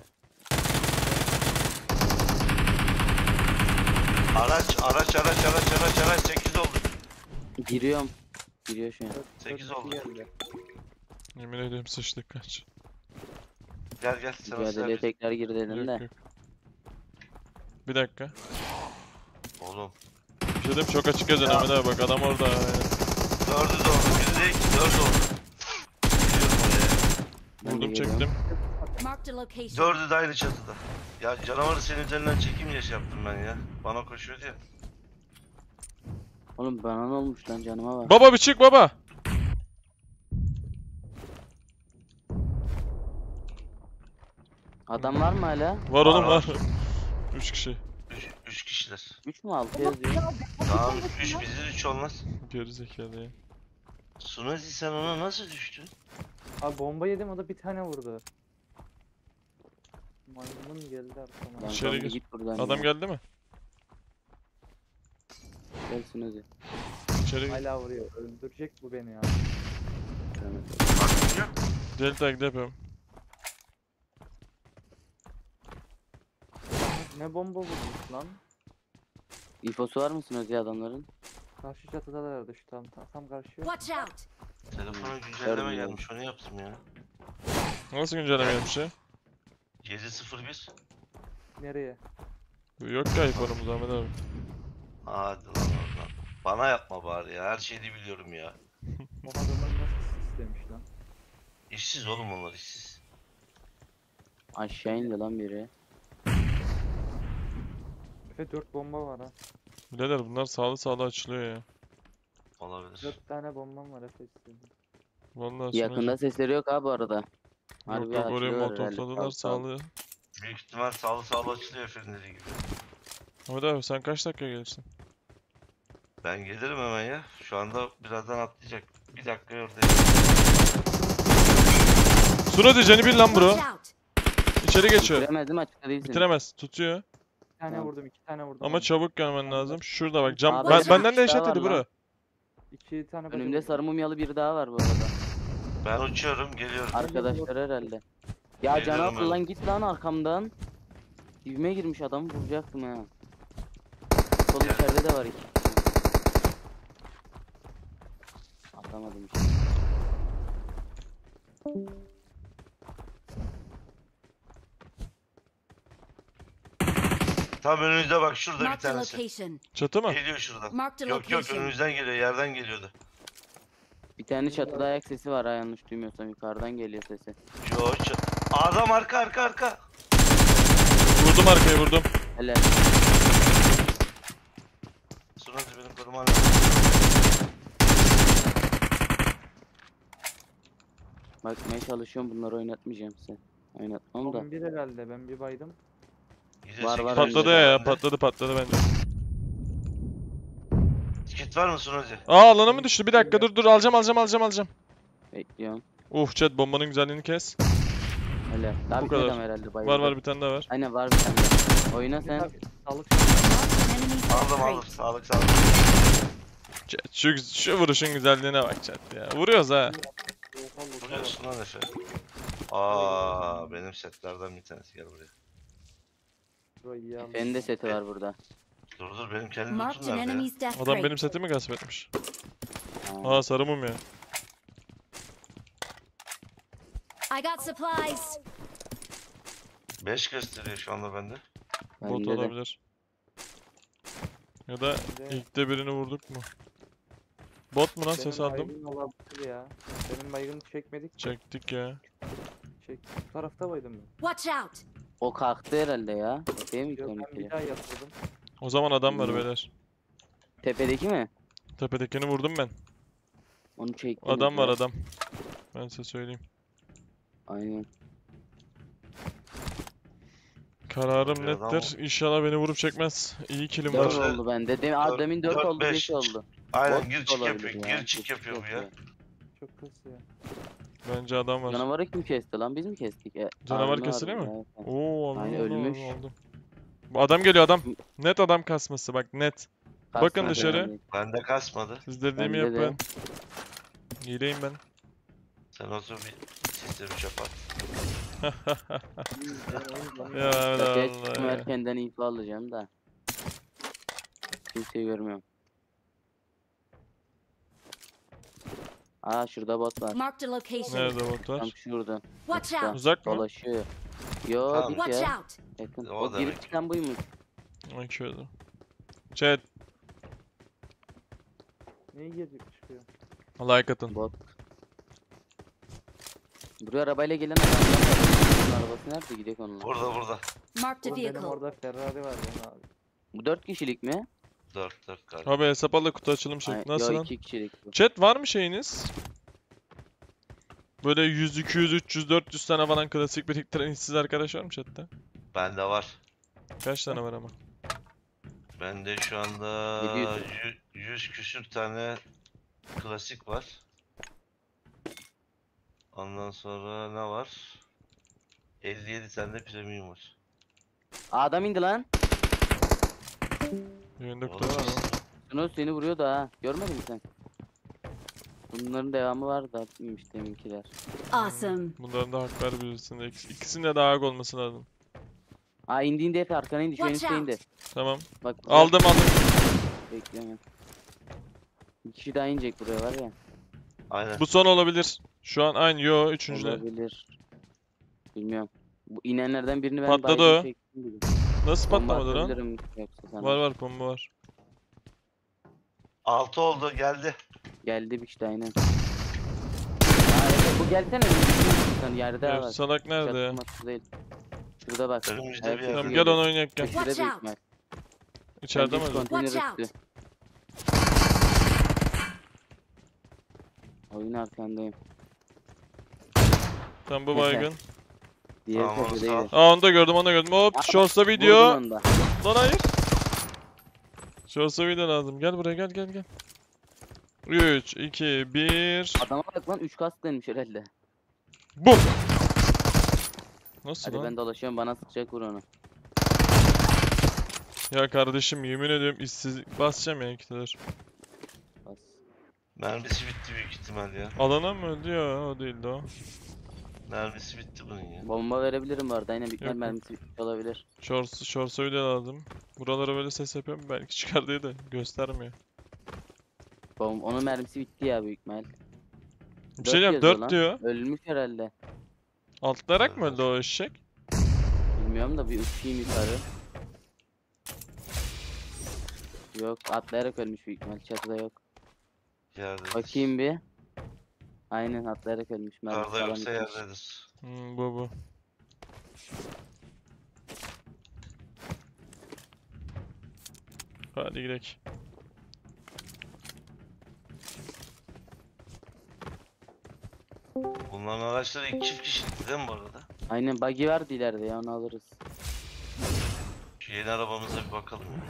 Araç araç araç araç araç araç sekiz oldu. Giriyorum. Giriyor şu an. sekiz dört oldu. kişi geldi. Yemin ediyorum sıçtık kaç. Gel gel sana Mücadeleye silah bir- tekrar gir dedim Yok de. yok. Bir dakika. Oğlum. Bir şey diyeyim çok açık geleceksin Ahmet abi bak adam orada. Aynen. Dördü de oldu. Yüzde iki dört oldu. Gidiyorum oraya. Ben de Vurdum geliyorum. çektim. Marked a location. Dördü de aynı çatıda. Ya canavarı senin üzerinden çekim yaş yaptım ben ya. Bana koşuyordu ya. Oğlum bana ne olmuş lan, canıma bak. Baba bir çık baba. Adam var mı hala? Var oğlum Var, var. Üç kişi. Üç, üç kişiler. üç mü altı yazıyor? Tamam üç bizde üç olmaz. Geri zekalı ya. Sunazi sen ona nasıl düştün? Abi bomba yedim o da bir tane vurdu. Maymun geldi arkama. Lan İçeri zombi gir. git buradan Adam ya. geldi mi? Gelsin hadi. İçeri gir. Hala vuruyor. Öldürecek bu beni ya. Baktın yok. Deli taklit yapıyorum. Ne bomba vurmuş lan? İfosu var mısın Özge adamların? Karşı çatıdalardı şu tam tam, tam karşı. Watch out. Telefona güncelleme Gördüm, gelmiş onu yaptım ya. Nasıl güncelleme gelmiş ya? yedi sıfır bir. Nereye? Yok ki iPhone'umuz Ahmet abi. Hadi lan oradan. Bana yapma bari ya her şeyi de biliyorum ya. O adamın nasıl sistemiş lan? İşsiz oğlum onlar işsiz. Aşağı indi lan biri. Efe dört bomba var ha. Birader bunlar sağlı sağlı açılıyor ya. Olabilir. dört tane bombam var Efe istedim. Vallahi Yakında sesleri yok abi bu arada. Yok Harbi yok oraya açılıyorlar herhalde, motopladılar sağ- sağ- sağlı. Büyük ihtimal sağlı sağlı açılıyor Efe'nin dediği gibi. Ahmet abi sen kaç dakika gelirsin? Ben gelirim hemen ya. Şu anda birazdan atlayacak. Bir dakika oradayım. Suno canı bir lan bro. Watch out! İçeri geçiyor. Bitiremezdim, açıkta değilsin. Bitiremez. Tutuyor. Bir tane Tamam. vurdum, iki tane vurdum. Ama abi. çabuk gelmen lazım. Şurada bak cam. Abi, Ben, bir benden de daha eşit var dedi lan. bro. İki tane body Önümde vurdum. sarı mumyalı biri daha var bu arada. Ben uçuyorum, geliyorum. Arkadaşlar herhalde. Ya Geliyorum Can ben. lan git lan arkamdan. Dibime girmiş adamı vuracaktım ha. Sol Gel. içeride de var iki. Atamadım işte. Tam önünüzde bak, şurada bir Marked a tanesi. location. Çatı mı? Geliyor şuradan. Marked a Yok yok, location. önünüzden geliyor, yerden geliyordu. Bir tane çatıda ayak sesi var ha, yanlış duymuyorsam yukarıdan geliyor sesi. Yo, ç- adam arka arka arka. Vurdum arkaya vurdum. Hele Sonra benim koruman lazım. bakmaya çalışıyorum, bunları oynatmayacağım size. Oynatmam da. Son bir herhalde, ben bir baydım. Gece Var, sekiz var, Patladı önde. ya ya. önde. Patladı patladı bence. Kit var mı Sunozi? Aa alana mı düştü? Bir dakika dur dur alacağım alacağım alacağım alacağım. Bekliyorum. Uf chat bombanın güzelliğini kes. Hele. Daha Bu bitmedi kadar. ama herhalde bayıldı. Var var bir tane daha var. Aynen var bir tane. daha. Oyna sen. Tabii, Sağlık. Marked an enemy's death Aldım aldım, rate. sağlık sağlık. Chat, şu, şu vuruşun güzelliğine bak chat ya. Vuruyoruz ha. Vuruyorsun lan Efe. Aa, benim setlerden bir tanesi, gel buraya. Burayı iyi aldım. Benim de seti var burada. Dur dur, benim kendi Marked lootum an nerede ya? enemy's death Adam rate. benim setimi gasp etmiş. Ha. Aa sarı mum ya. I got supplies. beş gösteriyor şu anda bende. Bot Bende de. olabilir. Ya da Bende- ilk de birini vurduk mu? Bot mu lan Benim ses aldım? baygın olabilir ya. Benim baygını çekmedik. Çektik ya. Çek. Bu tarafta baydım ben. Watch out! O kalktı herhalde ya. Tepeye mi Yok, gitti ben onunkiyle? bir daha yatırdım. O zaman adam var Bilmiyorum. beyler. Tepedeki mi? Tepedekini vurdum ben. Onu çektim. Adam var adam. Ben size söyleyeyim. Aynen. Kararım Bir adam nettir. İnşallah beni vurup çekmez. İyi kilim dört var. Dört- oldu bende. Dem Aa, dört- demin dört dört, oldu, beş. beş oldu. Aynen, Bot gir çık olabilir yapıyor, ya, gir çık çok- yapıyor bu çok ya. iyi. Çok kasıyor. Bence adam var. Canavarı kim kesti lan? Biz mi kestik? E, Canavar abime kesiliyor vardı mu? ya. Oo Allah Aynen, Allah, ölmüş. aldım. Bu adam geliyor adam. Net adam kasması bak net. Bakın Kasmadı dışarı. herhalde. Bende kasmadı. Siz dediğimi Bende de. yapın. Hileyim ben. Sen otur bir sistemi çöp at. Ya Çatıya Allah çıktım, ya. erkenden info alacağım da. Kimseyi görmüyorum. Aa şurada bot var. Marked a location. Nerede bot Tam var? şurada. Watch Botta. out! Uzak mı? Dolaşıyor. Yo Tamam. dik Watch ya. out! Yakın. O O, demek. girip çıkan buymuş. Bakıyordum. Chat. Neyi gezip çıkıyor? Like atın. Bot. Buraya arabayla gelen adam var. Bunun arabası nerede, gidiyor onunla? Burada burada. Marked a Oğlum benim vehicle. orada Ferrari var benim abi. Bu dört kişilik mi? dört dört galiba. Abi hesap al da kutu açılım Ay, şekli. Nasıl yo lan? iki kişilik bu. Chat var mı şeyiniz? Böyle yüz, iki yüz, üç yüz, dört yüz tane falan klasik biriktiren işsiz arkadaş var mı chatte? Bende var. Kaç tane var ama? Bende şu anda yedi yüz. yü- yüz küsür tane klasik var. Ondan sonra ne var? elli yedi tane de premium var. Aa, adam indi lan. Yayında Oğlum, kutu var mı? Şunu seni vuruyor da ha. Görmedin mi sen? Bunların devamı var da atmış deminkiler. Awesome. Bunların da hak var birisinde. İkis- İkisinde de hak olması lazım. Aa indi indi Efe, arkana indi. Şu en Watch üstte out. indi. Tamam. Bak burada. Aldım aldım. Bekleme. Bir kişi daha inecek buraya var ya. Aynen. Bu son olabilir. Şu an aynı. Yo üçüncü de. Olabilir. Bilmiyorum. Bu inenlerden birini ben Patladı baygın o. çektim dedim. Nasıl Bomba patlamadı lan? atabilirim yoksa sana. Var var bomba var. altı oldu, geldi. Geldi bir kişi daha aynen. Aa evet, bu gelsene. Sen yerde Ya, var. salak nerede ya? Çatışması değil. Şurada bak. Önümüzde Ayak bir sesi yerde. Tamam geliyor. gel onu oynayak gel. Köşede Watch büyük out. ihtimal. İçeride mi Bence acaba? konteyner Watch üstü. Oyun arkandayım. Tam bu Yeter. baygın. Diğer Tamam, onu tepedeydi. sağ- Aa onu da gördüm onu da gördüm. Hop Aa, shorts'a Vurdun video. onu da. Lan hayır. Shorts'a video lazım. Gel buraya gel gel gel. üç, iki, bir. Adama bak lan üç kask denmiş herhalde. Bum. Nasıl Hadi lan? ben dolaşıyorum bana sıkacak vur onu. Ya kardeşim yemin ediyorum işsiz basacağım ya ikiler. Bas. Mermisi bitti büyük ihtimal ya. Alana mı öldü ya? O değildi o. Mermisi bitti bunun ya. Bomba verebilirim bu arada. Yine büyük Yok, yok. mermisi bitmiş olabilir. Shorts, shorts'a video lazım. Buralara böyle ses yapıyorum belki çıkar diye de göstermiyor. Bom onun mermisi bitti ya büyük ihtimal. Bir şey diyeceğim yazıyor dört lan. diyor. Ölmüş herhalde. Altlayarak mı öldü o eşek? Bilmiyorum da bir uçayım yukarı. Yok atlayarak ölmüş büyük ihtimal. Çatıda yok. Yerdedir. Bakayım bir. Aynen atlayarak ölmüş. Mermisi Karda falan yoksa bitmiş. yerdedir. Hmm, bu bu. Hadi gidelim. Bunların araçları iki çift kişilikti değil mi bu arada? Aynen buggy vardı ileride ya onu alırız. Şu yeni arabamıza bir bakalım ya.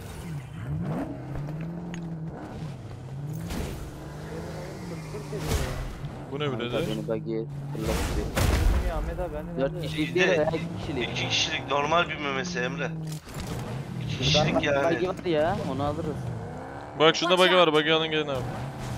Bu ne Kanka birader? beni buggy'ye fırlattı. Ya Ahmet abi ben de Dört nerede? kişilik İyi değil de- ya iki kişilik. İki kişilik normal bir memesi Emre. İki Şuradan kişilik bak, buggy yani. var ya onu alırız. Bak şurada bug'i var. Bug'i alın gelin abi.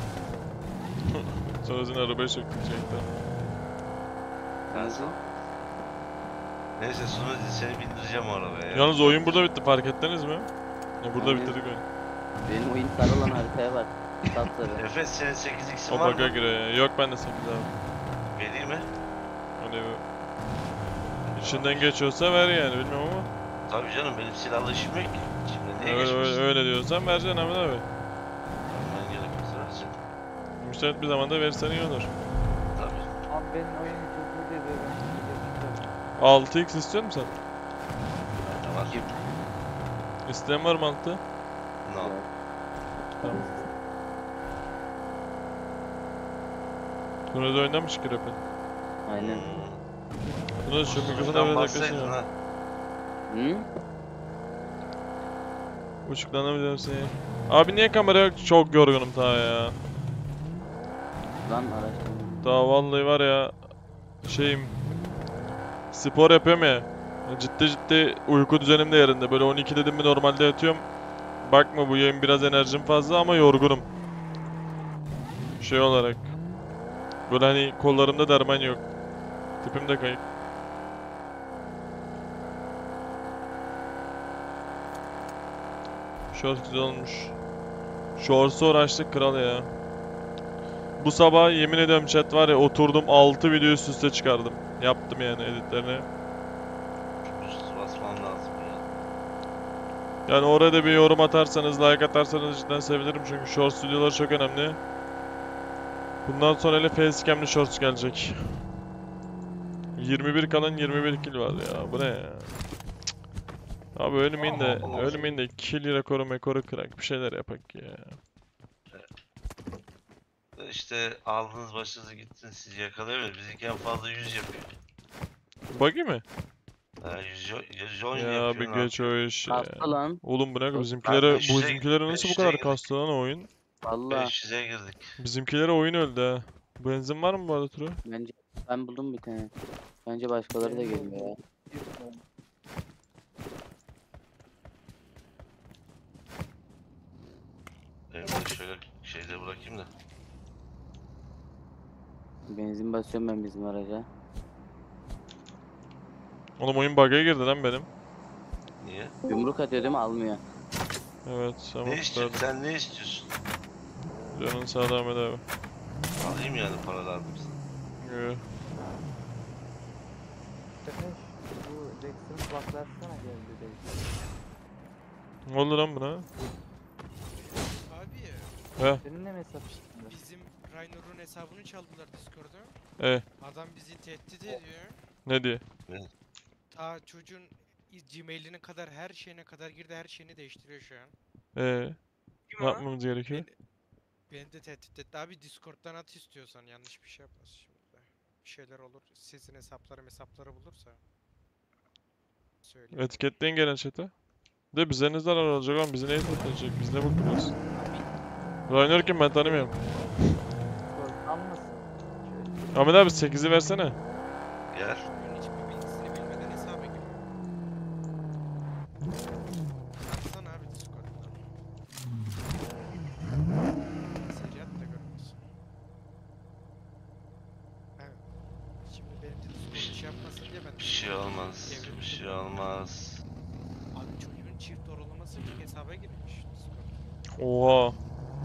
Sonra seni arabaya çekecekler. Ben sağ ol. Neyse sonra seni bindireceğim o arabaya ya. Yalnız oyun burada bitti fark ettiniz mi? Ya burada Aynen. bitirdik oyunu. Benim oyun sarı olan haritaya bak. Sapsarı. Efes senin sekiz x'in O var bug'a mı? giriyor ya. Yok bende sekiz abi. Vereyim mi? Hani bu. İçinden geçiyorsa ver yani bilmiyorum ama. Tabii canım benim silahlı işim yok ki. Şimdi niye Öyle, öyle, geçmişsin? öyle diyorsan vereceksin Ahmet abi. Ben gerekirse vereceğim. Müsait bir zamanda verirsen iyi olur. Tabii. Abi benim oyun çok kötü diyor ben. altı x istiyor musun Bende var. sen? İsteyen var mı altı? No. Tamam. Bunu da oyundan mı çıkıyor hep? Aynen. Hmm. Bunu da şu mikrofona Uçtan biraz bassaydın yaklaşın ya. ha. Hı? Uçuklanabilirim seni. Abi niye kamera yok? Çok yorgunum daha ya. Lan araçtan. Daha vallahi var ya şeyim spor yapıyorum ya. Ciddi ciddi uyku düzenim de yerinde. Böyle on iki dedim mi normalde yatıyorum. Bakma bu yayın biraz enerjim fazla ama yorgunum. Şey olarak. Böyle hani kollarımda derman yok. Tipim de kayık. Shorts güzel olmuş. Shorts'u uğraştık kral ya. Bu sabah yemin ediyorum chat var ya oturdum altı video üst üste çıkardım. Yaptım yani editlerini. Şu basmam lazım ya. Yani oraya da bir yorum atarsanız, like atarsanız cidden sevinirim çünkü shorts videoları çok önemli. Bundan sonra hele facecam'li shorts gelecek. yirmi bir kalan yirmi bir kill var ya. Bu ne ya? Cık. Abi ölmeyin de, ölmeyin de kill rekoru mekoru kırak bir şeyler yapak ya. İşte aldınız başınıza gittiniz siz yakalayamıyorsunuz. Bizimki en fazla yüz yapıyor. Buggy mi? Ha, yüz, yüz on Ya yapıyor. bir ne geç o iş ya. Kastı lan. Oğlum bu ne? Yok, Bizimkilere, beş yüze bizimkilere nasıl bu beş kadar yüze kastı lan o oyun? Valla beş yüze girdik. Bizimkilere oyun öldü ha. Benzin var mı bu arada Turo? bence ben buldum bir tane. Bence başkaları da geliyor ya. Benim de şöyle şeyde bırakayım da. Benzin basıyorum ben bizim araca. Oğlum oyun bug'a girdi lan benim. Niye? Yumruk atıyor değil mi? Almıyor. Evet tamam. Ne istiyorsun? kurtardım. Sen ne istiyorsun? Canın sağ ol Ahmet abi. Alayım yani para lazım. Yo. Efes bu Dexter'ın kulak versene geldi Dexter. Ne oldu lan buna? Abi He, Seninle mi hesap çıktı? bizim Raynor'un hesabını çaldılar Discord'da. e, Adam bizi tehdit ediyor. ne diye? Aa çocuğun Gmail'ine kadar her şeyine kadar girdi her şeyini değiştiriyor şu an. E, ne yapmamız gerekiyor? Beni, beni de tehdit etti. Abi Discord'dan at istiyorsan yanlış bir şey yapmaz şimdi. Bir şeyler olur. Sizin hesapları hesapları bulursa. Söyle. Etiketleyin gelen chat'e. De bize ne zarar olacak oğlum? Bizi neye satacak? Biz ne bakıyoruz? Rainer kim? Ben tanımıyorum. Korkan mısın? Ahmet abi sekizi versene. Gel. Oyunun hiçbir bilgisini bilmeden hesaba giriyor. Atsana abi Discord'dan. Mesajı at da görmesin. Evet. Şimdi benim de Discord'u şey yapmasın diye ben Bir şey olmaz. Devrim Bir şey kurulu. olmaz. Abi çocuğun çift oralaması için hesaba girmiş Discord'da. Oha.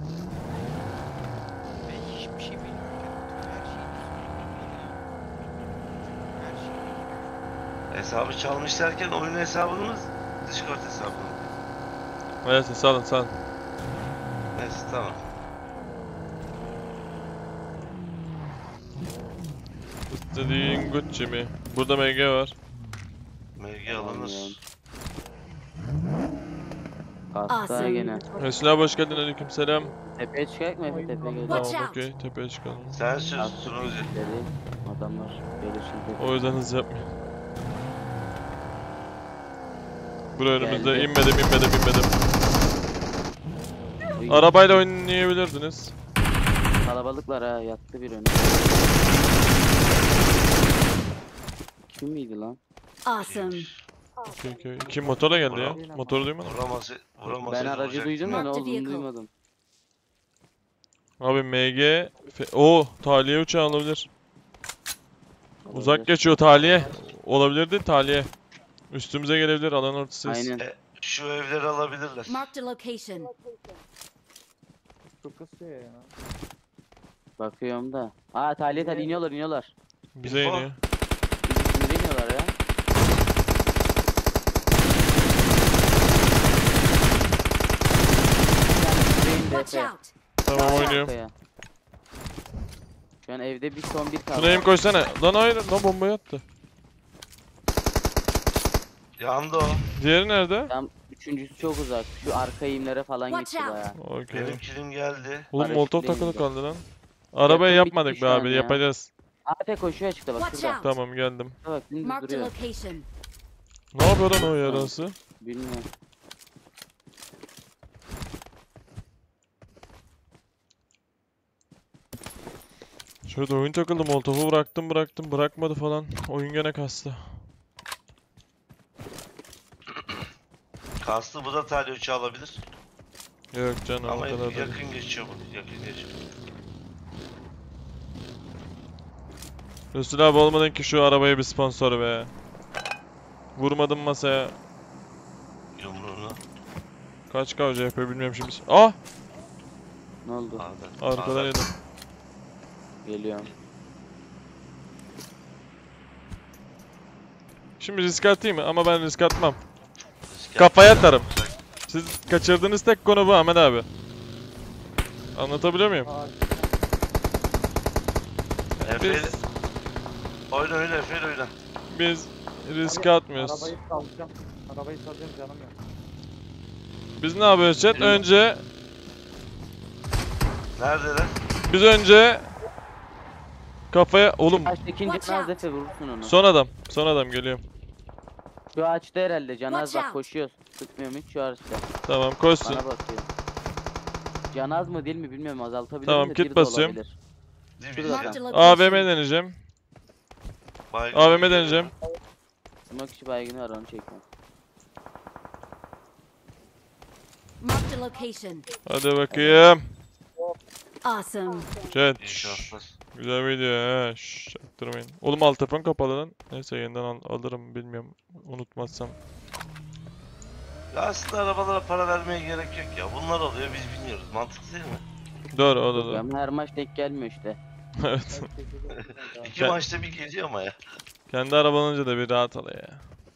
Ben hiçbir şey bilmiyorum. Her şeyi Her şeyi biliyorum. Hesabı çalmış derken oyun hesabını mı? Discord hesabını mı? Evet salın salın. Neyse tamam. İstediğin Gucci mi? Burada M G var. M G alınır. Hasta Awesome. gene. Resul abi hoş geldin, aleykümselam. Tepeye çıkacak mı Efe? Tepeye gelecek. Watch Tamam out. okey, tepeye çıkalım. Sen söz Hasta sunucu. dedi. Adamlar gelişin tepe. O yüzden hız yapmayın. Buraya önümüzde Geldi. inmedim inmedim inmedim. Uy, Arabayla oynayabilirdiniz. Kalabalıklar ha yattı bir önü. Kim miydi lan? Awesome. Okey okey. Kim motorla geldi ya? Motoru duymadın mı? Vuramazı, vuramazı. Ben aracı duydum da ne Marked olduğunu vehicle. duymadım. Abi M G... Fe- Oo, tahliye uçağı olabilir. Uzak Olabilir. geçiyor tahliye. Olabilirdi tahliye. Üstümüze gelebilir, alan ortasıyız. Aynen. E, şu evleri alabilirler. Marked a location. Çok kısıyor ya. Bakıyorum da. Aa tahliye tahliye iniyorlar iniyorlar. Bize İnfo. iniyor. Bizim üstümüze iniyorlar ya. Watch out. Tamam oynuyorum. Arkaya. Şu an evde bir son bir kaldı. Şuna aim koysana. Lan hayır, lan bombayı attı. Yandı o. Diğeri nerede? Tam üçüncüsü çok uzak. Şu arka eğimlere falan Watch gitti out. baya. Okey. Benim kilim geldi. Oğlum Paraşütle molotov takılı indi. kaldı lan. Arabayı Yakın yapmadık bitti be şu an abi, ya. yapacağız. Aa tek koşuyor açıkta bak Watch şurada. out. Tamam geldim. Bak dümdüz Marked a duruyor. location. Ne yapıyor lan o yarası? Bilmiyorum. Şöyle oyun takıldı, molotovu bıraktım bıraktım bırakmadı falan. Oyun gene kastı. Kastı bu da talih uçağı alabilir. Yok canım o Ama kadar değil. yakın geçiyor bu. Yakın geçiyor. Resul abi olmadın ki şu arabaya bir sponsor be. Vurmadım masaya. Yumruğunu. Kaç K C P bilmiyorum şimdi. Ah! Ne oldu? Arda. Arkadan yedim. Geliyorum. Şimdi risk atayım mı? Ama ben risk atmam. Risk Kafaya yapma. atarım. Siz kaçırdığınız tek konu bu Ahmet abi. Anlatabiliyor muyum? Aa, Efe, Biz, oyna oyna Efe oyna. biz risk abi, atmıyoruz. Arabayı salacağım. Arabayı salacağım canım ya. Biz ne yapıyoruz chat? Önce Neredeler? biz önce kafaya oğlum Baştaki Watch Canaz out. Efe vurursun onu. son adam. Son adam geliyorum. Şu ağaçta herhalde Canaz Watch bak out. koşuyor. Sıkmıyorum hiç şu ağaçta. Tamam koşsun. Bana bakıyor. Canaz mı değil mi bilmiyorum azaltabilirim Tamam, de kit biri de basıyorum. olabilir. Dibi. Marked a Şurada. A V M location. deneyeceğim. Baygın A V M geliyor. deneyeceğim. Smoke içi baygını var onu çekmem. Marked a location. Hadi bakayım. Awesome. Chat. İnşallah. Güzel video he. Şşş, çaktırmayın. Oğlum alt telefon kapalı lan. Neyse yeniden al alırım bilmiyorum. Unutmazsam. Ya aslında arabalara para vermeye gerek yok ya. Bunlar oluyor biz bilmiyoruz. Mantıklı değil mi? Doğru o da doğru. Ama her maç denk gelmiyor işte. Evet. İki Ben- maçta bir geliyor ama ya. Kendi araban olunca da bir rahat al ya.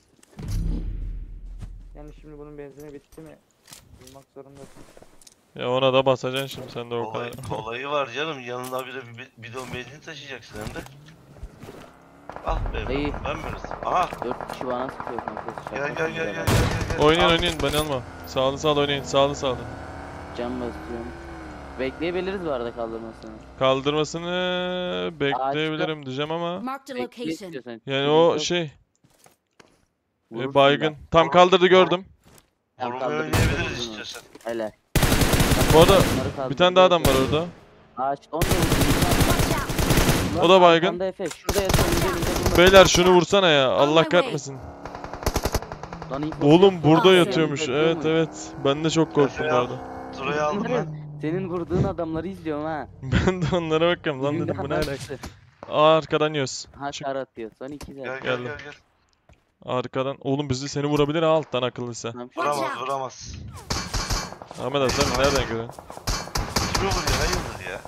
Yani şimdi bunun benzini bitti mi? Bulmak zorundasın. Ya ona da basacaksın şimdi sen de o Kolay, kadar. kolayı var canım. Yanında bir de bir bi- bidon benzin taşıyacaksın hem de. Ah be. İyi. Ben böylesin. Aha. Dört kişi bana sıkıyor kanka. Gel gel gel gel gel gel. Oynayın Al. oynayın beni alma. Sağlı sağlı oynayın sağlı sağlı. Can basıyorum. Bekleyebiliriz bu arada kaldırmasını. Kaldırmasını bekleyebilirim diyeceğim ama. Marked a Bekle location. istiyorsan. Yani Sıkıntı o yok. şey. E, Vurursun baygın. da. Tam kaldırdı gördüm. Tam Vurmayı kaldırdı, oynayabiliriz vurdun onu. istiyorsan. Hele. Bu arada Onları bir tane daha adam var kaldırdı. orada. Ağaç onu da vurdum. Watch out! Ulan O da baygın. arkanda Efe. Şurada yatıyor. önünde, önünde durma. Beyler şunu vursana ya. Allah my way. kahretmesin. Lan info Oğlum yok. burada Aa, yatıyormuş. Önünde Evet durmuyor. evet. Ben de çok korktum bu Efe al. arada. Turayı aldım ben. Senin vurduğun adamları izliyorum ha. Ben de onlara bakıyorum lan Dibimde dedim bu ne adam alaka. çıktı. Aa arkadan yiyoruz. Ha Çık. kar atıyor. Son iki Gel de. gel Geldim. gel gel. Arkadan. Oğlum bizi seni vurabilir ha alttan akıllıysa. Tam şu- Watch Vuramaz out. vuramaz. Ahmet abi sen nereden görüyorsun? Kimi vuruyor hayırdır ya?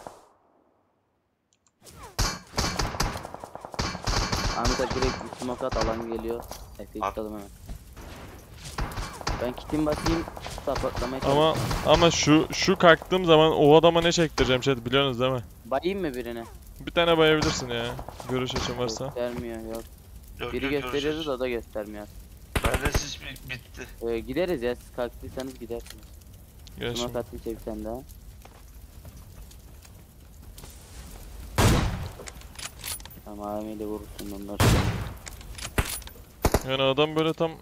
Ahmet abi direkt bir smoke at alan geliyor. Efe'yi At. tutalım hemen. Ben kitim basayım. Supportlamaya Ama ama şu şu kalktığım zaman o adama ne çektireceğim chat biliyorsunuz değil mi? Bayayım mı birine? Bir tane bayabilirsin ya. Görüş açın varsa. Göstermiyor yok. Yok, Biri yok, gösteriyordu görüşürüz. da o da göstermiyor. Bende sis bi- bitti. Ee, gideriz ya siz kalktıysanız gidersiniz. Gel Smoke şimdi. attım bir tane daha. Tamam amiyle vurursun onlar. Yani adam böyle tam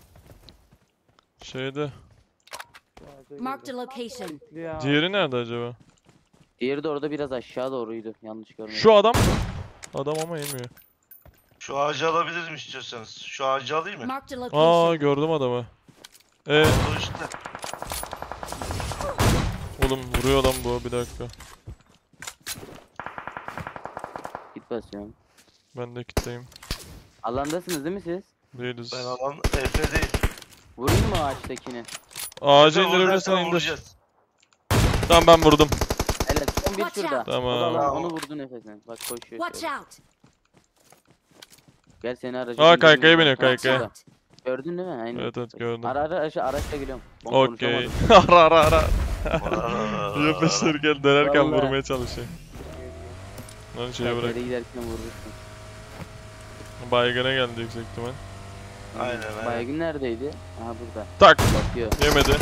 şeyde. Marked a location. Ya. Diğeri nerede acaba? Diğeri de orada biraz aşağı doğruydu. Yanlış görmedim. Şu adam mı? Adam ama yemiyor. Şu ağacı alabilirim istiyorsanız. Şu ağacı alayım mı? Marked a Aa location. gördüm adamı. E Orada işte. oğlum vuruyor adam bu bir dakika. Git basıyorum. Ben de kitleyim. Alandasınız değil mi siz? Değiliz. Ben alan Efe değil. Vurayım mı ağaçtakini? Ağacı Efe indirebilirsen oradaysa indir. vuracağız. Tamam ben vurdum. Evet son bir Watch şurada. out. Tamam. O da lan, Tamam. onu vurdun nefesine. Bak koşuyor. Watch şöyle. out! Gel seni aracı. Aa, bindireyim kaykaya mi? biniyor, Bak, Watch kaykaya. şurada. out! Gördün değil mi? Aynen. Evet evet gördüm. Ara ara araçla, araçla geliyorum. Ben Okey. konuşamadım. ara ara ara. Aa, Yapıştırırken dönerken Vallahi. vurmaya çalışıyor. Lan şeye bırak. Kaykayla giderken vurursun. Baygına geldi yüksek ihtimal. Aynen, aynen. Baygın neredeydi? Aha burada. Tak. Bakıyor. Yemedi.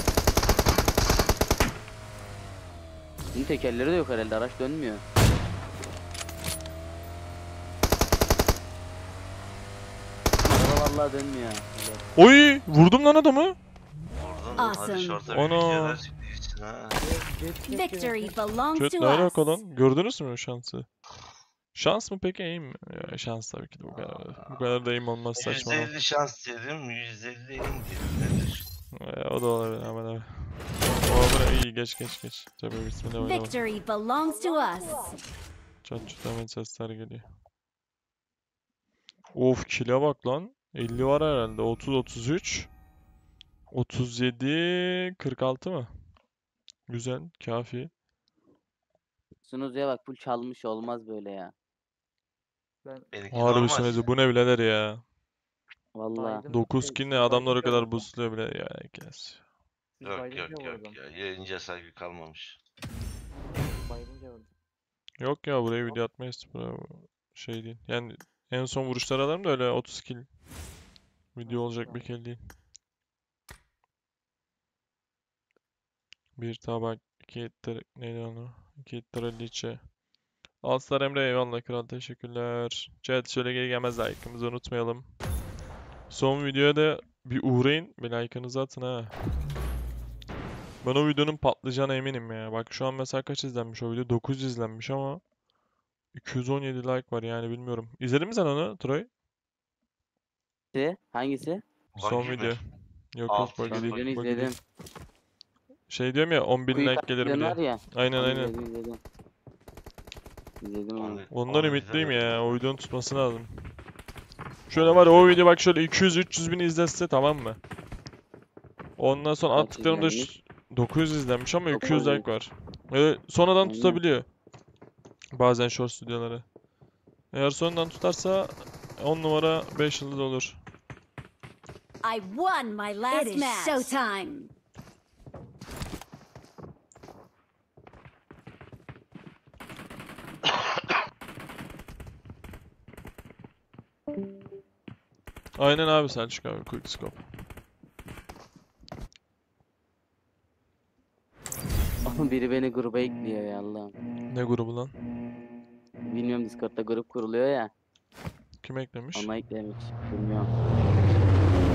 Bunun tekerleri de yok herhalde. Araç dönmüyor. Araba vallahi dönmüyor. Evet. Oy! Vurdum lan adamı. Oradan hadi Awesome. şorta bir Ana. bilgiler çıktı için ha. Victory belongs Chat to ne alaka us. lan? Gördünüz mü şansı? Şans mı peki aim mi? Ya, şans tabii ki de bu kadar. Bu kadar da aim olmaz saçma. yüzde elli şans diyelim, yüzde elli elim diyelim. Nedir? Ya, o da olabilir hemen abi. O bırak iyi geç geç geç. Tabii bismillah oynama. Victory belongs to us. Çat çut hemen sesler geliyor. Of kill'e bak lan. elli var herhalde. otuz otuz üç. otuz yedi kırk altı mı? Güzel, kafi. Sunucuya bak full çalmış olmaz böyle ya. Benimki Harbi normal. sunucu bu ne birader ya. Vallahi. Baydım. dokuz Şey, kill ne siz adamlar o baydınca kadar vurdum. boostluyor bile ya. Kes. Siz Yok baydınca yok vurdum. yok ya. Yayıncıya saygı kalmamış. Baydınca vurdum. Yok ya buraya video atmayız. Bura şey değil. Yani en son vuruşları alalım da öyle otuz kill video olacak bir kill değil. Bir tabak, iki etler, neydi onu? İki etler liçe. Alstar Emre eyvallah kral teşekkürler. Chat şöyle geri gelmez like'ımızı unutmayalım. Son videoya da bir uğrayın. Bir like'ınızı atın ha. Ben o videonun patlayacağına eminim ya. Bak şu an mesela kaç izlenmiş o video? dokuz yüz izlenmiş ama iki yüz on yedi like var yani bilmiyorum. İzledin mi sen onu Troy? Hangisi? Hangisi? Son Buggy mi? video. Yok yok Alt buggy Son değil. videonu buggy değil. izledim. Şey diyorum ya on bin Kuyu like gelir mi kaçtıran diye. var ya. Aynen onu aynen. izledim, izledim. İzledim onu. Ondan Onu ümitliyim izlemedim. ya. O videonun tutması lazım. Şöyle var ya o video bak şöyle iki yüz üç yüz bin izletse tamam mı? Ondan sonra Kaç attıklarımda izlenmiş? dokuz yüz izlenmiş ama iki yüz dokuz yüz. like var. Ve sonradan Aynen. tutabiliyor. Bazen short stüdyoları. Eğer sonradan tutarsa on numara beş yıldız olur. I won my last It is match. showtime. Aynen abi Selçuk abi quick scope. Oğlum biri beni gruba ekliyor ya Allah'ım. Ne grubu lan? Bilmiyorum Discord'da grup kuruluyor ya. Kim eklemiş? Ona eklemiş. Bilmiyorum.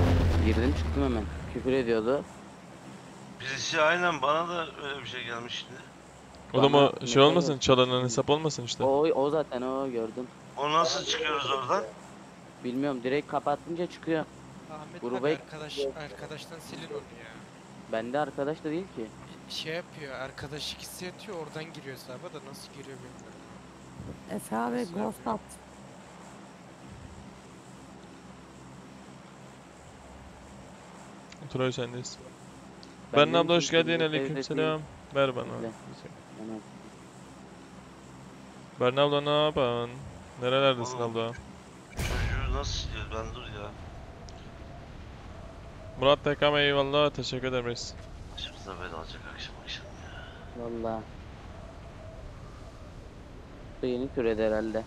Girdim çıktım hemen. Küfür ediyordu. Birisi aynen bana da öyle bir şey gelmişti. Oğlum Bana o mesaj şey olmasın, attı. çalınan hesap olmasın işte. O o zaten o gördüm. O nasıl çıkıyoruz oradan? Bilmiyorum direkt kapattınca çıkıyor. Ahmet Gruba abi ek- arkadaş arkadaştan silin onu ya. Bende arkadaş da değil ki. Bir şey yapıyor, arkadaşlık hissi atıyor, oradan giriyor hesaba da nasıl giriyor bilmiyorum. Efe abi Nasıl ghost at. Troy sendeyiz. Ben Berna dedim abla ki hoş geldin. şimdi Aleykümselam. Ver bana. Bekle. Hemen. Berna abla ne yapan? Nerelerdesin Oğlum. abla? Çocuğu nasıl siliyoruz? Ben dur ya. Murat Tekam eyvallah. Teşekkür ederim reis. Başımıza bela alacak akşam akşam ya. Valla. Bu yeni türedi herhalde.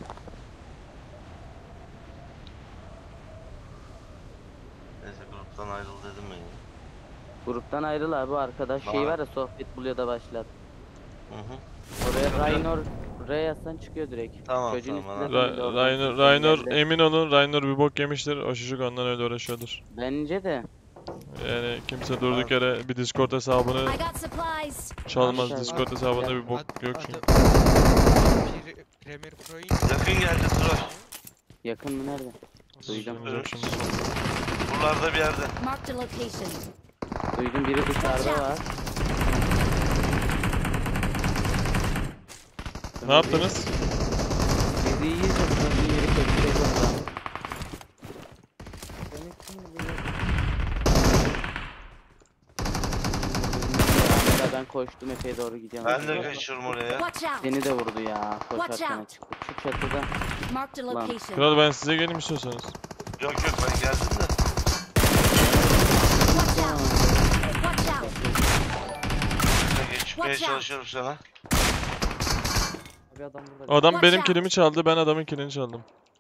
Neyse gruptan ayrıl dedim ben ya. Gruptan ayrıl abi arkadaş şey Bana- var ya sohbet buluyor da başlat. Hı hı. Oraya Raynor R'ye yazsan çıkıyor direkt. Tamam, Çocuğun tamam, ismi de Ra belli, oradan Raynor, çıkıyor, Raynor geldi. emin olun Raynor bir bok yemiştir. O çocuk ondan öyle uğraşıyordur. Bence de. Yani kimse durduk yere bir Discord hesabını I got supplies. çalmaz. Aşağı- Discord hesabında bir bok Ad- yok adı- çünkü. Pre- Premier Pro'yu Yakın geldi Troy. Yakın mı nerede? Duydum. Olacak şimdi. Buralarda bir yerde. Marked a location. Duydum biri dışarıda var. Ne yaptınız? Bizi iyice sınırlı yeri kötülecek orada. Seni kim biliyor? Ahmet abi ben koştum Efe'ye doğru gidiyorum. Ben de kaçıyorum oraya. Watch out. Seni de vurdu ya. Watch Koşarken out. çıktı. Şu çatıda. Marked a Lan. location. Kral ben size geleyim istiyorsanız. Yok yok ben geldim de. Watch out. Watch out. Ben geçmeye Watch out. çalışıyorum sana. Abi adam burada. Adam Watch benim out. kilimi çaldı, ben adamın kilini çaldım.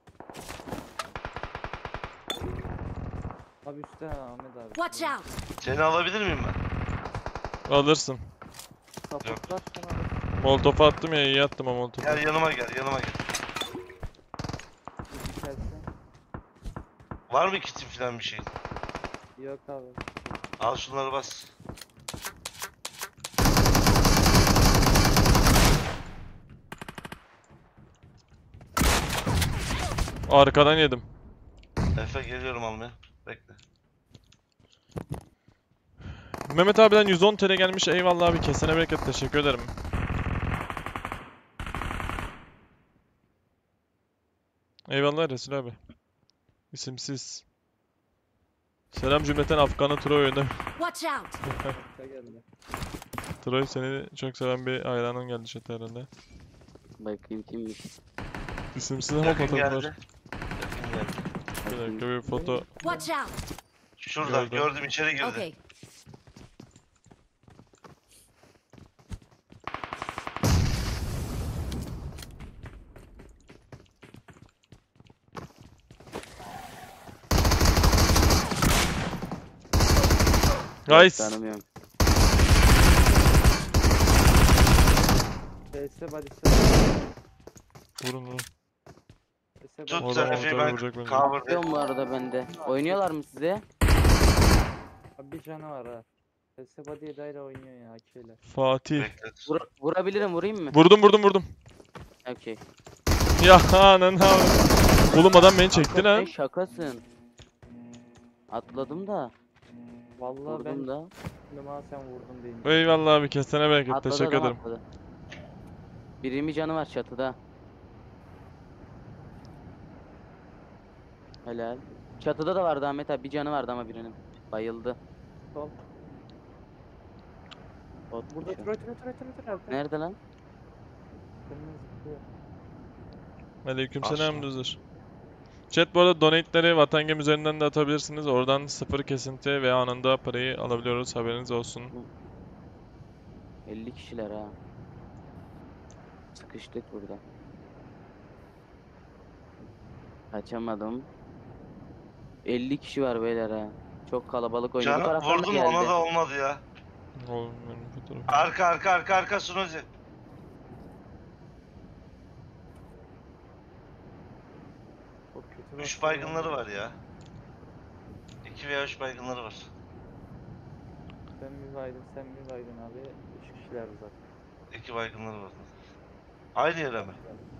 Abi üstte ha, Ahmet abi. Watch out. Seni alabilir miyim ben? Alırsın. Kaputlar sana da Molotof'u attım ya, iyi attım o molotofu. Gel yanıma gel yanıma gel. içersin. Var mı kitin falan bir şey? Yok abi. Al şunları bas. Arkadan yedim. Efe geliyorum almaya. Bekle. Mehmet abiden yüz on T L gelmiş. Eyvallah abi, kesene bereket, teşekkür ederim. Eyvallah Resul abi. İsimsiz. Selam cümleten Afgan'ı Troy oyunda. Watch out. Arka geldi. Troy seni çok seven bir hayranın geldi chat'e herhalde. Bakayım kimmiş. İsimsiz ama Yakın fotoğraf var. geldi. Yakın geldi. Bir dakika bir foto. Watch out. Şurada Gördüm. gördüm içeri girdi. Okay. Guys. Tanımıyorum. P S body'si. Vurun vurun. P S Tut O sen da Efe'yi monitörü ben vuracak bence. cover'dayım. Yok mu arada bende? Oynuyorlar mı size? Abi bir canı var ha. P S body'ye daire oynuyor ya akiyle. Fatih. Bekle. Vur vurabilirim vurayım mı? Vurdum vurdum vurdum. Okey. Ya ananı avradım. Oğlum adam beni çekti Kanka lan. sen şakasın. Atladım da. Vallahi ben Vurdum da. Numa sen vurdun deyince. Eyvallah abi, kesene bereket, Atladı teşekkür adam ederim. atladı. Birimi canı var çatıda. Helal. Çatıda da vardı Ahmet abi. Bir canı vardı ama birinin. Bayıldı. Sol. Bot Burada şu. Troy Troy Troy Troy Troy. Nerede lan? Kırmızı zıplıyor. Aleykümselam Aslan. düzdür. Chat bu arada donate'leri Vatangem üzerinden de atabilirsiniz. Oradan sıfır kesinti ve anında parayı alabiliyoruz. Haberiniz olsun. elli kişiler ha. Sıkıştık burada. Kaçamadım. elli kişi var beyler ha. Çok kalabalık oynuyor. Bu Canım taraftan da vurdum geldi. ona da olmadı ya. Oğlum benim fotoğrafım. Arka arka arka arka Sunozi. Çok kötü Üç bakıyor ya. baygınları var ya. İki iki veya üç baygınları var. Sen mi baydın, sen mi baydın abi? Üç kişiler zaten. İki baygınları var. Aynı yere mi?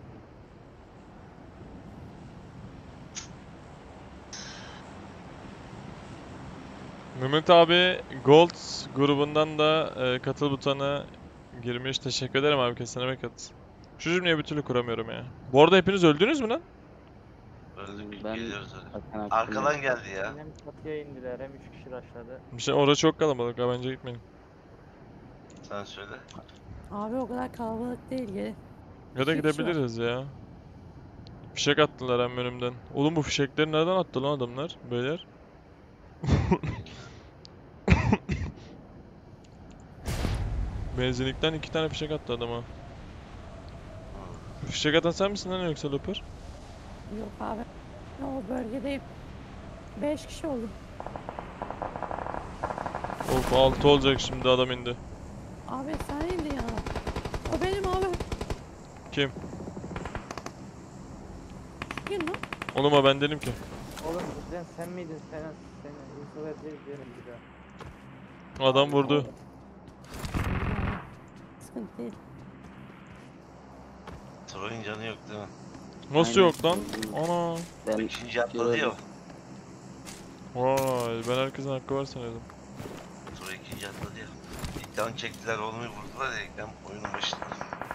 Mehmet abi Gold grubundan da e, katıl butonuna girmiş. Teşekkür ederim abi, kesene bereket. Şu cümleyi bir türlü kuramıyorum ya. Bu arada hepiniz öldünüz mü lan? Öldük, Ben geliyoruz öyle. zaten aklım Arkadan yok. geldi ya. Hem çatıya indiler hem üç kişi rushladı. Bir şey, orada çok kalabalık ha, bence gitmeyin. Sen söyle. Abi o kadar kalabalık değil, gelin. Ya da İki kişi var. gidebiliriz ya. Fişek attılar hem önümden. Oğlum bu fişekleri nereden attı lan adamlar? Beyler. Benzinlikten iki tane fişek attı adama. Fişek atan sen misin lan yoksa Looper? Yok abi. O bölgedeyim. Beş kişi oldu. Of, altı olacak şimdi, adam indi. Abi sen indin ya. O benim abi. Kim? Kim lan? Oğlum o ben değilim ki. Oğlum bizden sen miydin? Sen, sen info vereceğiz diyelim bir daha. Adam vurdu. Sıkıntı değil. Troy'un canı yok değil mi? Nasıl Aynen. yok lan? Ana. Ben İkinci atladı ya. Vay, ben herkesin hakkı var sanıyordum. Troy ikinci atladı ya. İlkten çektiler, onu bir vurdular ya ilkten oyunun başında.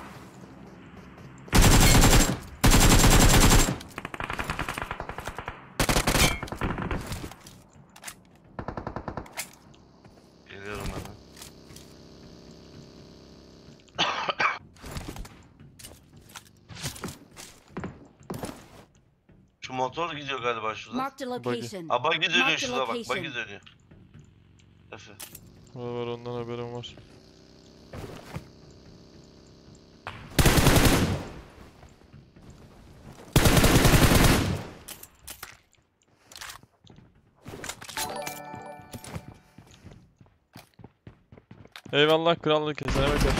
Geliyorum ben de. Şu motor gidiyor galiba şuradan. Marked a Buggy. location. Ha buggy dönüyor Marked şurada bak, location. buggy dönüyor. Efe. Var var, ondan haberim var. Eyvallah krallık, kesene bereket.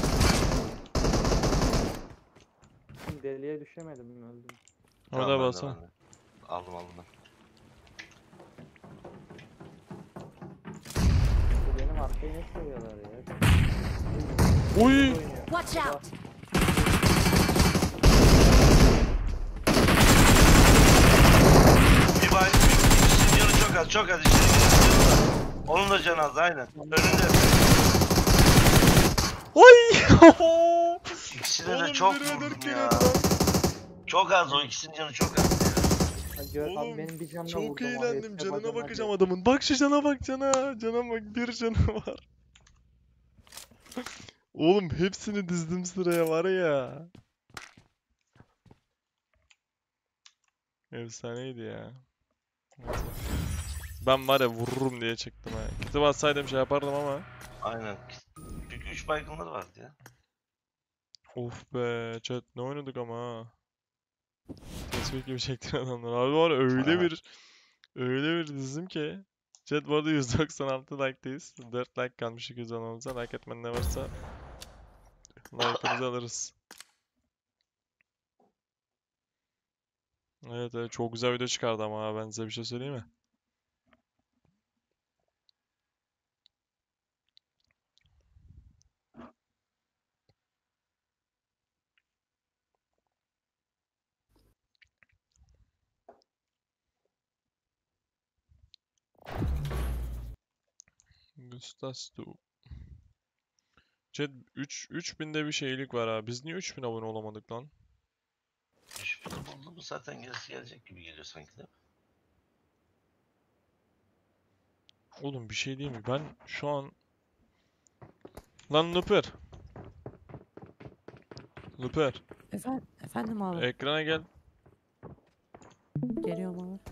Şimdi deliğe düşemedim mi öldüm. Hadi Tamam, ben de, basana. ben de. Aldım aldım ben. Bu benim arkayı ne seviyorlar ya? Uy! Oynuyor. Watch out! Bir bay, ikisinin canı çok az, çok az. İkisinin canı çok az. Onun da canı az, aynen. Önünde. Oy! İkisine de Oğlum, çok nereye vurdum derken ya. lan? Çok az o, ikisinin canı çok az. Ha, gör, Oğlum, abi benim bir canına Çok vurdum abi, eğlendim. hepsine Canına bacağına bakacağım bir- adamın. Bak şu cana, bak cana. Cana bak, bir canı var. Oğlum hepsini dizdim sıraya var ya. Efsaneydi ya. Neyse. Ben var ya vururum diye çıktım ha. Kitap atsaydım şey yapardım ama. Aynen. Çünkü üç baygınları vardı ya. Of be chat, ne oynadık ama ha. Tespih gibi çektin adamlar. Abi var ya, öyle bir öyle bir dizdim ki. Chat bu arada yüz doksan altı like'dayız. dört like kalmış iki yüz olmamıza. Like etmen ne varsa like'ımızı alırız. Evet evet, çok güzel video çıkardı ama ha, ben size bir şey söyleyeyim mi? Gustastu. Chat üç üç binde bir şeylik var ha. Biz niye üç bin abone olamadık lan? üç bini buldu mu zaten gerisi gelecek gibi geliyor sanki değil mi? Oğlum bir şey değil mi? Ben şu an... Lan Looper. Looper. Efendim, efendim abi. Ekrana gel. Geliyorum abi.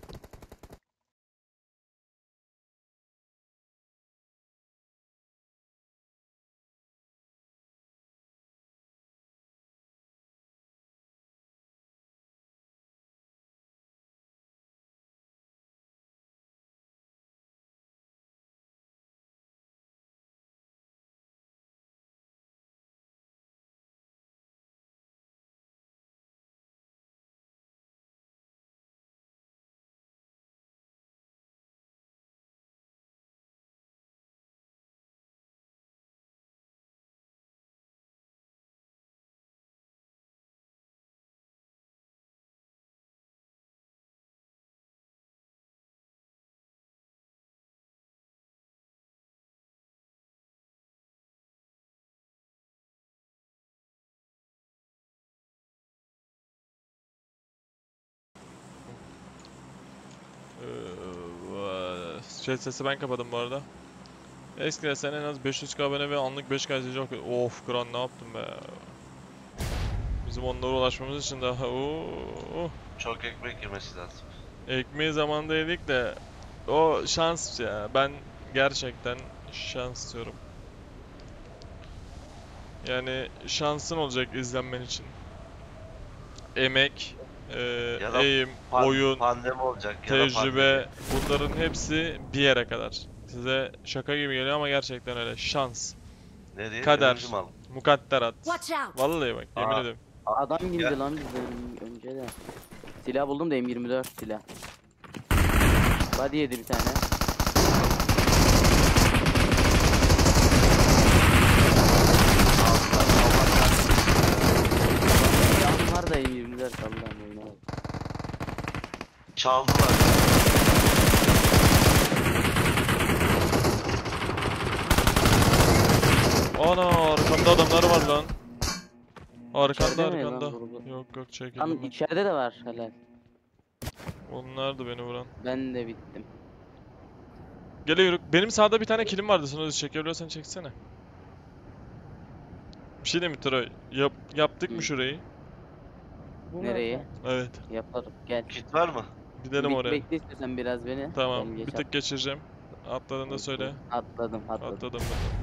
Chat sesi ben kapadım bu arada. Eskiden sen en az beş yüz K abone ve anlık beş K izleyici okuyor. Of kral ne yaptın be. Bizim onlara ulaşmamız için daha ooo. Çok ekmek yemesi lazım. Ekmeği zamanında yedik de o şans ya. Ben gerçekten şans istiyorum. Yani şansın olacak izlenmen için. Emek, e, Ya da eğim, Pan- oyun, Pandemi olacak ya da tecrübe, bunların hepsi bir yere kadar. Size şaka gibi geliyor ama gerçekten öyle. Şans, pandemi. Nereye? kader. Ölümcü mal. mukadderat. Watch out! Vallahi bak yemin Aa. ediyorum. Adam girdi Ya. lan bizden önce de. Silah buldum da M yirmi dört silah. Body yedi bir tane. Silahım var da M yirmi dört Allah'ım oyuna bak. Çaldılar. Ana arkamda adamlar var lan. Arkanda İçeride mi lan arkanda. grubu? Yok yok çekildim Lan ben. içeride de var helal. Onlar da beni vuran. Ben de bittim. Geliyorum. Benim sağda bir tane kilim vardı. Sana çekebiliyorsan çeksene. Bir şey diyeyim mi Troy? Yap, yaptık mı Hı. şurayı? Bu Nereye? Evet. Yaparım gel. Kit var mı? Gidelim Bek- oraya. Bekle istiyorsan biraz beni. Tamam. Ben Bir geç tık geçireceğim. Atladığında at- söyle. Atladım atladım. Atladım ben.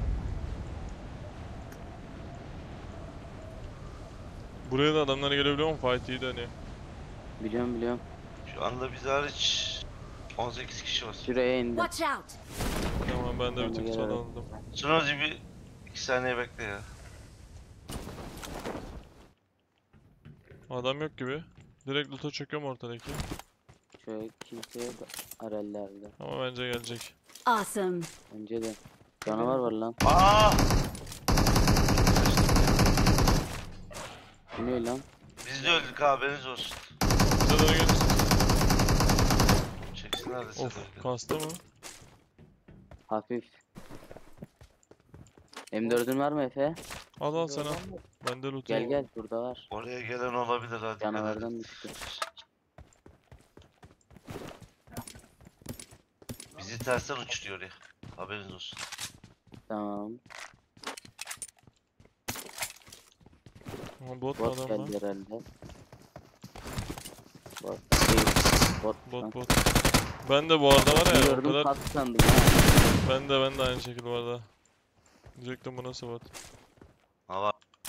Buraya da adamlar gelebiliyor mu? Fight iyi dönüyor. Biliyorum biliyorum. Şu anda biz hariç on sekiz kişi var. Şuraya indim. Watch out! Tamam ben de bir Ben de tık gelirim. sol aldım. Sunozi bir iki saniye bekle ya. Adam yok gibi. Direkt loot'a çöküyorum ortadaki. Şöyle kimse yok arellerde. Ama bence gelecek. Awesome! Önce de. Canavar var lan. Aa! Bu ne lan? Biz de öldük haberiniz olsun. Bize doğru gelir. Çeksin neredesin? Of kastı mı? Hafif. M dördün var mı Efe? Al al sana. Bende loot Gel yok. gel burada var. Oraya gelen olabilir hadi. Canavardan düştü. Bizi tersten uçuruyor ya. Haberiniz olsun. Tamam. Ama bot mu Bot adam lan? geldi herhalde. Bot değil. Bot. lan. Bot bot. Ben de bu arada var ya o Gördüm kadar. tatlı sandım ha. Ben de ben de aynı şekilde bu arada. Diyecektim bu nasıl bot. Hava.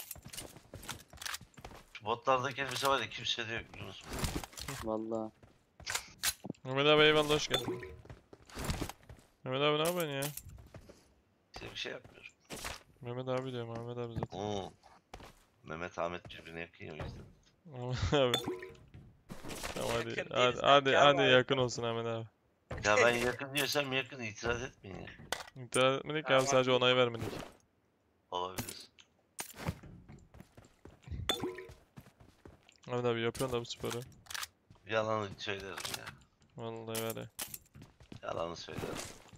Şu botlardaki elbise var ya kimse de yok Yunus. Valla. Mehmet abi eyvallah hoş geldin. Mehmet abi ne yapıyorsun ya? Size bir şey yapmıyorum. Mehmet abi diyorum Mehmet abi zaten. Oo. Mehmet Ahmet birbirine yakın ya o yüzden. Mehmet abi. Tamam hadi Yakın hadi değiliz, hadi, kanka hadi ama. yakın olsun Ahmet abi. Ya ben yakın diyorsam yakın itiraz etmeyin ya. İtiraz etmedik Tamam. abi sadece onay vermedik. Olabilir. Ahmet abi yapıyorsun da bu sporu. Yalanı söylerim ya. Vallahi var ya. Yalanı söylerim.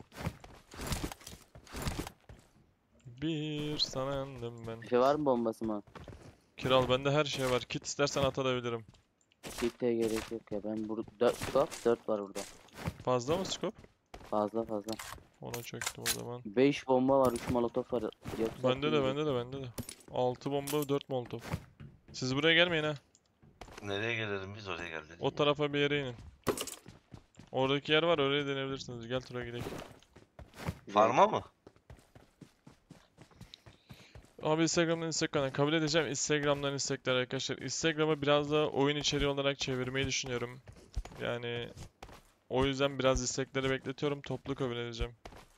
Bir sanandım ben. Bir şey var mı bombası mı? Kiral bende her şey var. Kit istersen atabilirim. Kit'e gerek yok ya. Ben burada dört bak dört var burada. Fazla mı scope? Fazla fazla. Ona çöktüm o zaman. beş bomba var, üç molotof var. Yoksa Bende de bende de bende de. altı bomba dört molotof. Siz buraya gelmeyin ha. Nereye gelelim biz oraya geldik. O tarafa bir yere inin. Oradaki yer var oraya denebilirsiniz. Gel tura gidelim. Farma mı? Abi Instagram'dan Instagram'dan kabul edeceğim. Instagram'dan istekler arkadaşlar. Instagram'ı biraz da oyun içeriği olarak çevirmeyi düşünüyorum. Yani o yüzden biraz istekleri bekletiyorum. Toplu kabul edeceğim.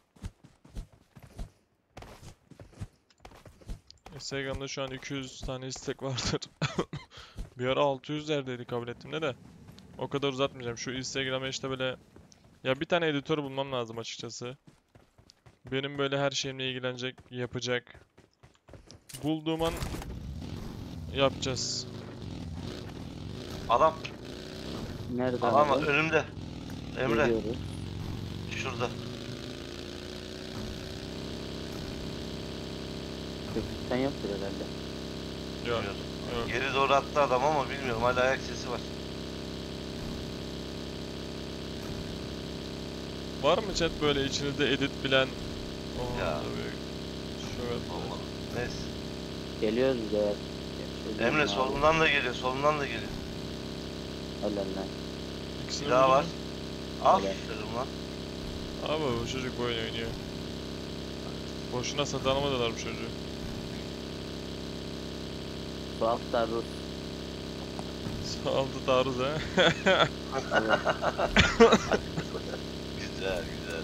Instagram'da şu an iki yüz tane istek vardır. Bir ara altı yüzlerdeydi kabul ettiğimde de. O kadar uzatmayacağım. Şu Instagram'a işte böyle ya bir tane editör bulmam lazım açıkçası. Benim böyle her şeyimle ilgilenecek, yapacak. Bulduğum an yapacağız. Adam. Nerede Adam var abi? önümde. Emre. Geliyoruz. Şurada. Köprüden yoktur herhalde. Yok, Bilmiyorum. yok. Geri doğru attı adam ama bilmiyorum hala ayak sesi var. Var mı chat böyle içinizde edit bilen? Oh, Ya. Şöyle. Olmadı. Neyse. Geliyoruz biz eğer. Şöyle Emre abi. solundan da geliyor, solundan da geliyor. Helal lan. İkisini Bir daha vurdum var. mu? Aferin lan. Abi bu çocuk bu oyunu oynuyor. Boşuna satın almadılar bu çocuğu. Bu hafta Rus. Saldı taarruz he. Evet. Güzel güzel.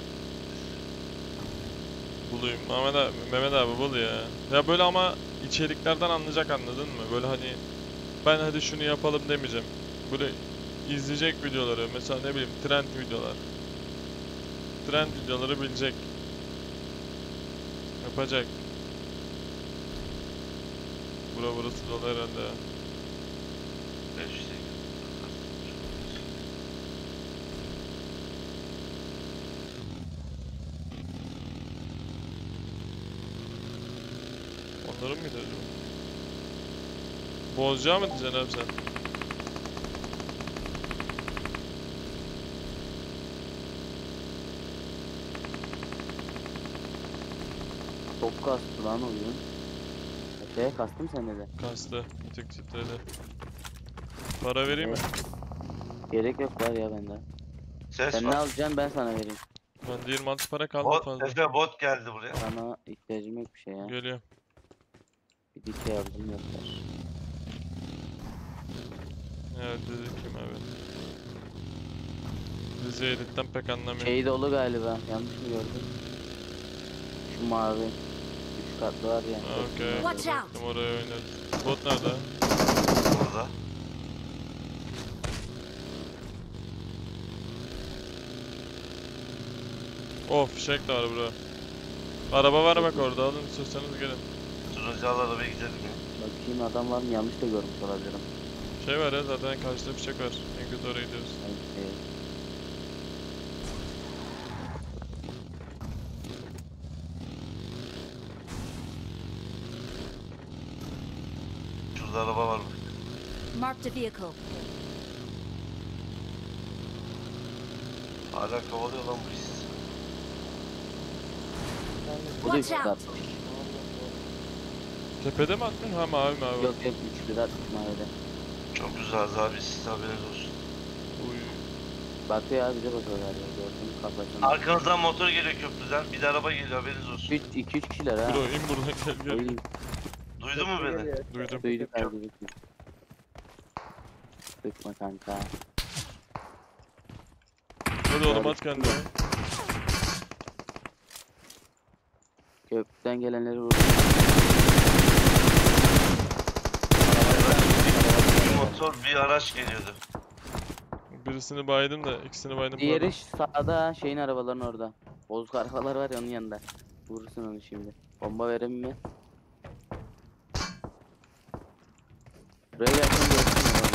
Bulayım. Mehmet abi, Mehmet abi bul ya. Ya böyle ama içeriklerden anlayacak, anladın mı? Böyle hani ben hadi şunu yapalım demeyeceğim. Böyle izleyecek videoları, mesela ne bileyim trend videolar. Trend videoları bilecek. Yapacak. Bura burası dolu herhalde. beş sekiz. Onların mıydı acaba? Bozcağı mı diyeceksin abi sen? Çok kastı lan oyun. Öteye kastım sende de. Kastı. Bir tık titredi. Para vereyim mi? Gerek yok var ya bende. Ses Sen ne var. alacaksın ben sana vereyim. Bende yirmi altı para kaldı Bot, fazla. Efe bot geldi buraya. Sana ihtiyacım yok bir şey ya. Geliyor. Bir dikey aldım yeter. Evet dedik kim abi? Bizi editten pek anlamıyor. Şey dolu galiba. Yanlış mı gördüm? Şu mavi. Üç katlı var ya. Ha, okey. Watch out. Baktım oraya oynarız. Bot nerede? Burada. Oh fişek de var bro. Araba var bak orada, alın istiyorsanız gelin. Turuncu arabaya gidelim ya. Bakayım adam var mı? Yanlış da görmüş olabilirim. Şey var ya, zaten karşıda fişek var. En kötü oraya gidiyoruz. Okay. Şurada araba var. Marked a vehicle. Hala kovalıyor lan bu iş. Bu da üç Watch kat. out. Tepede mi attın? Ha mavi mavi. Yok yok üç lira mavide. Çok güzel abi, siz haberiniz olsun. Uy. Bakıyor abi bize bakıyor galiba. Gördüm kafasını. Arkanızdan motor geliyor köprüden. Bir de araba geliyor, haberiniz olsun. iki üç kişiler ha. Bro in buradan gel gel. Oy, Duydun mu beni? Duydum. duyduk abi duyduk. Sıkma kanka. Hadi oğlum at kendini. Köprüden gelenleri vurdu. Bir motor, bir araç geliyordu. Birisini baydım da ikisini baydım. Diğeri sağda şeyin arabaların orada. Bozuk arabalar var ya onun yanında. Vurursun onu şimdi. Bomba vereyim mi? Buraya gelsin görsün ya.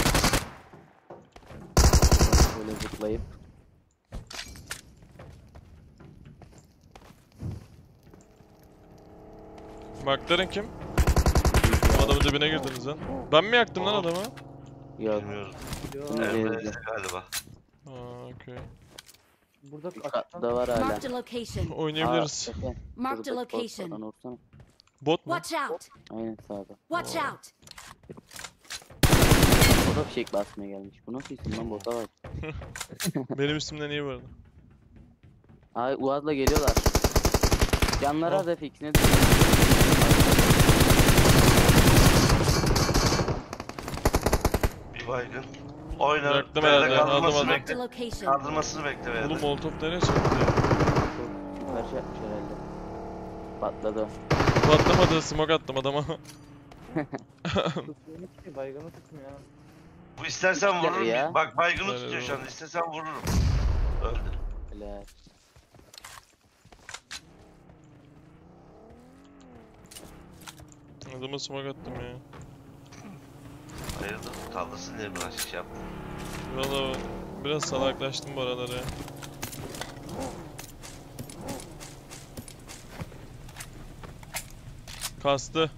Böyle zıplayıp. McLaren kim? Adamın dibine girdiniz lan. Ben mi yaktım lan adamı? Yok. Bilmiyorum. Bunu Emre değil. galiba. Aa okey. Burada Üç katlı var hala. Marked a location. Oynayabiliriz. Aa, Efe, Marked a şuradaki location. postlardan vursana. Bot mu? Watch out. Aynen sağda. Watch out. O da fişek basmaya gelmiş. Bu nasıl isim lan bota bak. Benim üstümden iyi bu arada. Ay Uaz'la geliyorlar. Canları Oh. az Efe ikisine de. Bir baygın. Oyna. Bıraktım Beyler herhalde, aldım, kaldırmasını aldım. Marked a bekle. location. Kaldırmasını bekle beyler. Oğlum molotof nereye çekti ya? Süper şey yapmış herhalde. Patladı. Patlamadı, smoke attım adama. tutmuyor ki, baygını tutmuyor. Bu istersen Gitler vururum. ya. Bak baygını Evet, tutuyor şu evet. anda. İstesen vururum. Öldü. Helal. Adama smoke attım ya. Hayırdır? Kaldırsın diye biraz şey yaptım. Valla biraz salaklaştım bu aralar ya. Kastı.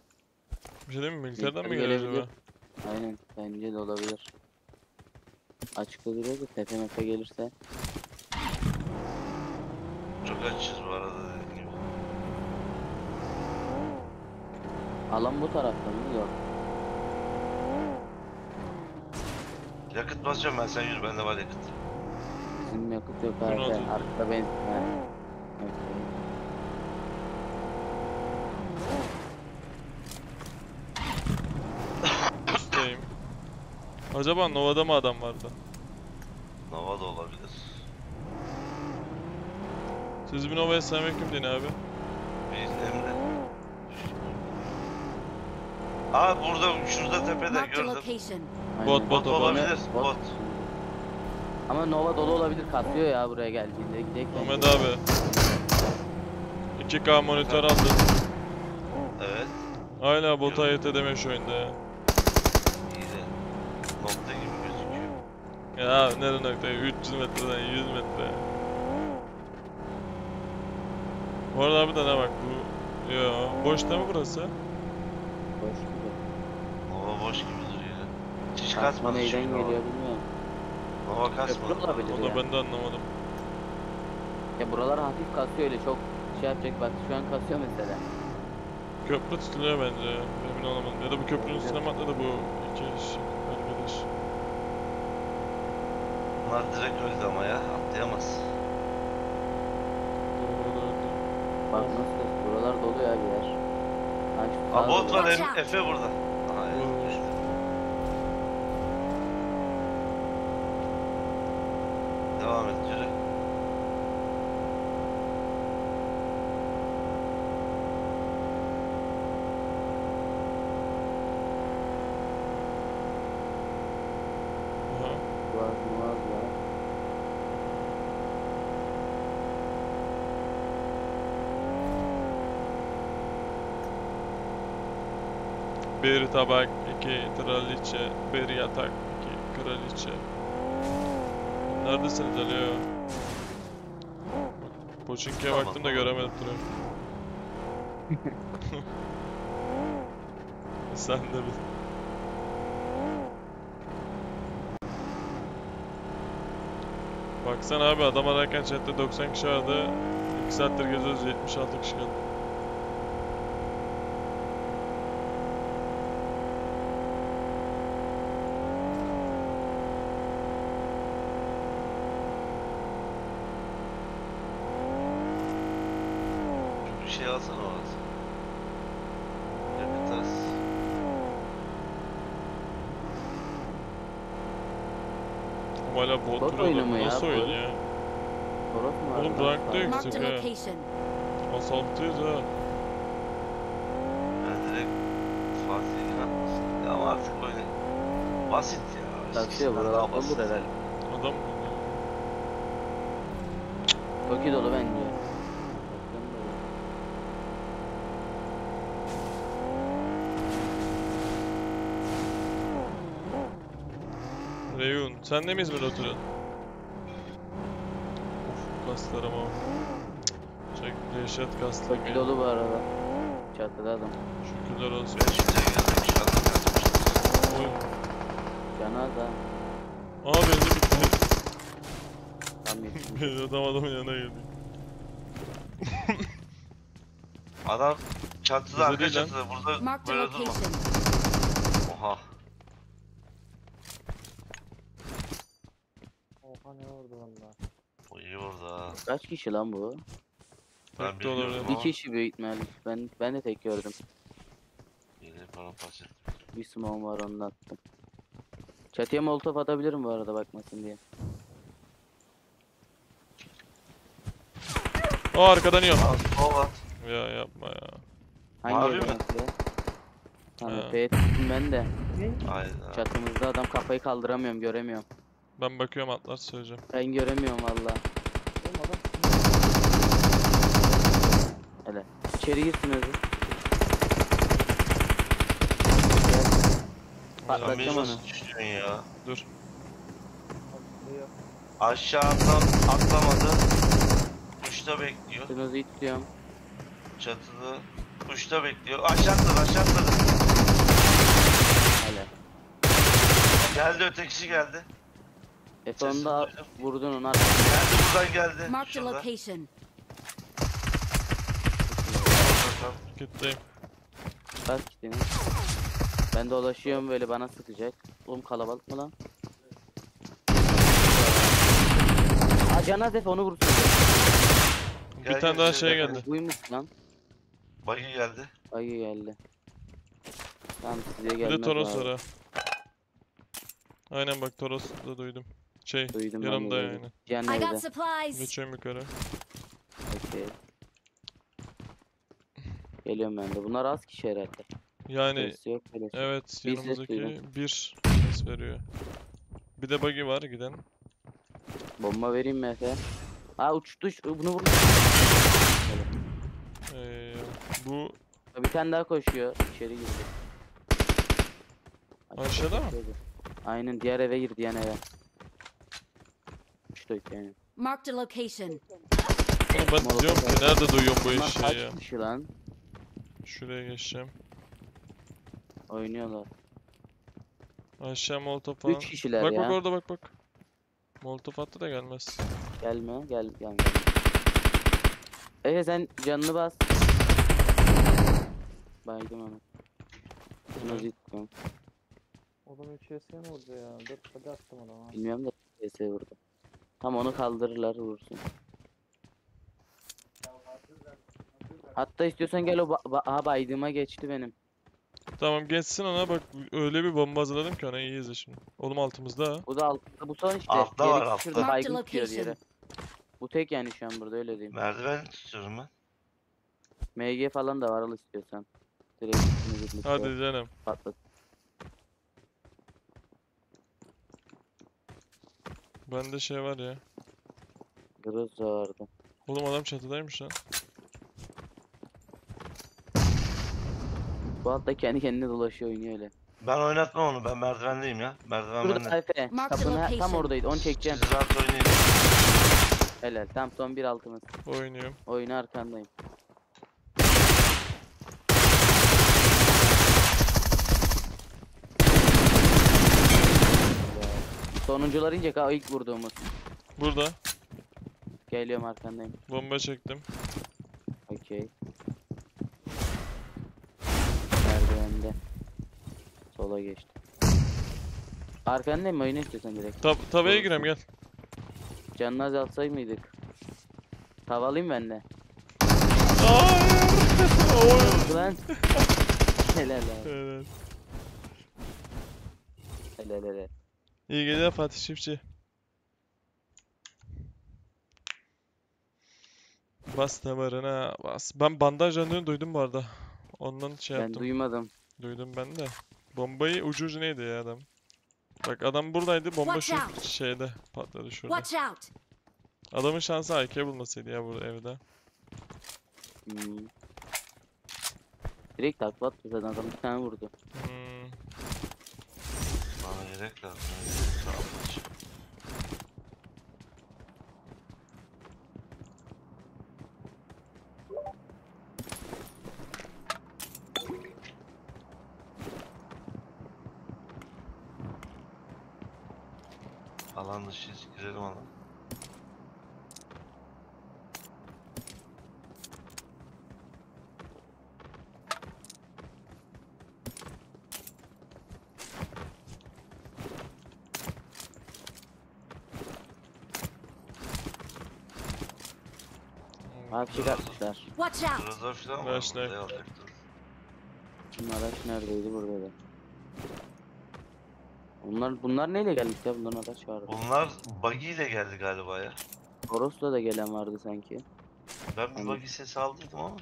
Bir şey değil mi? Militerden mi Militer geliyor acaba? gelebilir. Aynen bence de olabilir. Açıkta duruyor da tepe mepe gelirse. Çok açız bu arada dediğim gibi. Alan bu tarafta mı? Yok. Yakıt basacağım ben, sen yürü, bende var yakıt. Bizim yakıt yok Ben abi. aldım. Arkada benzin. He. Okey. Üstteyim. Acaba Nova'da mı adam vardı? Nova da olabilir. Siz bir Nova'ya selamünaleyküm deyin abi. Biz Emre. Aa burada, şurada tepede Marked a gördüm. location. Bot, Aynen. bot, Bot olabilir, Bot. bot. Ama Nova dolu olabilir. Katlıyor ya buraya geldiğinde. Gidelim. Ahmet abi. iki K monitör aldım. Evet, Hala bota ayırt edemiyor şu oyunda ya. iyi de nokta gibi gözüküyor. Ya nere noktaya? üç yüz metreden yüz metre. Bu arada abi de ne bak bu... Yo, boş değil mi burası? Boş gibi. Nova boş gibi duruyor. Hiç Kasma kasmadı neyden çünkü geliyor Nova. bilmiyorum. Nova kasmadı. Köprü olabilir Onu ya. ben de anlamadım. Ya buralar hafif kasıyor öyle çok şey yapacak bak şu an kasıyor mesela. Köprü tutuluyor bence ya. Emin olamadım. Ya da bu köprünün üstüne mi atladı bu iki kişi arkadaş? Bunlar direkt öldü ama ya, atlayamaz. Doğru, doğru. Bak nasıl kasıyor buralar dolu ya bir yer. Ha, şu Aa sağa bot dolu. var, Watch Em- out. Efe burada. Aha, evet, Vurmuş. geçti. Devam et, yürü. Aha. Var var var. Bir tabak, iki traliçe, bir yatak, iki kraliçe. Neredesiniz Alo? Poçinki'ye Tamam, baktım da tamam. göremedim duruyor. Sen de bir. Baksana abi adam ararken chatte doksan kişi vardı. iki saattir geziyoruz yetmiş altı kişi kaldı. Bir şey alsana orası. Yakıt az. Ama hala bot Bot duruyor oyunu lan. mu ya Nasıl bu? oyun ya? Toros mu var? Oğlum lan? rankta yok. Marked a Sıkı. location. Asaltıyız ha. Ben direkt Fatih'e inanmasın. Ya ama artık böyle basit ya. Kasıyor Eskisinden buralar daha dolu basit. herhalde. Adam Çok iyi dolu bence. Reyun, sen de mi İzmir'de oturuyorsun? Of, kaslar ama. Çok dehşet kaslar. Çok iyi dolu bu arada. Çatıda adam. Şükürler olsun. Ben şimdi geldim, şu anda kaçmıştım. Oy. Canaz ha. Aa benzin bitti. Tam yetişmiş. Benzin adam adamın yanına geldi. Adam çatıda, Bize arka değil lan. çatıda. Burada Marked a böyle durma. location. Oha. Oha ne vurdu valla. O iyi orada ha. Kaç kişi lan bu? Ben Tek de olabilir. bilmiyorum Bir ama kişi büyük ihtimalle. Ben ben de tek gördüm. yine paramparça. Bir smoke var onu da attım. Çatıya molotof atabilirim bu arada bakmasın diye. O arkadan yiyor. Al, sol at. Ya yapma ya. Hangi Mavi evden mi? atıyor? Tamam Ha. F'ye tuttum ben de. Hayda. Çatımızda adam kafayı kaldıramıyorum göremiyorum. Ben bakıyorum atlar söyleyeceğim. Ben göremiyorum valla. Oğlum adam Hele. İçeri girsin özür. Sen Patlatacağım beni onu. nasıl düşürüyorsun ya? Dur. atlıyor. Aşağı atla, atlamadı. Uçta bekliyor. Şunuzu itiyorum. Çatıda. Uçta bekliyor. Aşağı atladı, aşağı atladı. Hele. Geldi, ötekisi geldi. Efe onu Sesini da duydum. vurdun onu. Geldi buradan geldi. Marked a Şurada. location. Tamam. Gitteyim. Bak gittiğini. Ben dolaşıyorum böyle bana sıkacak. Oğlum kalabalık mı lan? Aa Canaz Efe onu vursun. Bir Gel, tane gel, daha gel, şey gel. geldi. Buymuş lan. Buggy geldi. Ayı geldi. Tamam size Bir gelmez de Toros abi. var ha. Aynen bak Toros da duydum. Şey Duydum ben de yanımda duydum. yani. Can I nerede? got supplies. Geçiyorum yukarı. Okey. Geliyorum ben de. Bunlar az kişi herhalde. Yani Ses yok böyle. şey. evet Bir ses yanımızdaki duydum. bir ses veriyor. Bir de buggy var giden. Bomba vereyim mi Efe? Aa uçtu. şu- Bunu vurdu. Ee, bu Bir tane daha koşuyor. İçeri girdi. Aşağıda mı? Koşuyordu. Aynen diğer eve girdi diğer eve. Uçtu yani. Marked a location. Oğlum ben Molotov diyorum ki nerede duyuyorum bu Bunlar eşeği ya. kaç kişi lan? Şuraya geçeceğim. Oynuyorlar. Aşağı molotof falan. Üç kişiler Bak ya. bak orada bak bak. Molotof attı da gelmez. Gelme gel gel. gel. Efe sen canını bas. Baydım onu. Bunu zıttım. Oğlum üç S mi vurdu ya? dört hadi attım adama. Bilmiyorum da P S vurdu. Tam onu kaldırırlar vursun. Hatta istiyorsan gel o ba ba aha baydığıma geçti benim. Tamam geçsin ona bak öyle bir bomba hazırladım ki ona iyi izle şimdi. Oğlum altımızda ha. Bu da altında bu son işte. Altta Diğeri var, altta. şurada Marked baygın tutuyor location. diğeri. Bu tek yani şu an burada öyle diyeyim. Merdiven tutuyorum ben. M G falan da var al istiyorsan. Direkt üstüne zıplık Hadi canım. patlat. Bende şey var ya. Groza vardı. Oğlum adam çatıdaymış lan. Bu altta kendi kendine dolaşıyor oynuyor öyle. Ben oynatmam onu. Ben merdivendeyim ya. Merdiven Burada bende. Efe. Mark the Kapının he- tam location. oradaydı. Onu çekeceğim. Siz rahat oynayın. Helal. Tam son bir altımız. Oynuyorum. Oyunu arkandayım. Sonuncular inecek ha ilk vurduğumuz. Burada. Geliyorum arkandayım. Bomba çektim. Okey. Merdivende. Sola geçti. Arkandayım oyunu istiyorsan direkt. Tab tavaya Doğru. girem gel. Canını azaltsay mıydık? Tavalayım ben de. Hayır. Oy. Ulan. Helal abi. Evet. Helal helal. İyi geceler Fatih Çiftçi. Bas damarına bas. Ben bandaj yanını duydum bu arada. Ondan şey Ben yaptım. duymadım. Duydum ben de. Bombayı ucu ucu neydi ya adam? Bak adam buradaydı bomba şu Watch out. şeyde patladı şurada. Watch out. Adamın şansı A K bulmasaydı ya burada evde. Hmm. Direkt takla attı zaten adam bir tane vurdu. Hmm. Bana gerek lazım. Sağ ol. Alan dışı girelim alan. Abi bir şey katmışlar. Watch out. Trozor falan var. Başla. Buraya alacaktım. Şimdi araç neredeydi burada da. Bunlar bunlar neyle gelmiş ya bunların araç vardı. Bunlar buggy ile geldi galiba ya. Toros'la da gelen vardı sanki. Ben bir Anladım. buggy sesi aldıydım ama.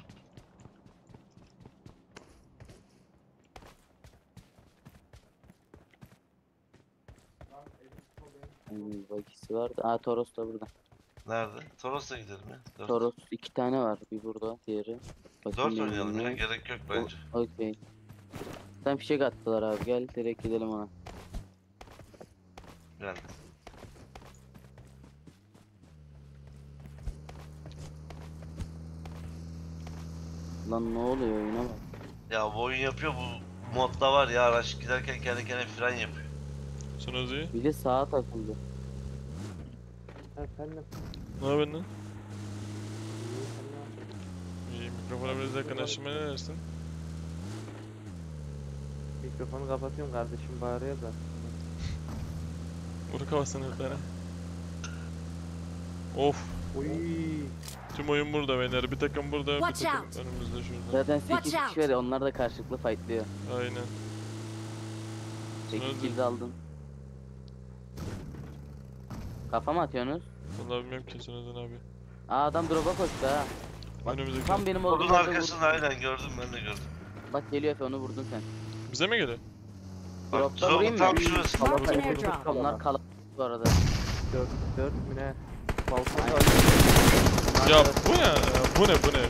Hmm, bakisi vardı. Aa Toros da burada. Nerede? Toros'a gidelim ya. Dört. Toros iki tane var. Bir burada, diğeri. Dört Bakayım oynayalım ya. birbirine. Gerek yok bence. O- Okey. Sen fişek attılar abi. Gel direkt gidelim ona. Gel. Lan ne oluyor oyuna bak. Ya bu oyun yapıyor bu modda var ya araç giderken kendi kendine fren yapıyor. Sunuzuyu. Bir de sağa takıldı. Efendim. Ne haber lan? iyi, sen ne yapıyorsun? İyi, mikrofona biraz yakınlaştırma ne dersin? Mikrofonu kapatıyorum, kardeşim bağırıyor da. Vur kafasını heriflere. Of. Oy. Tüm oyun burada beyler. Bir takım burada, bir Watch takım out. önümüzde şurada. Zaten Watch sekiz out. kişi var ya, onlar da karşılıklı fightlıyor. Aynen. sekiz Hadi. kill de aldın. Kafa mı atıyorsunuz? Vallahi bilmiyorum ki Sunazan abi. Aa, adam drop'a koştu ha. Bak, Önümüzdeki. tam benim Onun olduğum yerde arkasında vurdun. aynen gördüm, ben de gördüm. Bak geliyor Efe, onu vurdun sen. Bize mi geliyor? Bak Drop'ta vurayım drop'un mı? tam şurası. Marked an Vurdum, airdrop. vurdum. Onlar kalabalık bu arada. Dört, dört mü ne? Balkon Aynen. Ya bu ne? ya? Bu ne bu ne?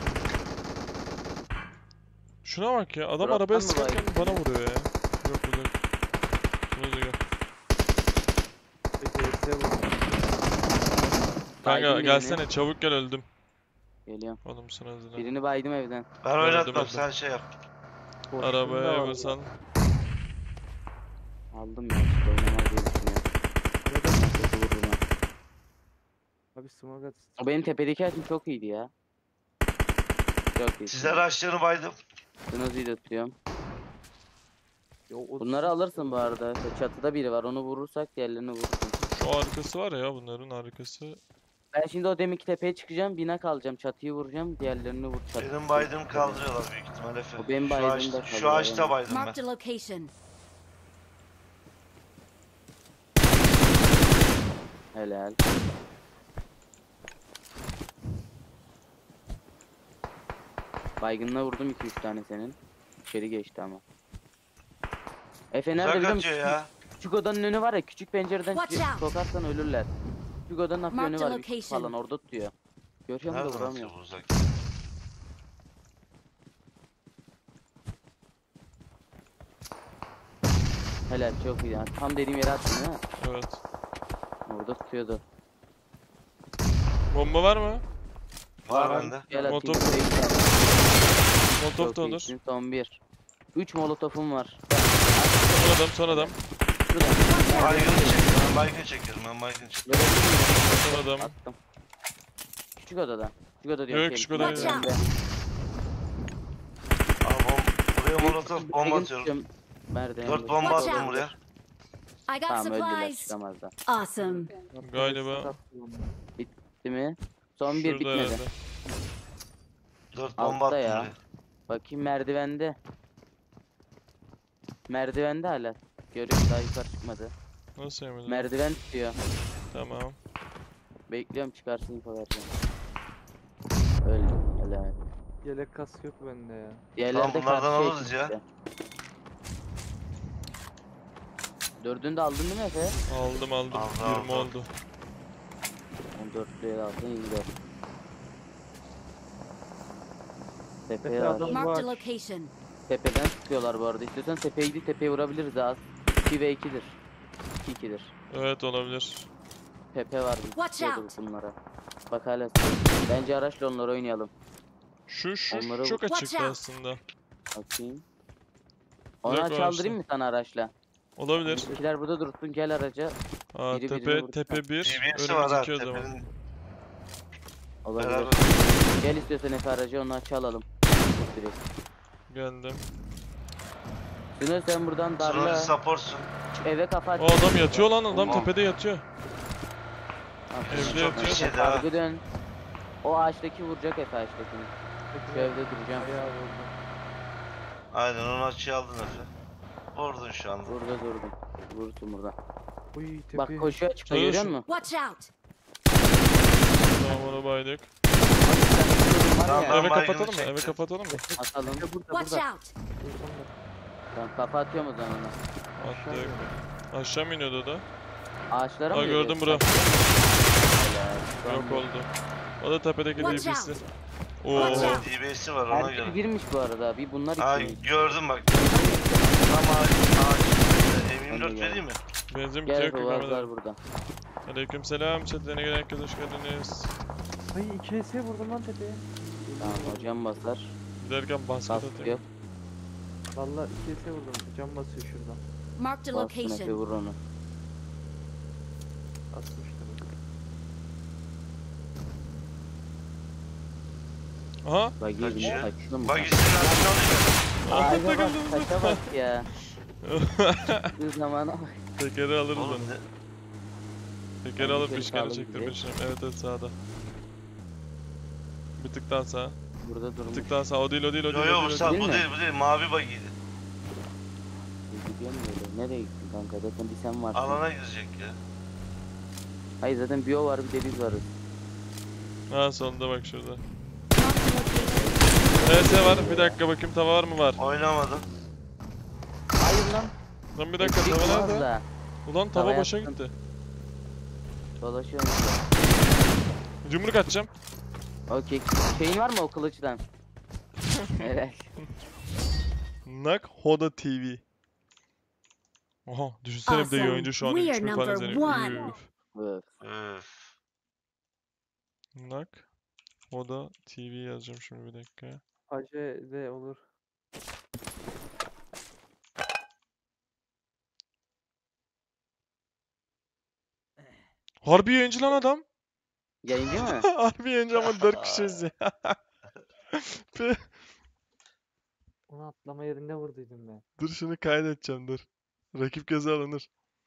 Şuna bak ya. Adam Drop'tan arabaya mı sıkarken baydın? bana vuruyor ya. Yok bu yok. Sunaz'a gel. Peki, hepsi vurdum. Baydın Kanka birini. gelsene çabuk gel öldüm. Geliyorum. Oğlum Sunaz'ın. Birini baydım evden. Ben Gördüm, oynatmam, gördüm. sen şey yap. Boşluğunda Arabaya var. basan. Aldım ya, işte oynamaz diye düşünüyorum. Kötü vurdum ha. Abi smoke at. O benim tepedeki açım çok iyiydi ya. Çok iyi. Size araçlarını baydım. Snozy'yi de tutuyorum. Yo, o- Bunları alırsın bu arada. Çatıda biri var, onu vurursak diğerlerini vurursun. Şu arkası var ya bunların arkası. Ben şimdi o deminki tepeye çıkacağım, bina kalacağım, çatıyı vuracağım, diğerlerini vur. Çatı. Benim baydığım kaldırıyorlar büyük ihtimal Efe. O benim Şu baydığım ağaç- da Şu kalıyor, ağaçta yani. baydım ben. Marked a location. Helal. Baygınla vurdum iki üç tane senin. İçeri geçti ama. Efe nerede Uzak biliyor atıyor musun? ya. Küçük odanın önü var ya, küçük pencereden Watch çık- out. sokarsan ölürler. Küçük odanın hafif önü Marked a var, bir küçük location. falan orada tutuyor. Görüyor musun da Nereden vuramıyor. atıyor bu uzak? Helal, çok iyi. Yani tam dediğim yere attın değil mi? Evet. Orada tutuyordu. Bomba var mı? Var Var. bende. Gel atayım. Molotov. şuraya git abi. Molotov Çok da olur. iyisin, son bir. üç molotofum var. Son adam son adam. Şurada. Baygın çekiyorum, ben baygın çekiyorum, ben baygın çekiyorum. Görebilir miyim? Son adam. Attım. Küçük odada. Küçük oda diyorum. Yok, şey, küçük oda değil. önünde. Aa, bom buraya molotof bomba Baygın atıyorum. tutuyorum. Merdivende. Dört bomba Watch attım out. buraya. I got Tamam, öldüler, supplies. çıkamazlar. Awesome. Galiba. Değil mi? Son bir Şurada bitmedi. herhalde. Dört bomba Altta attım ya. buraya. Bakayım merdivende. Merdivende hala. Görüyorum, daha yukarı çıkmadı. Nasıl yemin Merdiven tutuyor. Tamam. Bekliyorum, çıkarsın, info vereceğim. Öldüm. Helal. Yelek kas yok bende ya. Diğerleri de bunlardan karşıya alırız ya. çıktı. Dördünü de aldın değil mi Efe? Aldım aldım. Aldı, yirmi aldı. oldu. on dörtlüye aldın, yirmi dört. Tepeye Efe var. adam Marked a var. location. Tepeden sıkıyorlar bu arada. İstiyorsan tepeye gidip tepeye vurabiliriz az. iki ve ikidir. iki ikidir. Evet olabilir. Tepe var. biz Watch tutuyordur out. bunlara. Bak hala. Bence araçla onları oynayalım. Şu şu, şu Onları- çok Watch açıktı out. aslında. Bakayım. Onu Direkt aç araçla. aldırayım mı sana araçla? Olabilir. Bizimkiler burada dursun, gel araca. Aa, Biri birini tepe vurdu. tepe bir. D B S'si var Önümüz ha iki o zaman. tepenin. Olabilir. Beraber. Gel istiyorsan Efe aracı, onu aç alalım. Dur direkt. Geldim. Sınır sen buradan Sonra darla. supportsun. Şu eve kafa aç. O adam yatıyor lan adam Tamam. tepede yatıyor. Aferin. Evde Çok yatıyor. bir şey daha. Arka dön. O ağaçtaki vuracak Efe, ağaçtakini. Şu evde duracağım. Bayağı vurdu. Aynen onu açıya aldın Efe. Vurdun şu anda. Burada durdum. Vursun burada. Uy tepe. Bak koşuyor açıkta, Şöyle görüyor şu- musun? Watch out. Tamam onu baydık. Var Tamam, ya, ben Eve baygını kapatalım mı? Eve çektim. kapatalım mı? atalım. Burada burada Watch burada. out. Tamam, kafa atıyorum o zaman ona. Attık. Aşağı mı iniyordu o da? Ağaçlara mı Aa gördüm bura. geliyor? Helal. Yok oldu. O da tepedeki Watch D B'si. out. Oo. Watch out. D B S'si var ona Her biri göre. girmiş bu arada. Bir bunlar Ha iki. gördüm bak. Tam ağaç ağaç. M yirmi dört vereyim mi? Benzin Gel bitiyor Efe, vazlar kırmamadan. burada. Aleykümselam. Chatlerine gelen herkese hoş geldiniz. Ay iki S vurdum lan tepeye. Tamam, hocam basar. Giderken basket Kask atayım. yok. Valla iki S vurdum. Cam basıyor şuradan. Marked a Bassın Efe, location. vur onu. Asmıştır. Aha. Bagiye binip Kaçıyor. kaçtın mı? Bak gitsin aşağı Ağaca bak takıldım. taşa bak ya. Bu zamana bak. Tekeri alırız Oğlum onu. ne? Tekeri Ben alıp içeri rüzgarı sağlı çektirmeye gideceğiz. çalışıyorum. Evet evet sağda. Bir tık daha sağa. Burada Bir durmuş. tık daha sağa. O değil o değil o Yo değil. yo o bu değil, o sağ değil. Değil bu mi? değil bu değil mavi bagiydi. Gidiyor mu öyle? Nereye gittin kanka? Zaten bir sen varsın. Alana girecek ya. Hayır zaten bio var bir de biz varız. Ha sonunda bak şurada. E S var. Bir dakika bakayım tava var mı? Var. Oynamadım. Hayır lan. Lan bir dakika Elektrik tava olmaz nerede? da. Ulan Tava tava boşa yaktım. gitti. Dolaşıyorum işte. Yumruk atacağım. Okey. Şeyin var mı o kılıçtan? Evet. Nak Hoda T V. Oha düşünsene bir de Awesome. yayıncı şu an We üç are bin falan number izleniyor. one. Üf. Öf. Öf. Nak Hoda T V yazacağım şimdi bir dakika. Hacı de olur. Harbi yayıncı lan adam. Yayıncı mı? Harbi yayıncı ama dört kişiyiz ya. Pe- Onu atlama yerinde vurduydum ben. dur şunu kaydedeceğim dur. Rakip göze alınır.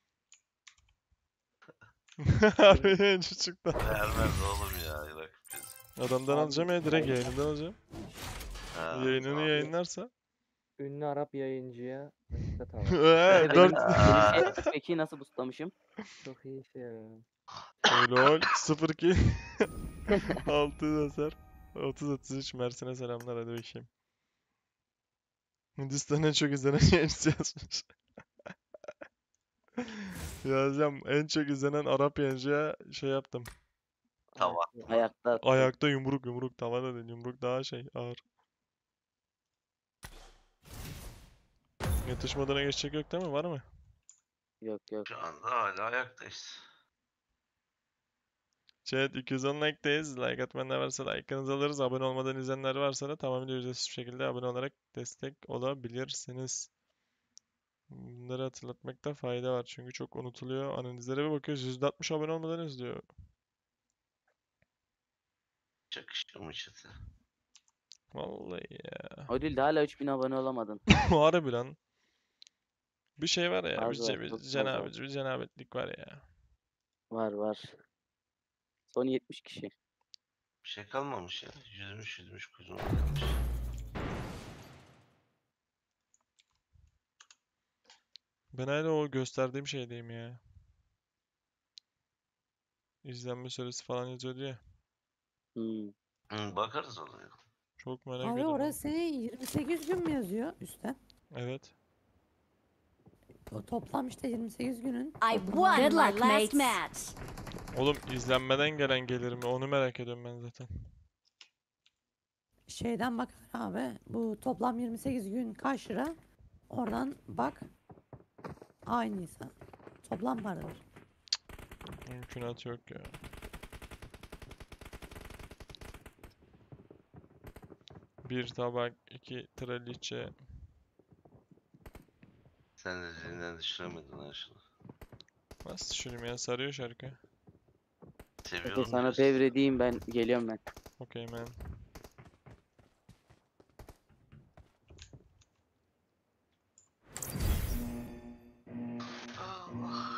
Harbi yayıncı çıktı. Vermez oğlum ya. Rakip kız. Adamdan Abi, alacağım ya direkt yayınından alacağım. Ha, Yayınını tamam. yayınlarsa. Ünlü Arap yayıncıya dikkat al. Eee Benim- dört. benim şey- Peki nasıl boostlamışım? Çok iyi şey ya. Lol sıfır kill. altı hasar. otuz otuz üç Mersin'e selamlar hadi bakayım. Hindistan en çok izlenen yayıncısı yazmış. Yazacağım en çok izlenen Arap yayıncıya şey yaptım. Tava. Ayakta attım. Ayakta yumruk yumruk tavada değil yumruk daha şey ağır. Yatış moduna geçecek yok değil mi? Var mı? Yok yok. Şu anda hala ayaktayız. Chat iki yüz on like'dayız. Like atmayanlar varsa like'ınızı alırız. Abone olmadan izleyenler varsa da tamamen ücretsiz bir şekilde abone olarak destek olabilirsiniz. Bunları hatırlatmakta fayda var çünkü çok unutuluyor. Analizlere bir bakıyoruz yüzde altmış abone olmadan izliyor. Çakışıyor mu çatı? Vallahi ya. O değil de hala üç bin abone olamadın. Harbi lan. Bir şey var ya, bir, Az var, ce- bir çok az var. cenabet, bir cenabetlik var ya. Var var. Son yetmiş kişi. Bir şey kalmamış ya. Yüzmüş yüzmüş kuzum kalmış. Ben hala o gösterdiğim şeydeyim ya. İzlenme süresi falan yazıyordu ya. Hmm. Hı, bakarız oraya. Çok merak Abi ediyorum. orası yirmi sekiz gün mü yazıyor üstten? Evet. O toplam işte yirmi sekiz günün. I toplamı. won Good my luck, last mates. match. Oğlum izlenmeden gelen gelir mi? Onu merak ediyorum ben zaten. Şeyden bak abi. Bu toplam yirmi sekiz gün kaç lira? Oradan bak. Aynıysa. Toplam paradır. Mümkünatı yok ya. Bir tabak, iki traliçe. Sen de zihninden düşüremedin ha şunu. Nasıl düşüreyim ya? Sarıyor şarkı. Seviyorum Peki sana diyorsun. devredeyim ben. Geliyorum ben. Okey man. Allah.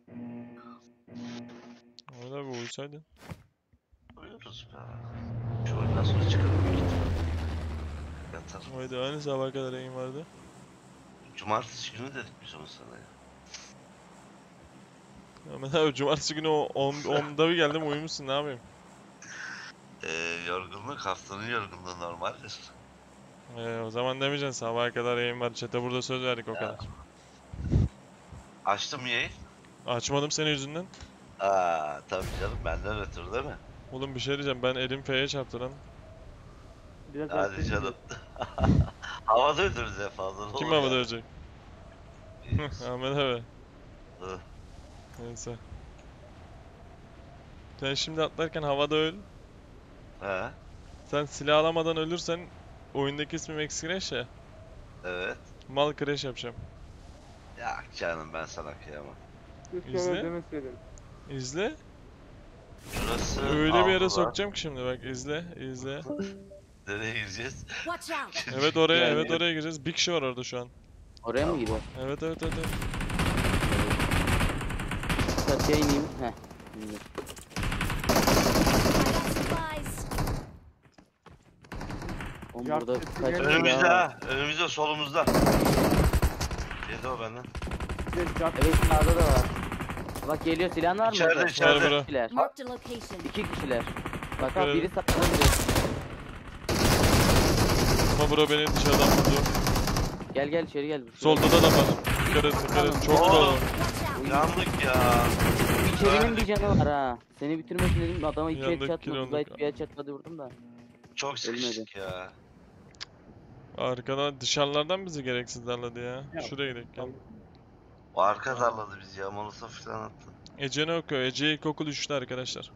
Öyle abi uyusaydın. Uyuruz be. Şu oyundan sonra çıkalım. Yatalım. Oydu aynı sabaha kadar yayın vardı. Cumartesi günü dedik biz onu sana ya. Ahmet abi cumartesi günü o onda bir geldim uyumuşsun ne yapayım? Ee, yorgunluk haftanın yorgunluğu normaldir. Ee, o zaman demeyeceksin sabaha kadar yayın var. Chat'e burada söz verdik o Ya. kadar. Açtım yayın. Açmadım senin yüzünden. Aa tabii canım benden ötürü değil mi? Oğlum bir şey diyeceğim ben elim F'ye çarptı lan. Biraz Hadi erken canım. Havada öldürürüz en fazla. ne Kim olur havada ya. ölecek? Biz- Ahmet abi. Hı. Neyse. Sen şimdi atlarken havada öl. He, Sen silah alamadan ölürsen oyundaki ismi Max Crash ya. evet. Mal Crash yapacağım. Ya canım ben sana kıyamam. İzle. İzle. Şurası Öyle bir yere aldılar. sokacağım ki şimdi bak izle izle. Nereye gireceğiz? Watch out! Evet oraya, Yani- evet oraya gireceğiz. Bir kişi var orada şu an. Oraya mı gidiyor? Evet evet evet. evet. Çatıya ineyim. Heh. indim. I got supplies. Oğlum Yap, burada sesi kaç geliyor. kişi Önümüzde daha var? ha. Önümüzde solumuzda. Yedi o benden. Evet sağda da var. Bak geliyor, silahın var mı? İçeride, orada? içeride. İki kişiler. Marked a location. İki kişiler. Bak Evet. abi biri sağdan biri. Ama bro beni dışarıdan vurdu. Gel gel içeri gel. Solda da da var. Dikkat et dikkat et. Çok Oo. dolu. Watch out! Yandık ya. İçerinin bir canı var ha. Seni bitirmesin dedim, adama iki Yandık, el çatmadı. yandık. Zayt bir el çatmadı vurdum da. Çok sıkıştık ya. Arkadan dışarılardan bizi gereksiz darladı ya. Ya. Şuraya gidelim gel. O arka darladı bizi ya. Molotov falan attı. Ece ne okuyor? Ece ilkokul üçte arkadaşlar.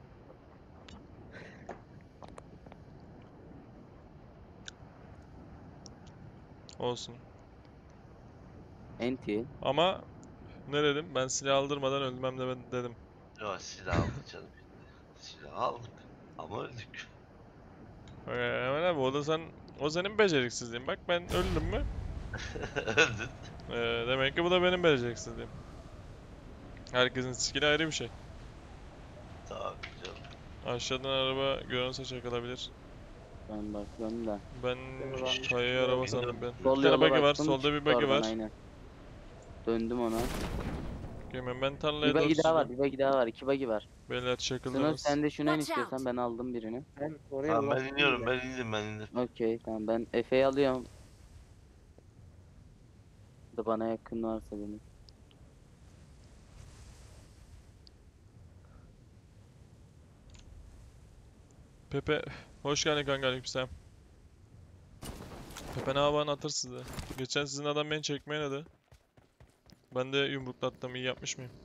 Olsun. Enti. Ama ne dedim? Ben silah aldırmadan ölmem demedim dedim. Yo silah aldık canım. Silah aldık. Ama öldük. Ee, Hemen abi o da sen o senin beceriksizliğin. Bak ben öldüm mü? Öldün. Ee, demek ki bu da benim beceriksizliğim. Herkesin skill'i ayrı bir şey. Tamam canım. Aşağıdan araba görünse çakılabilir. Ben bakıyorum da. Ben kayaya araba sandım ben. Sol Bir tane yola buggy var, baktım, solda bir çıktı buggy oradan, var. aynen. Döndüm ona. Hemen ben Bir tarlaya doğru buggy daha var, sürüyorum. bir buggy daha var. İki buggy var. Beyler Sınıf çakıldınız. sen de şuna in Watch out. istiyorsan, ben aldım birini. Ben oraya Tamam ben ulaştım iniyorum. bile. Ben indim ben indim. Okey tamam, ben Efe'yi alıyorum. Da bana yakın varsa benim. Pepe, hoş geldin kanka aleykümselam. Pepe ne yapan atır size. Geçen sizin adam beni çekmeye dedi. Ben de yumruklattım, iyi yapmış mıyım?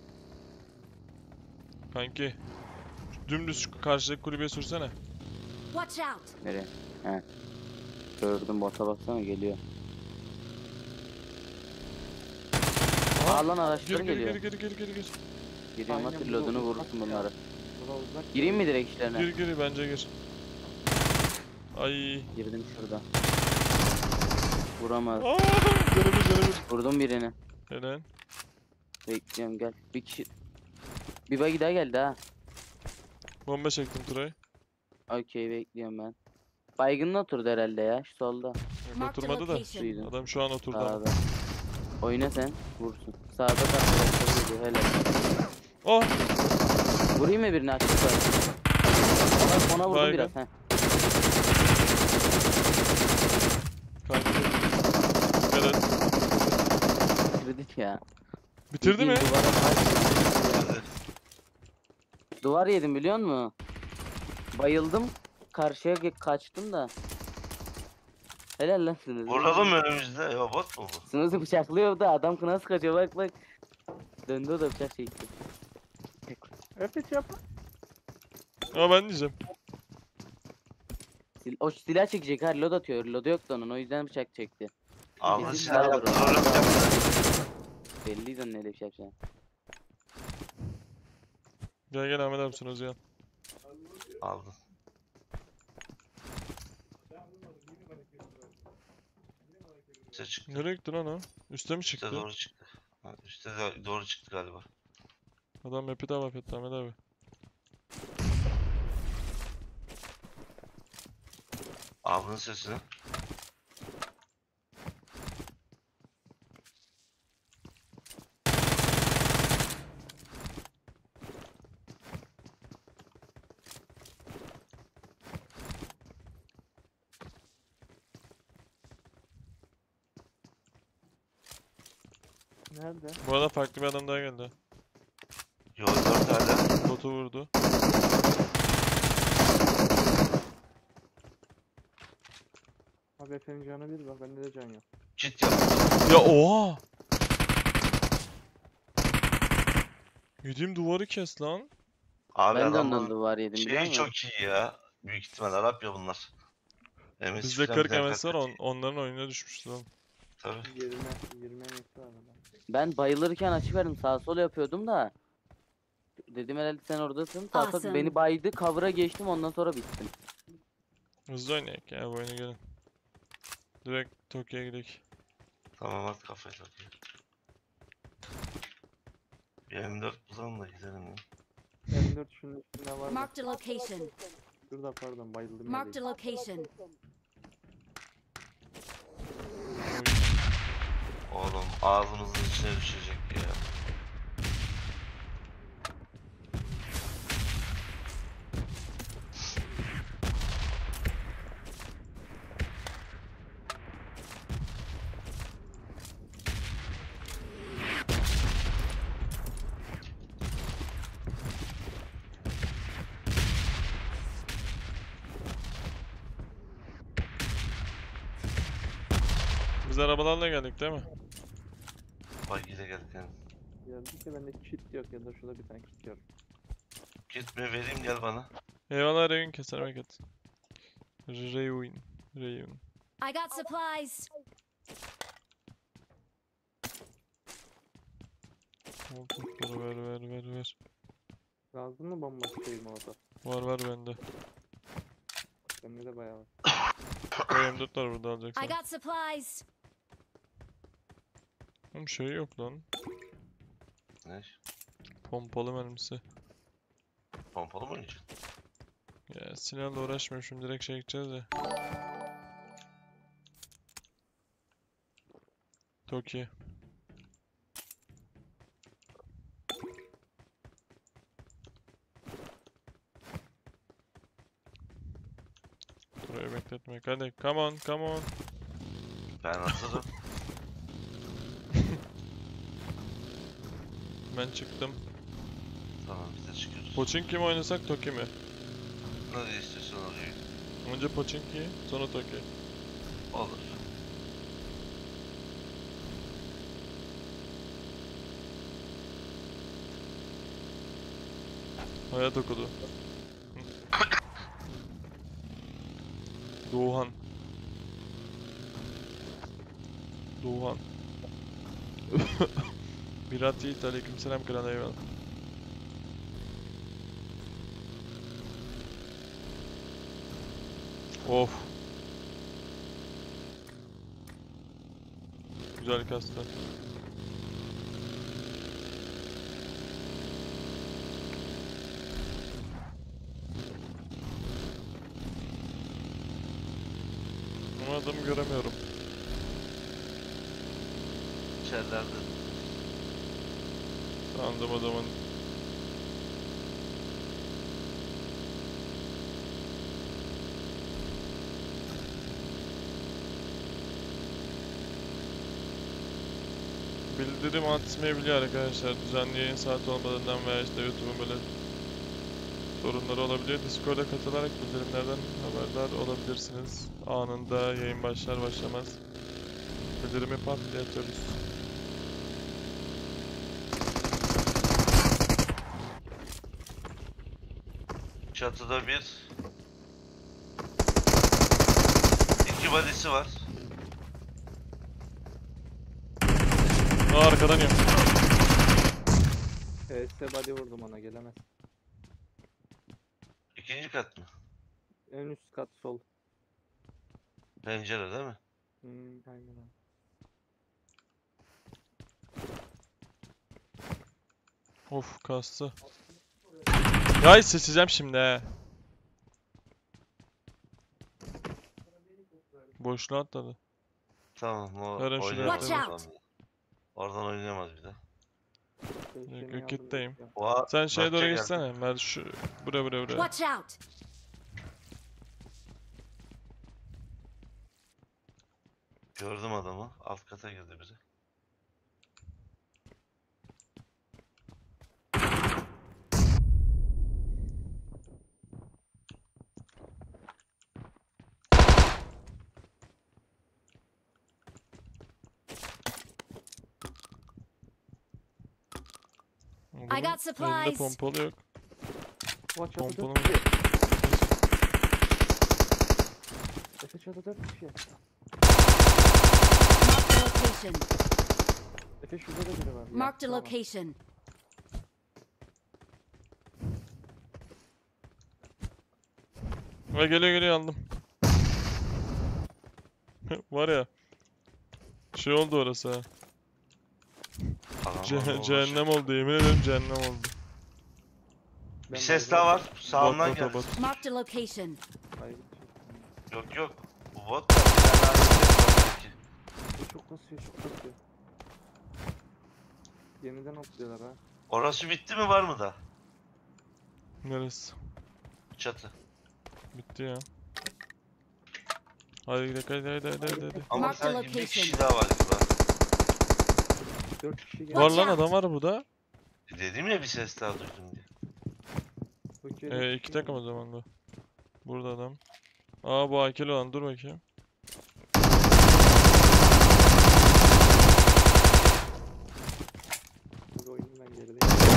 Kanki, dümdüz şu karşıdaki kulübeye sürsene. Watch out! Nereye? He. Gördüm, bota baksana geliyor. Aa lan Gir araçları gir geliyor. gir gir gir gir gir. Giriyorum, Aynen, atır bu da lodunu uzak vurursun ya. bunları. Bura uzak. Gireyim mi direkt işlerine? Gir gir bence gir. Ay. Girdim şurada. Vuramaz. Aa, canı bir canı bir. Vurdum birini. Helal. Bekliyorum gel. Bir kişi. Bir buggy daha geldi ha. Bomba çektim Turay. Okey bekliyorum ben. Baygın'la oturdu herhalde ya, şu solda. Yok, Marked a oturmadı da. location. Duydum. Adam şu an oturdu ama. Sağda. Oyna sen, vursun. Sağda karşılaştırdı geliyor, helal. Oh! Vurayım mı birini, açık var. Ona, ona vurdum Baygın. biraz, heh. Kanki. Dikkat et. Kırdık ya. Bitirdi mi? Bildiğin duvara baygın. Hadi. Duvar yedim biliyor musun? Bayıldım. Karşıya ge- kaçtım da. Helal lan Sınızı. Vuralım mı önümüzde? Ya bot mu bu? Sınızı bıçaklıyor da adam nasıl kaçıyor, bak bak. Döndü o da bıçak çekti. Evet yapma. Ama ben diyeceğim. Sil o silah çekecek ha, reload atıyor. Reload yoktu onun, o yüzden bıçak çekti. Aldın Kesin silahı. bayağı vurdu. Zorluk yaptı. Belliydi onun öyle bir şey yapacağını. Gel gel Ahmet abi sen Özcan. Aldın. Üste çıktı. Nereye gitti lan o? Üste mi Üste çıktı? doğru çıktı. Ha, üste de- doğru çıktı galiba. Adam map'i de mahvetti Ahmet abi. Aldın sesini. Nerede? Bu arada farklı bir adam daha geldi. Yo dört tane. Botu vurdu. Abi efendim canı bir bak, bende de can yok. Kit yap. Ya oha! Yediğim duvarı kes lan. Abi Ben de ondan adamların duvar yedim biliyor şeyi musun? çok iyi ya. Büyük ihtimal Arap ya bunlar. M S Bizde falan kırk bir M S var dakika. on, onların oyununa düşmüş lan. Tabii. yirmi yirmi emekli var adam. Ben bayılırken açık verdim, sağ sol yapıyordum da. Dedim herhalde sen oradasın. Sağ sol Awesome. beni baydı, cover'a geçtim, ondan sonra bittim. Hızlı oynayak ya bu oyuna gelin. Direkt Tokyo'ya gidelim. Tamam at kafayı takıyor. Bir M dört bulalım da gidelim ya. M dört şunun üstünde var da. Marked a location. Şurada pardon bayıldım. Marked a yerdeyim. location. Oğlum ağzımızın içine düşecek ya. Biz arabalarla geldik değil mi? Bak gide geldik yani. Geldik de bende kit yok ya da şurada bir tane kit yok. Gitme vereyim gel bana. Eyvallah Reyun keser hareket. Reyun. Reyun. I got supplies. Koltukları ver ver ver ver. Lazım mı bomba şey molotov? Var var bende. Bende de bayağı var. M dört var burada I alacaksan. got supplies. Oğlum şey yok lan. Ne? Pompalı mermisi. Pompalı mı oynayacaksın? Ya silahla uğraşmıyorum şimdi direkt şey gideceğiz ya. Tokyo. Burayı bekletmek. Hadi come on come on. Ben hazırım. Ben çıktım. Tamam biz de çıkıyoruz. Pochinki mi oynasak Tokyo mi? Ne istiyorsan oluyor. Önce Pochinki sonra Tokyo. Olur. Hayat okudu. Doğan. Doğan. Birat Yiğit aleykümselam kral eyvallah. Of. Güzel kastı. Ama adamı göremiyorum. İçerilerde. Sandım adamın. Bildirim atmayabiliyor arkadaşlar. Düzenli yayın saati olmadığından veya işte YouTube'un böyle sorunları olabiliyor. Discord'a katılarak bildirimlerden haberdar olabilirsiniz. Anında yayın başlar başlamaz bildirimi patlatıyoruz. Çatıda bir. İki body'si var. Aa, arkadan yiyorum. P S body vurdum ona gelemez. İkinci kat mı? En üst kat sol. Pencere değil mi? Hmm, aynen abi. Of kastı. Ya seçeceğim şimdi he. Boşluğa atladı. Tamam o Yarın şuraya oynayamaz. Watch Oradan, oradan oynayamaz bir de. Şeyini Yok, aldım, kitleyim. bekliyorum. Oha, Sen şeye doğru Berkçe geldi. geçsene. Mer şu buraya buraya buraya. Watch out. Gördüm adamı. Alt kata girdi biri. Adamın got supplies. elinde pompalı yok. Watch out, Pompalı dört mı? kişi. Efe çatı dört kişi. Marked a location. Efe şurada da biri var. Marked a Yaktı ama. location. Ve geliyor geliyor aldım. Var ya. Şey oldu orası ha. Adam Ce- adam cehennem oldu, yemin ederim cehennem oldu. Bir ses daha var. Sağımdan Bot, bot, geldi. bot. Marked a location. Baygın çok. Yok yok. Bu bot da. Bir tane daha ses var belki. Bu çok kasıyor çok kasıyor. Yeniden atlıyorlar ha. Orası bitti mi, var mı da? Neresi? Çatı. Bitti ya. Hadi gidelim, hadi hadi hadi hadi. hadi. Ama Mark the sanki bir location. kişi daha var gibi. Dört kişi geldi. Var Watch lan, out. adam var burada. Dedim ya bir ses daha duydum diye. Türkiye'de Ee, kişi iki takım o geldi. zaman da. Burada adam. Aa bu akil olan, dur bakayım. Bu oyunun ben gerideyim.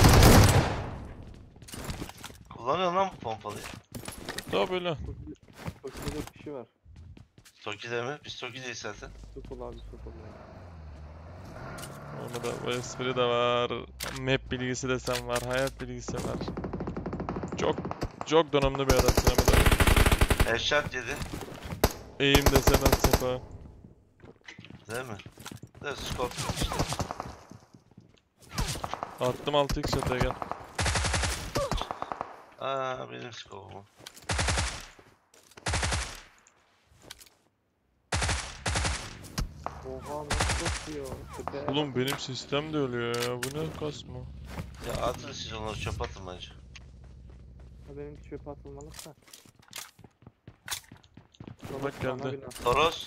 Kullanıyor lan bu pompalıyı. Tabii lan. Türkiye'de- Türkiye'de dört kişi var. Toki'de mi? Biz Toki'deyiz zaten. Sokol abi sokol ya. Orada da bu espri de var. Map bilgisi desem var. Hayat bilgisi var. Çok çok donanımlı bir adamsın Ahmet abi. Headshot yedi. Eğim desen at sefa. Değil mi? Evet, Scorpion işte. Attım altı x çatıya gel. Aa, benim scope'um. Oha nasıl kasıyor? Tepeye Oğlum benim sistem de ölüyor ya. Bu ne kasma? Ya atın siz onları, çöp atın bence. Ha, benim çöpe atılmalıksa. Bak geldi. Toros.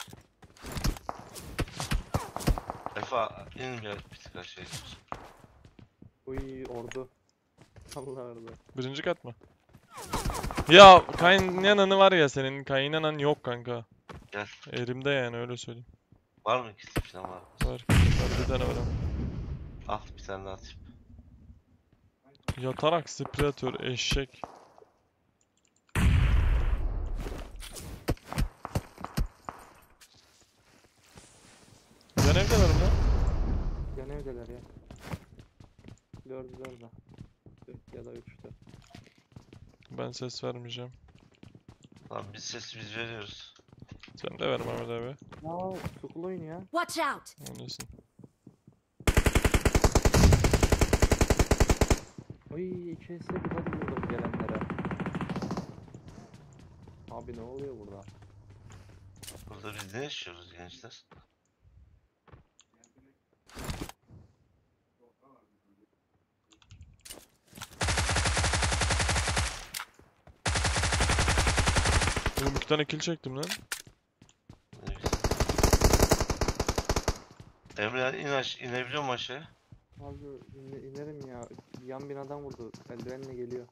Efa in bir bir tık aşağı gidiyorsun. Uy ordu. Allah ordu. Birinci kat mı? Ya kaynananı var ya senin. Kaynanan yok kanka. Gel. Elimde yani, öyle söyleyeyim. Var mı ikisi falan var? Var. Var bir tane var ama. Al bir tane daha atayım. Yatarak sprey atıyor eşek. Yan evdeler mi lan? Yan evdeler ya. Dördü dördü. Dört ya da üçte. Ben ses vermeyeceğim. Lan biz sesi biz veriyoruz. Sen de ver Mehmet abi. Ya sokul oynuyor. Watch out. Oynasın. Uy iki S bir hadi vurdum gelenlere. Abi ne oluyor burada? Burada biz ne yaşıyoruz gençler? Oğlum iki tane kill çektim lan. Ne güzel. Emre in aş inebiliyor mu aşağıya? Abi ine- inerim ya. Yan binadan vurdu. Eldivenle geliyor.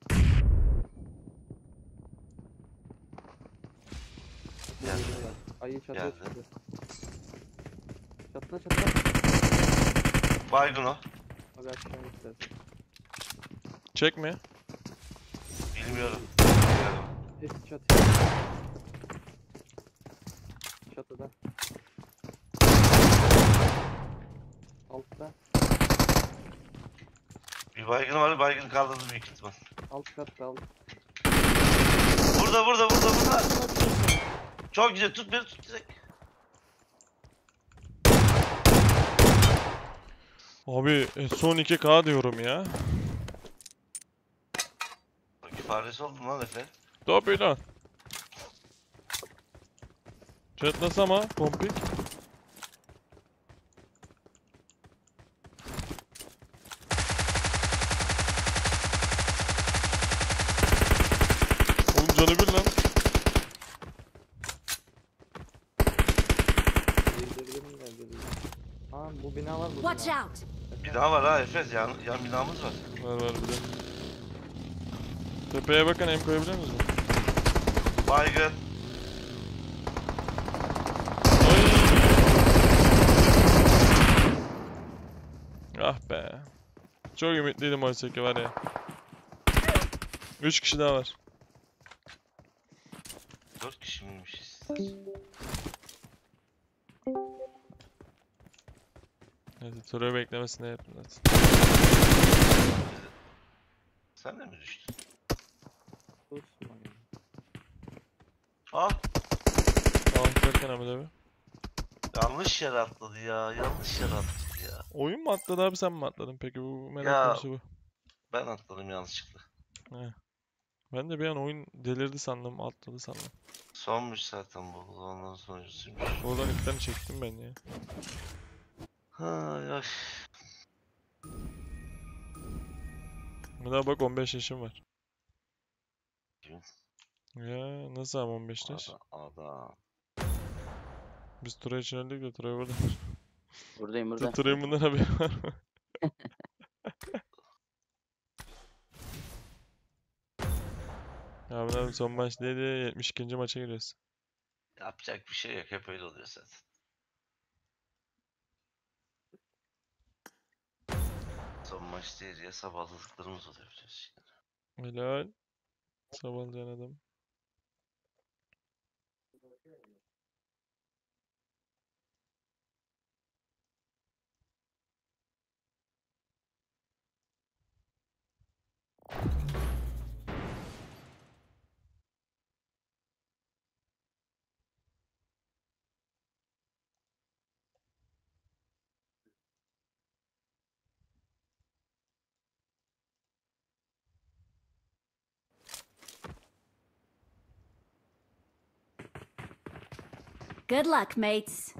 Geldi. Ayı çatıya Geldi. çıktı. Çatla çatla. Baygın o. Abi aşağı istersen. Çekme. Bilmiyorum. Bilmiyorum. Hepsi çatıya. Çatıda. Altta. Bir baygın var, baygın kaldırdı büyük ihtimal. Alt katta alt. Burada burada burada burada. Marked a location. Çok güzel, tut beni, tut direkt. Abi e, son iki K diyorum ya. Bak faresi oldun lan Efe. Tabii lan. Çatlasam ha pompik. Oğlum canı bir lan. Değdirdim mi geldi? Aa bu bina var bu Watch bina. out. Bina var ha Efe, yan, yan binamız var. Var var bir de. Tepeye bakın, hem koyabiliyor musunuz? Baygın. Ah be. Çok ümitliydim oysa ki var ya. Üç kişi daha var. Dört kişi miymişiz? Neyse turayı beklemesine yaptım zaten. Sen de mi düştün? Dursun oyun. Ah! Al Serkan Ahmet abi. Yanlış yere atladı ya. Yanlış yere atladı ya. Oyun mu atladı abi, sen mi atladın peki? Bu merak Ya- konusu bu. Ben atladım yanlışlıkla. He. Ben de bir an oyun delirdi sandım, atladı sandım. Sonmuş zaten bu. Ondan sonuncusuymuş. Oradan ipten çektim ben ya. Ha ya. Bir daha bak, on beş yaşım var. Kim? Ya nasıl abi on beş yaş? Adam. Adam. Biz Turay için öldük de Turay burada. Buradayım burada. Turay'ın bundan haberi var mı? Abi abi son maç neydi? yetmiş ikinci maça giriyoruz. Yapacak bir şey yok. Hep öyle oluyor zaten. Son maç değil ya. Sabahladıklarımız oluyor biliyorsun. Helal. Sabahlayan adam. Good luck, mates.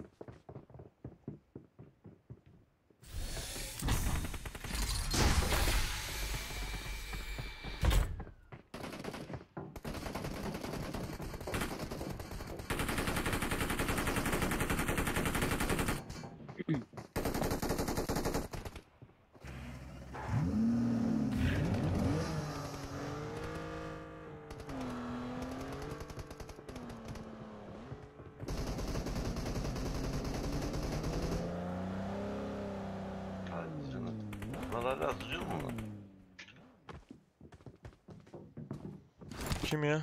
Hadi canım. Bunlar hala duruyor mu lan? Kim ya?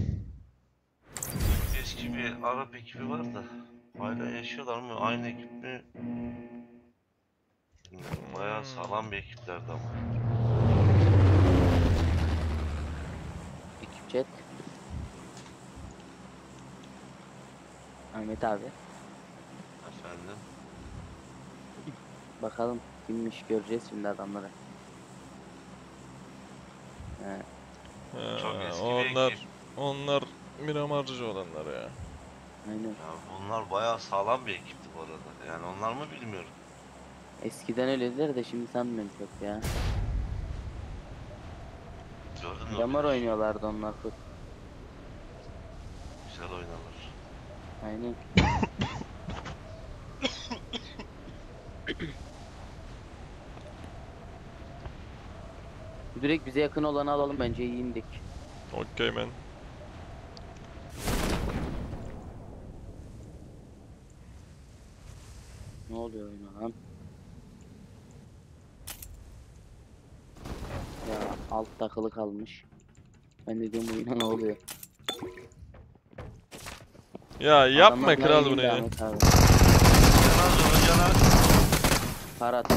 Eski bir Arap ekibi var da. Hala yaşıyorlar mı? Aynı ekip mi? Bilmiyorum. Bayağı sağlam bir ekiplerdi ama. Ekip chat. Ahmet abi. Efendim? Bakalım kimmiş, göreceğiz şimdi adamları. He. Çok Ha, eski bir onlar ekip. onlar Miramarcı olanlar ya. Aynen. Ya bunlar bayağı sağlam bir ekipti bu arada. Yani onlar mı bilmiyorum. Eskiden öylediler de şimdi sanmıyorum çok ya. Gördün mü? Damar oynuyorlardı onlar çok. Güzel oynarlar. Aynen. Direkt bize yakın olanı alalım, bence iyi indik. Okey man. Ne oluyor oyuna lan? Ya alt takılı kalmış. Ben de diyorum oyuna ne oluyor? Ya yapma Adamlar kral indi bunu ya. Ahmet abi. Caner zor Caner. Kar attım.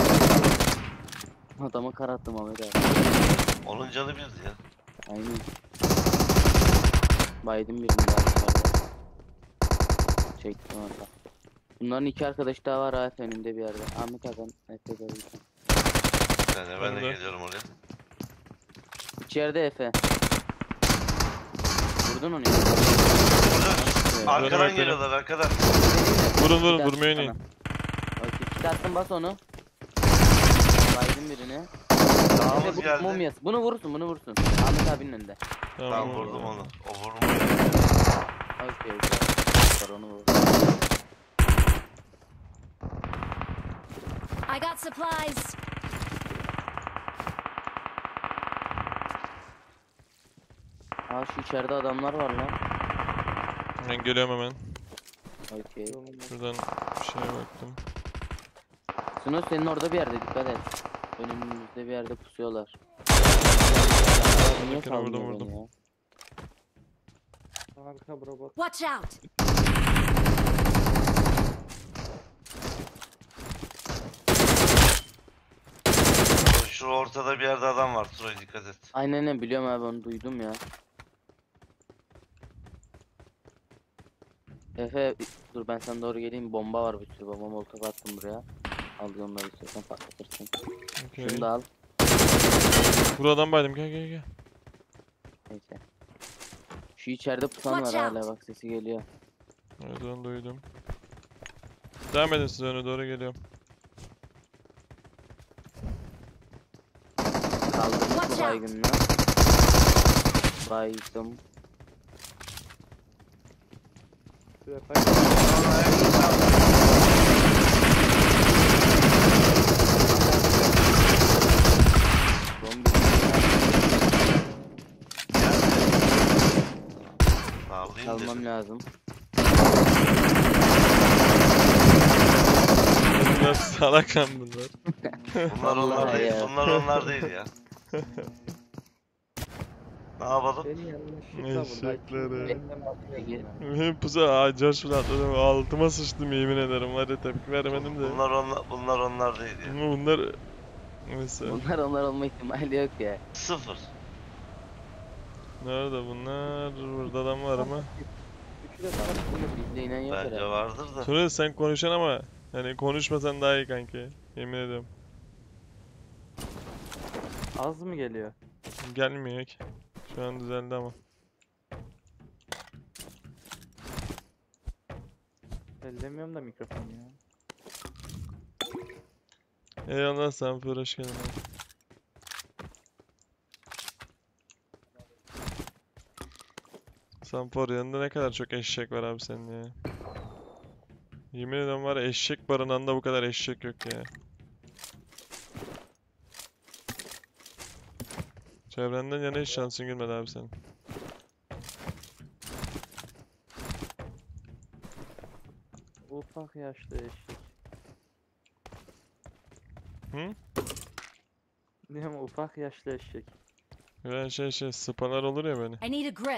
Adamı kar attım Ahmet abi. Onun canı birdi ya. Aynen. Baydım birini daha dışarıda. Çektim orada. Bunların iki arkadaş daha var ha önünde bir yerde. Ahmet abi ben Efe görüyorum. Yani ben de Ben de. geliyorum oraya. İçeride Efe. Vurdun onu ya. Burada arkadan Dönemek geliyorlar arkadan. Vurun vurun, Kit vurmaya attım oynayın. sana. Okey, kit attım, bas onu. Baydım birini. Dağımız Efe bu geldi. mumyası. Bunu vurursun, bunu vurursun. Ahmet abinin önünde. Ben Tamam. vurdum onu. O vurmuş. Okey, okey. Onu vur. I got supplies. Aa şu içeride adamlar var lan. Ben geliyorum hemen. Okey. Şuradan bir şeye baktım. Suno senin orada bir yerde, dikkat et. Önümüzde bir yerde pusuyorlar. Niye Yakına vurdum, sallıyor vurdum. beni ya? Arka robot. Watch out. Şu ortada bir yerde adam var. Troy dikkat et. Aynen aynen, biliyorum abi, onu duydum ya. Efe Dur ben sana doğru geleyim. Bomba var, bir sürü bomba, molotof attım buraya. Al onları, istiyorsan patlatırsın. Okey. Şunu da al. Buradan baydım, gel gel gel. Neyse. Şu içeride pusan var Watch hala, out. bak sesi geliyor. Evet, onu duydum. Devam edin, size öne doğru geliyorum. Kaldırmış Watch bu out. baygınını. Baydım. Şuraya kaç. Zombi. Ağlayayım Almam dedim. lazım. Bunlar salak lan bunlar. Bunlar onlar Vallahi değil. ya. Bunlar onlar değil ya. Ne yapalım? Beni yanlışlıkla vurdu. Eşekleri. Peki. Pusu aa Josh fırlatladım. Altıma sıçtım, yemin ederim. Var ya, tepki veremedim de. Bunlar onlar, bunlar onlar değil ya. Ama bunlar... Mesela. Bunlar onlar olma ihtimali yok ya. Sıfır. Nerede bunlar? Burada adam var ama. Üçü de sana Bizde inen yok Bence herhalde. vardır da. Sonra sen konuşan ama hani konuşmasan daha iyi kanki. Yemin ediyorum. az mı geliyor? Gelmiyor ki. Şu an düzeldi ama. Ellemiyorum da mikrofonu ya. Eyvallah, Sanfur, hoş geldin. Sanfor, yanında ne kadar çok eşek var abi senin ya. Yemin ederim var ya, eşek barınağında bu kadar eşek yok ya. Çevrenden yana hiç şansın gülmedi abi senin. Ufak yaşlı eşek. Hı? Ne ama ufak yaşlı eşek. Ben şey şey sıpalar olur ya böyle. I need a grip.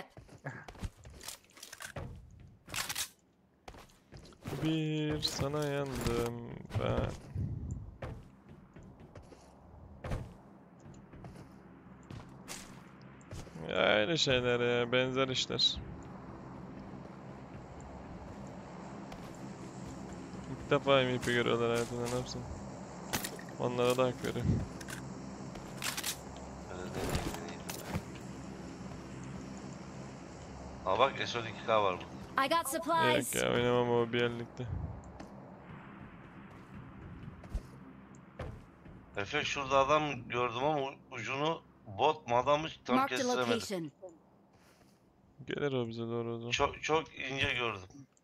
Bir sana yandım ben. Ya öyle şeyler ya, benzer işler. İlk defa M V P görüyorlar hayatında, ne yapsın? Onlara da hak veriyorum. Öyle demeyin, deneyim ben. Aa bak S on iki K var burada. I got supplies. Yok ya, oynamam o bir yerlikte. Efe şurada adam gördüm ama u- ucunu bot mu adam mı tam Marked a kestiremedim. location. Gelir o bize doğru o zaman. Çok çok ince gördüm.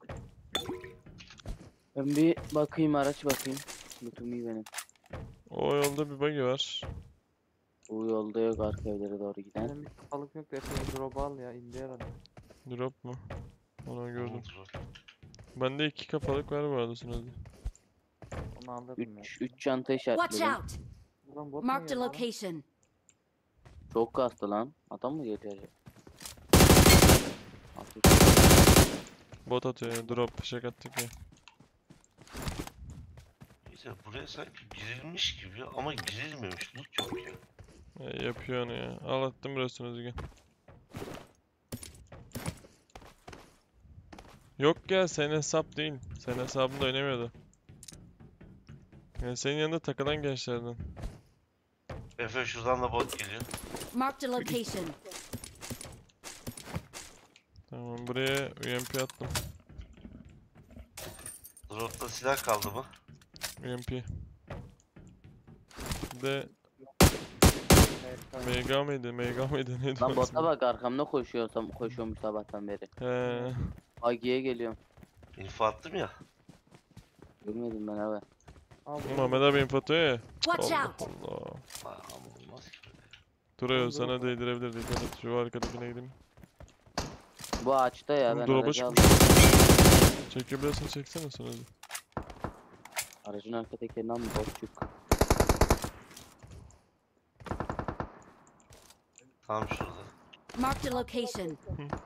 Ben bir bakayım, araç bakayım. Lootum iyi benim. O yolda bir buggy var. Bu yolda yok, arka evlere doğru giden. Benim bir kafalık yok da Efe'ye drop al ya, indi herhalde. Drop mu? Onu gördüm. Dur. Bende iki kafalık var bu arada sınırda. Onu alırım ya. üç üç çanta Watch işaretledim. out. Buradan bot mu Marked a geldi lan? location. Çok kastı lan. Adam mı geliyor acaba? Hafif. Bot atıyor ya, drop fişek attık ya. İşte buraya sanki girilmiş gibi ama girilmemiş. Loot yok ya. Ya yapıyor onu ya. Al attım burasını Özgün. Yok ya, senin hesap değil. Senin hesabında oynamıyordu. Yani senin yanında takılan gençlerden. Efe şuradan da bot geliyor. Marked a location. Tamam, buraya U M P attım. Drop'ta silah kaldı mı? U M P. Bir de Evet, tamam. Mega mıydı? Mega mıydı? Neydi Lan onun bota ismi? bak, arkamda koşuyor, tam koşuyormuş sabahtan beri. He. Agi'ye geliyorum. İnfo attım ya. Görmedim ben abi. Al bunu. Mehmet abi info ya. Watch Allah out. Allah. Aa, ama olmaz ki. Duruyor, Dur, sana dur. değdirebilir, dikkat et. Şu arkadakine gideyim. Bu ağaçta ya, ben Drop'a aracı aldım. çıkmış. Çekebiliyorsan çeksene sonra. Aracın arka tekerinden mi botçuk? Tam şurada. Marked a location.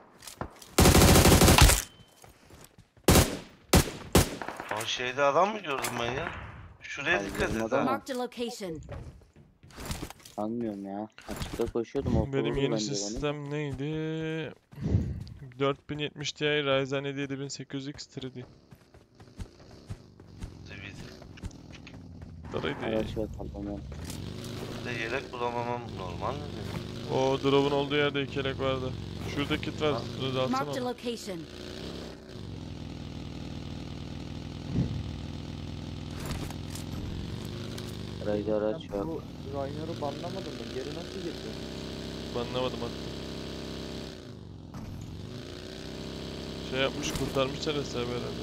Aa şeyde adam mı gördüm ben ya? Şuraya Ay, dikkat et adam ha. mı? Marked a location. Sanmıyorum ya. Açıkta koşuyordum, o Benim vurdu yeni bence beni. sistem neydi? dört bin yetmiş Ti Ryzen yedi yedi bin sekiz yüz X üç D. Daraydı. Araç yok tamam. Bir de yelek bulamamam normal mi? O drop'un olduğu yerde iki yelek vardı. Şurada kit var. Bunu da Marked a atsana. location. Aracı araç Sen yok. bu Rainer'ı banlamadın mı? Geri nasıl girdin? Banlamadım hatta. Şey yapmış, kurtarmışlar hesabı herhalde.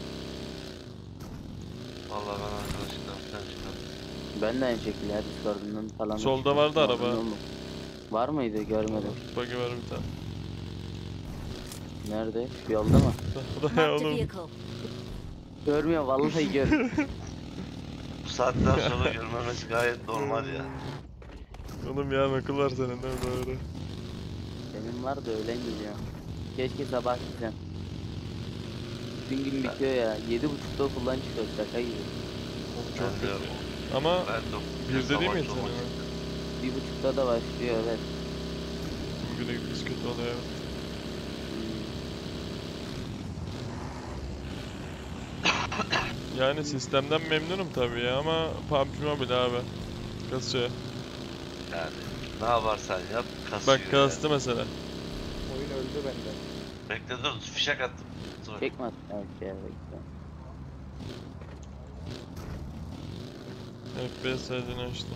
Vallahi ben arkadaşlar falan çıkardım. Ben de aynı şekilde her Discord'undan falan. da Solda çıkıyorum. vardı araba. Orada mı? Var mıydı? Görmedim. Buggy var bir tane. Nerede? Şu yolda mı? Bu da Marked a oğlum. vehicle. Görmüyor vallahi gör. Bu saatten sonra görmemesi gayet normal ya. Oğlum ya akıl var senin değil mi? Doğru. Benim var da öğlen geliyor. Keşke sabah gitsem. Bütün gün bitiyor ya. Yedi buçukta okuldan çıkıyor şaka gibi. Çok Ben de- kötü. Ama Ben de bir de değil mi sabah senin? olmak Bir buçukta da başlıyor evet. Bugüne gitmesi kötü oluyor. Yani sistemden memnunum tabii ya ama P U B G Mobile abi. Kasıyor. Yani ne yaparsan yap kasıyor. Bak kastı mesela. Oyun öldü bende. Bekle dur fişek attım. Dur. Çekme at. Evet ya bekle. F P S sadece açtım.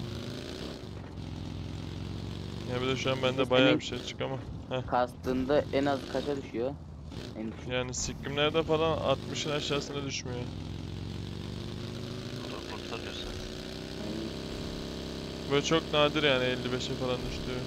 Ya bir de şu an bende Senin- bayağı bir şey çık ama. Kastığında en az kaça düşüyor? En düşük. Yani sikrimlerde falan altmışın aşağısına düşmüyor. Dur, kurtarıyorsun. Yani Böyle çok nadir yani elli beşe falan düştüğü.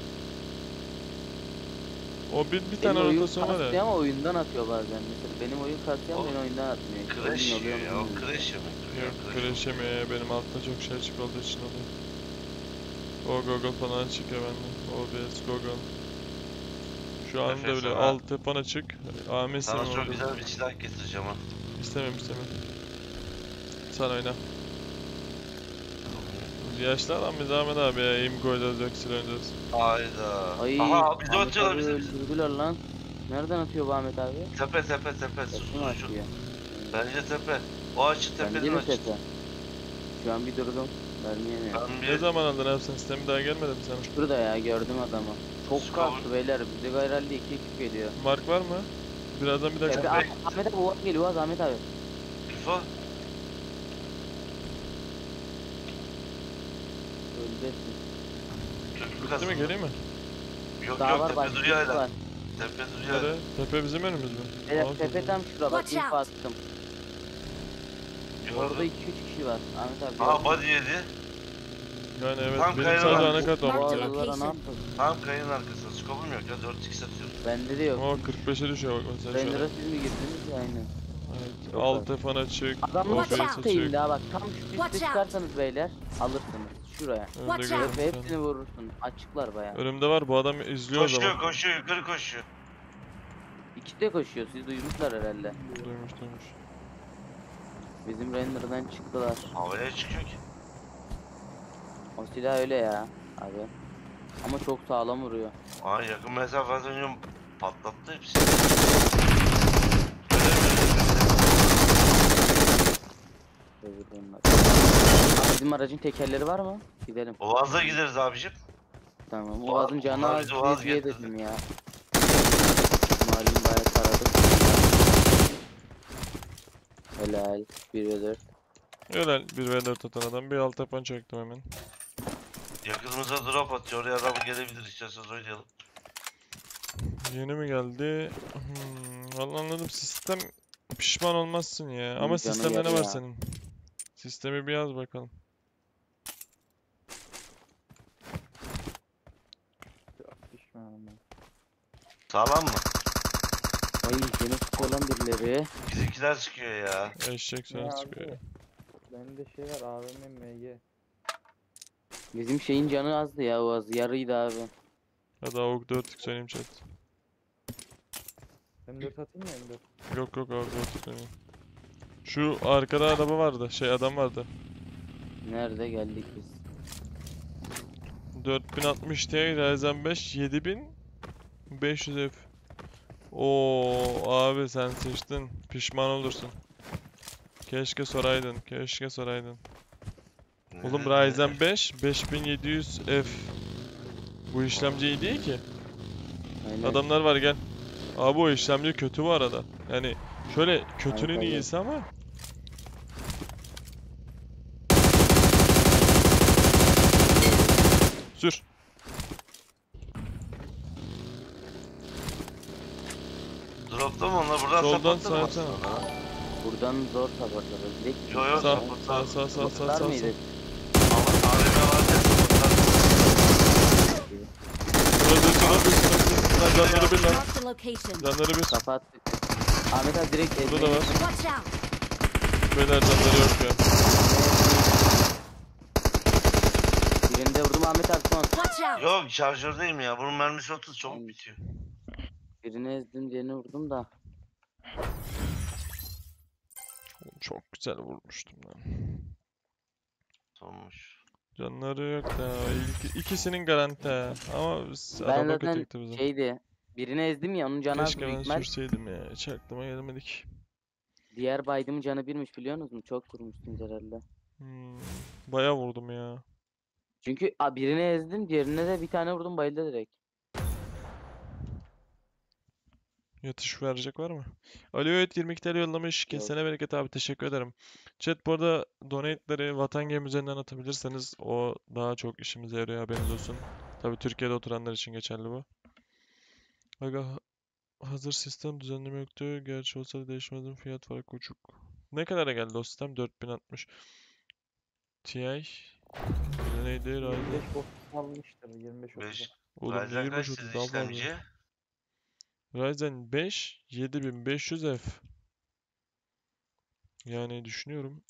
O bir, bir benim tane oyun rotasyon var kastıyor ya. ama oyundan atıyor bazen. Mesela benim oyun kastıyor ama O beni oyundan atmıyor. Crash Oyun yiyor oluyor ya. mu O bilmiyorum. crash yemek. Yok crash yemiyor ya, benim altta çok şey açık olduğu için oluyor. O Google falan çıkıyor bende. O B S Google. Şu anda Nefes öyle al ha. alt falan açık. A M Sana S'nin çok orada. güzel bir silah getireceğim ha. İstemem istemem. Sen oyna. Yaşlı adam biz Ahmet abi ya. İm koyacağız yok silah oynayacağız. Hayda. Ay, Aha bizi Ahmet atıyorlar abi bizi. bizi. öldürdüler lan. Nereden atıyor bu Ahmet abi? Tepe tepe tepe. Tepe mi Susturucu. atıyor? Bence tepe. O açı Bence tepenin de açı. tepe. Şu an bir durdum. Vermeyemiyorum. Ben Ne bir zaman aldın abi sen sistemi, daha gelmedi mi sana? Şurada ya gördüm adamı. Çok Skor. kastı beyler. Bize gayralde iki ekip geliyor. Mark var mı? Birazdan bir dakika. Tepe, Ah- Ahmet abi Uaz geliyor Uaz Ahmet abi. Info. Öldü hepsi. Köprü Bitti mi, kasıldı. geleyim mi? Yok Daha yok var tepe başka duruyor ekip hala. var. Tepe duruyor hala. Nerede? Tepe bizim önümüz mü? Beyler Aa, tepe güzel. tam şurada bak Watch info out. attım. Gördüm. Orada iki üç kişi var. Ahmet abi. Aa gördün mü? body yedi. Yani evet, Tam benim kayanın sadece arkası. anakat Bu olmak Marked ya. aralara ne location. yapalım? Tam kayın arkasında. Skopum yok ya. dört x atıyorum. Bende de yok. O kırk beşe düşüyor bak mesela şu Render'a an. siz mi girdiniz ya aynen. Evet. Çok Alt F açık. Adamın O B S Watch out. açık. üstteyim daha bak. Tam şu Watch üstte out. çıkarsanız beyler alırsınız. Şuraya. Önümde Watch gördüm out. Tepe şu an. hepsini vurursun. Açıklar bayağı. Önümde var, bu adam izliyor o Koşuyor zaman. koşuyor yukarı koşuyor. İkisi de koşuyor. Siz duymuşlar herhalde. Duymuş duymuş. Bizim render'dan çıktılar. Havaya çıkıyor ki. O silah öyle ya abi. Ama çok sağlam vuruyor. Aa yakın mesafeden yiyorum. Patlattı hepsi. Öbür bunlar. Abi bizim aracın tekerleri var mı? Gidelim. Oğaz'a gideriz abicim. Tamam. Var- Oğaz'ın canı var az bizi diye Oğaz diye getirdi. dedim ya. Malum bayağı taradık. Helal. bir ve dört. Öyle bir v dört atan adam. Bir alt yapan çektim hemen. Yakınımıza drop atıyor. Oraya adam gelebilir. İsterseniz oynayalım. Yeni mi geldi? Hmm, vallahi anladım. Sistem pişman olmazsın ya. Bunun Ama canı sistemde ne yarı var ya. senin? Sistemi bir yaz bakalım. Pişmanım ben. Sağlam mı? Ay yine sıkıyor lan birileri. Bizimkiler çıkıyor ya. Eşek Ya söz abi. çıkıyor. Bende şey var A V M M G. Bizim şeyin canı azdı ya Oğaz. Yarıydı abi. Hadi A W P dört söyleyeyim chat. M dört atayım mı M dört? Yok yok A W P dört söyleyeyim. Şu arkada araba vardı. Şey adam vardı. Nerede geldik biz? dört bin altmış Ti Ryzen beş yedi bin beş yüz F. Oo abi sen sıçtın. Pişman olursun. Keşke soraydın. Keşke soraydın. Oğlum Ryzen beş beş bin yedi yüz F. Bu işlemci iyi değil ki. Aynen. Adamlar var gel. Abi o işlemci kötü bu arada. Yani şöyle kötünün Aynen. iyisi ama. Sür. Dropta mı onlar? Buradan Soldan supportladı mı sağa sağa. aslında? Buradan zor supportladı. Direkt Yo yo Sağ supportlar. sağ sağ sağ sağ supportlar sağ. mıydı? Ama A V M var ya supportlar. Şurada şurada şurada. Canları bir lan. Marked a location. Canları bir. Kafa attık. Ahmet abi direkt Burada da var. Watch out. Beyler canları yok ya. Birinde vurdum Ahmet abi son. Watch out. Yok şarjördeyim ya. Bunun mermisi otuz çabuk bitiyor. Birini ezdim diğerini vurdum da. Oğlum çok güzel vurmuştum lan. Sonmuş. Canları yok da. İlk, ikisinin garanti ha. Ama biz- Ben adamlar zaten kötüydü bizim. şeydi. Birini ezdim ya onun canı az Keşke büyük ben ihtimal. sürseydim ya. Hiç aklıma gelemedik. Diğer baydımın canı birmiş biliyor musunuz? Çok kurmuştunuz herhalde. Hmm, bayağı vurdum ya. Çünkü a, birini ezdim diğerine de bir tane vurdum bayıldı direkt. Yatış verecek var mı? Ali Öğüt yirmi iki T L yollamış. Yok. Kesene bereket abi, teşekkür ederim. Chat bu arada donate'leri Vatan Game üzerinden atabilirseniz o daha çok işimize yarıyor, haberiniz olsun. Tabii Türkiye'de oturanlar için geçerli bu. Aga ha- hazır sistem düzenleme yoktu. Gerçi olsa da değişmezdim, fiyat farkı uçuk. Ne kadara geldi o sistem? dört bin altmış. Ti. Bir de neydi? yirmi Ryzen. beş bot almıştır. yirmi beş otuz. beş. Oğlum ne Ryzen yirmi kaç beş sizin otuz daha fazla. işlemci? Ryzen beş yedi bin beş yüz F. Yani düşünüyorum.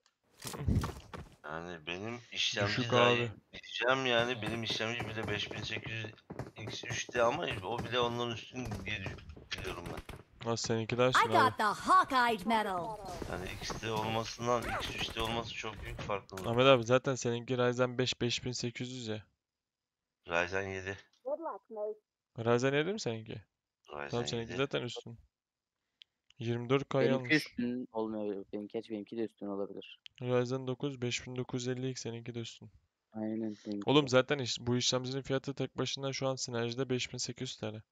Yani benim işlemci Düşük dahi abi. diyeceğim yani benim işlemci bile beş bin sekiz yüz X üç'te ama o bile onların üstün diye biliyorum ben. Ha seninki daha I üstün abi. got the Hawkeye medal. Yani X'te olmasından X üç'te olması çok büyük farklılık. Ahmet abi zaten seninki Ryzen beş beş bin sekiz yüz ya. Ryzen yedi. Ryzen yedi mi seninki? Ryzen Tamam seninki yedi. zaten üstün. yirmi dört K Benimki almış. üstün olmuyor. Benimki, geç benimki de üstün olabilir. Ryzen dokuz beş bin dokuz yüz elli X, seninki de üstün. Aynen benimki Oğlum de. zaten iş, bu işlemcinin fiyatı tek başına şu an Synergy'de beş bin sekiz yüz T L.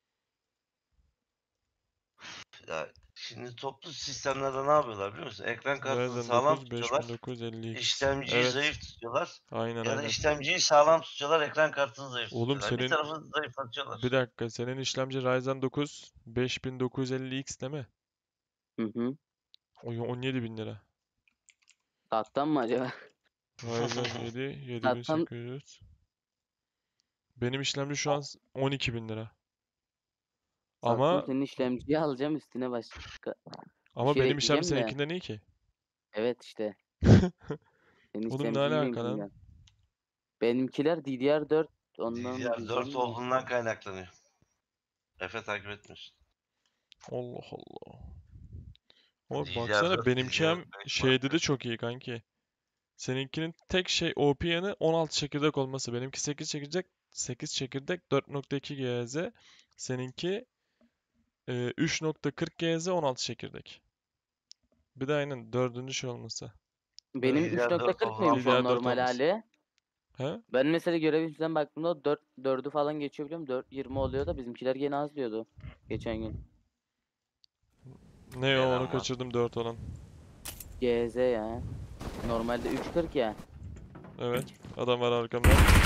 Ya şimdi toplu sistemlerde ne yapıyorlar biliyor musun? Ekran kartını Ryzen sağlam dokuz beş bin tutuyorlar. dokuz yüz elli X. İşlemciyi Evet. zayıf tutuyorlar. Aynen Ya da aynen. işlemciyi sağlam tutuyorlar, ekran kartını zayıf Oğlum tutuyorlar. Bir senin- tarafını zayıflatıyorlar. Bir dakika, senin işlemci Ryzen dokuz beş bin dokuz yüz elli X değil mi? Hı hı. O on yedi bin lira. Tattan mı acaba? Ryzen yedi yedi bin Zaten- sekiz yüz. Benim işlemci şu an on iki bin lira. Ama Ama senin işlemciyi alacağım üstüne başka. ama şey benim işlemci ekleyeceğim de. seninkinden iyi ki. Evet işte. Senin Oğlum ne işlemcin alaka benimkinden. lan? Benimkiler D D R dört ondan D D R diyeceğim dört de. olduğundan kaynaklanıyor. Efe takip etmiyorsun. Allah Allah. Ama D D R baksana dört, benimki D D R hem beş şeyde farklı. de çok iyi kanki. Seninkinin tek şey O P yanı on altı çekirdek olması. Benimki sekiz çekirdek, sekiz çekirdek dört nokta iki G H Z. Seninki e, üç nokta kırk G H Z on altı çekirdek. Bir de aynen dördüncü şey olması. Benim D D R dört üç nokta kırk olan mıymış D D R o dört normal olması. hali? He? Ben mesela görev yüzünden baktığımda dört, dördü falan geçiyor biliyorum. dört yirmi oluyor da bizimkiler gene az diyordu. Geçen gün. Ne o, Gelen onu var. kaçırdım dört olan. G Z ya. Normalde üç kırk ya. Evet. Adam var arkamda.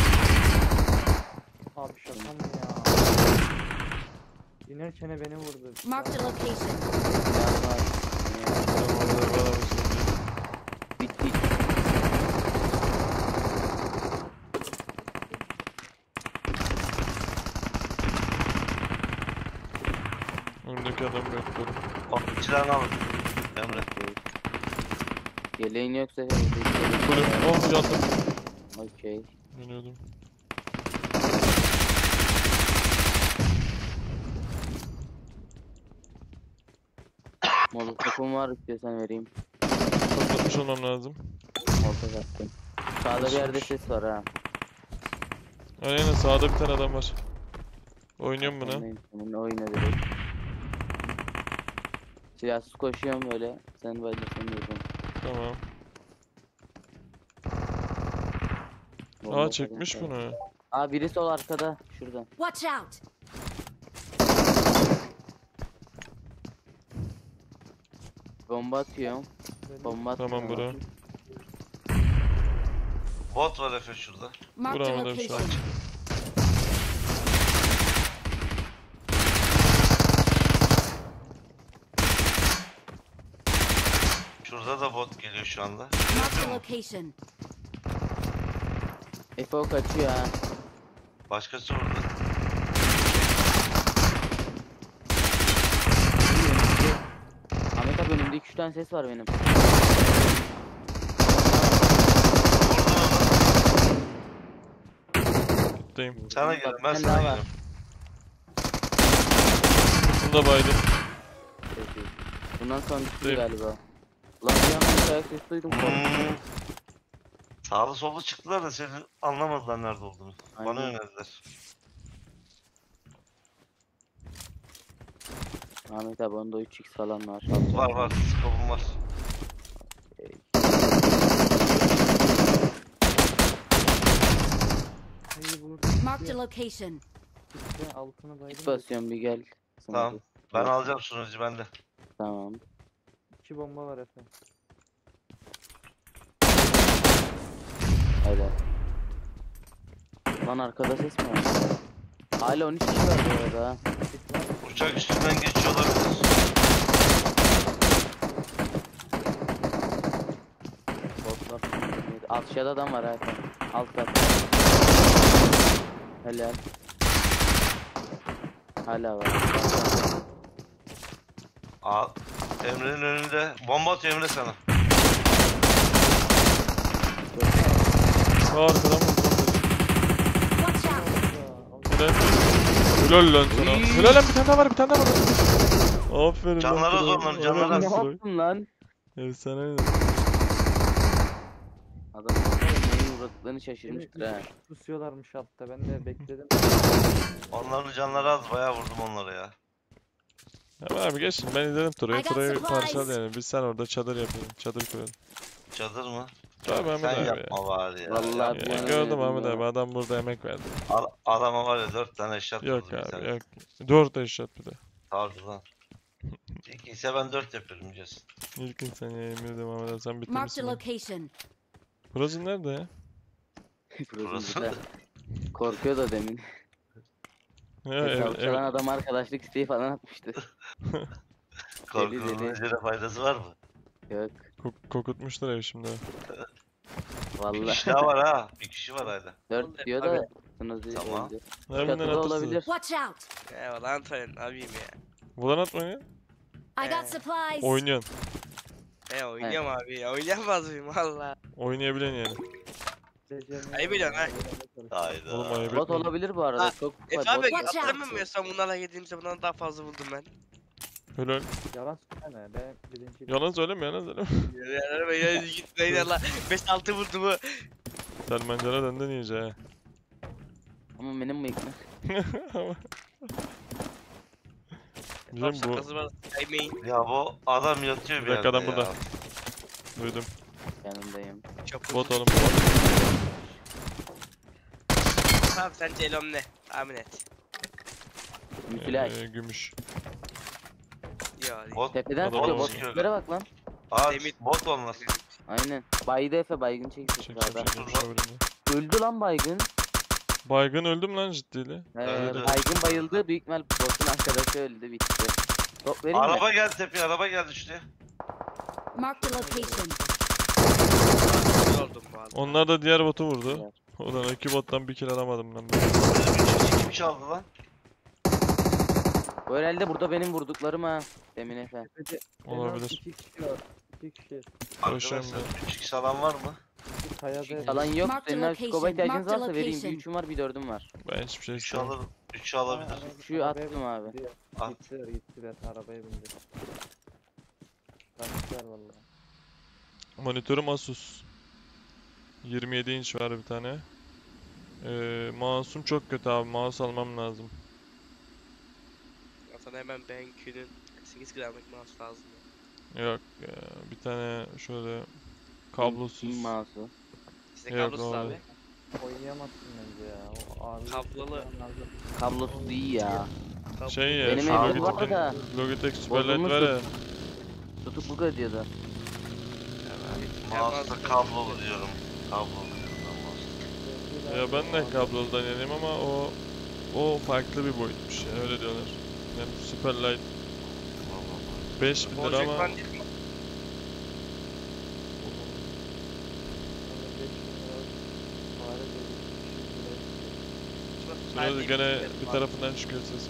Abi şaka mı ya? İnerken beni vurdu. Marked a location. Var var. Ya, Adam orada var abi şimdi. Bit bit. Önümdeki adamı bekliyorum. Bak silahını alın. Emre. Yeleğin yoksa Kulüp. Oh yattım. okey. Dönüyordum. Molotofum var istiyorsan vereyim. Patlatmış olmam lazım. Molotof attım. Sağda bir yerde ses var ha. Aynen sağda bir tane adam var. Oynuyorum buna. Senin, senin oyna direkt. Silahsız koşuyorum böyle. Sen böyle sen diyorsun. Tamam. Bomba Aa çekmiş falan. bunu. Aa biri sol arkada. Şuradan. Watch out! Bomba atıyorum. Bomba atıyorum. Tamam bro. Bot var Efe şurada. Marked a Vuramadım şu an. location. Şurada da bot geliyor şu anda. Marked a location. Efe o kaçıyor ha. Başkası orada. Ahmet abi önümde iki üç tane ses var benim. Gitteyim. Sana Bak, gelin bir ben tane sana daha var. gelin. Bunu da baydım. Peki. Bundan sonra bitti Değil. galiba. Lan bir an bir ayak sesi duydum. Hmm. Sağlı sollu çıktılar da seni anlamadılar nerede olduğunu. Bana Aynen. yöneldiler. Ahmet abi onda üç x falan var. Var var, skopum var. İyi bulur. Marked a location. İşte altına baydım. Git basıyorum bir gel. Sana Tamam. bir- Ben alacağım sunucu bende. Tamam. İki bomba var Efe. Haydi. Lan arkada ses mi var? Hala on üç kişi var bu arada ha. Uçak üstünden geçiyor olabilir. Botlar. Aşağıda adam var ha. Alt kat. Helal. Hala var. Aa, Emre'nin önünde. Bomba atıyor Emre sana. Aa arkadan vurdum. Watch out! Helal. Helal lan sana. Helal lan bir tane daha var bir tane daha var. Aferin lan. Canları Kral. zorlan, canları Helal Ne olsun. yaptın lan? Efsane. Adam neyin uğradıklarını şaşırmıştır ha. Pusuyorlarmış altta. Ben de bekledim. Onların canları az, bayağı vurdum onlara ya. Ya abi geçin ben izledim Turay'ı. I got Turay'ı supplies. parçal yani. Biz sen orada çadır yapalım. Çadır kuralım. Çadır mı? Tabii Ahmet Sen abi ya. yapma var ya. Vallahi yapma. bir Ya, yana gördüm dedim Ahmet ya. abi adam burada emek verdi. Al- Adama var ya dört tane eşyat Yok vurdum bir abi tane. yok. Dört eşyat bir de. Tabii lan. İlk ise ben dört yapıyorum biliyorsun. İlk insan ya yemin ederim Ahmet abi sen Marked bitirmişsin. a ya. location. Burası nerede ya? Burası burada. Korkuyor da demin. Ya ev, Hesabı çalan ev, adam arkadaşlık isteği falan atmıştı. Korkunun deli. üzerine faydası var mı? Yok. kok- kokutmuşlar ev şimdi. Bir Vallahi. kişi daha var ha. Bir kişi var hala. Dört diyor da. Sınızı Tamam. öldü. Evinden Çatıda atırsın. olabilir. Watch out! Eyvallah Antoine abiyim ya. Bulan atmayın. I got Eh. supplies. Oynayan. He oynuyorum abi ya. Oynayamaz mıyım valla. Oynayabilen yani. Ayıp ediyorsun ha. Hayda. Oğlum ayıp Bot etme. olabilir bu arada. Ha, Çok Efe bot. abi Watch out. hatırlamıyorsam bunlarla yediğimizde bundan daha fazla vurdum ben. Helal. Yalan söyleme. Ben birinci. Yalan söyleme yalan söyleme. Yani ya git neydi Allah. beş altı vurdu mu? Selmancana döndün iyice ha. Ama benim mi? Ama- Tam Güzel bu. şakası var. Kaymayın. Ya bu adam yatıyor bir Bir dakika, yerde adam ya. burada. Duydum. Yanındayım. Çok Bot vurdu. oğlum bot. Abi sence elom ne? Tahmin et. Müflaş. Ee, gümüş. Ya Bot, Tepeden Adam sıkıyor. olmuş. Botlere bak lan. Aa, Demir. bot olmaz. Aynen. Baydı Efe baygın çekti. Çek sağda. çek çek şuna birini. Öldü lan baygın. Baygın öldüm lan ciddiyle. Ee, Öldü. baygın bayıldı. Büyük ihtimal botun arkadaşı öldü bitti. Top vereyim mi? Araba geldi tepeye, araba geldi şuraya. Marked a location. iyi oldum bu arada. Onlar da diğer botu vurdu. Evet. Ulan iki bottan bir kill alamadım ben. Üç kim çaldı lan? Bu herhalde burada benim vurduklarım ha. Demin Efe. Olabilir. İki kişi var. İki kişi. Arkadaşlar Koşuyorum üç kişi alan var mı? Bir kayada. Alan yok. Marked Senin location, scope'a ihtiyacınız marked varsa vereyim. Bir location. üçüm var bir dördüm var. Ben hiçbir şey üç istemem. alır. üç alabilir. Şu attım abi. At. Gittiler gittiler. Arabaya bindi. Kaçtılar vallahi. Monitörüm Asus. yirmi yedi inç var bir tane. Ee, mouse'um çok kötü abi. Mouse almam lazım. Sana hemen B N Q'nun sekiz gramlık mouse lazım. Yok ya, bir tane şöyle kablosuz. Kim mouse'u? Size Yok, kablosuz doğru. abi. Oynayamazsın bence ya. O ağırlığı Kablolu. çekmen lazım. Kablosuz iyi ya. Şey ya, Benim şu evim var Logitech'in da Logitech Superlight bozulmuş var ya. tutukluk ediyordu. Mouse'da kablolu diyorum. Kablolu diyorum ben mouse'da. Ya ben de kabloludan yanayım ama o o farklı bir boyutmuş ya, öyle diyorlar. Yani Superlight beş bin lira Olacak ama lan değil mi? Hani beş bin lira fare böyle iki yüz lira istiyor. sonra gene bir tarafından çıkıyor sesi.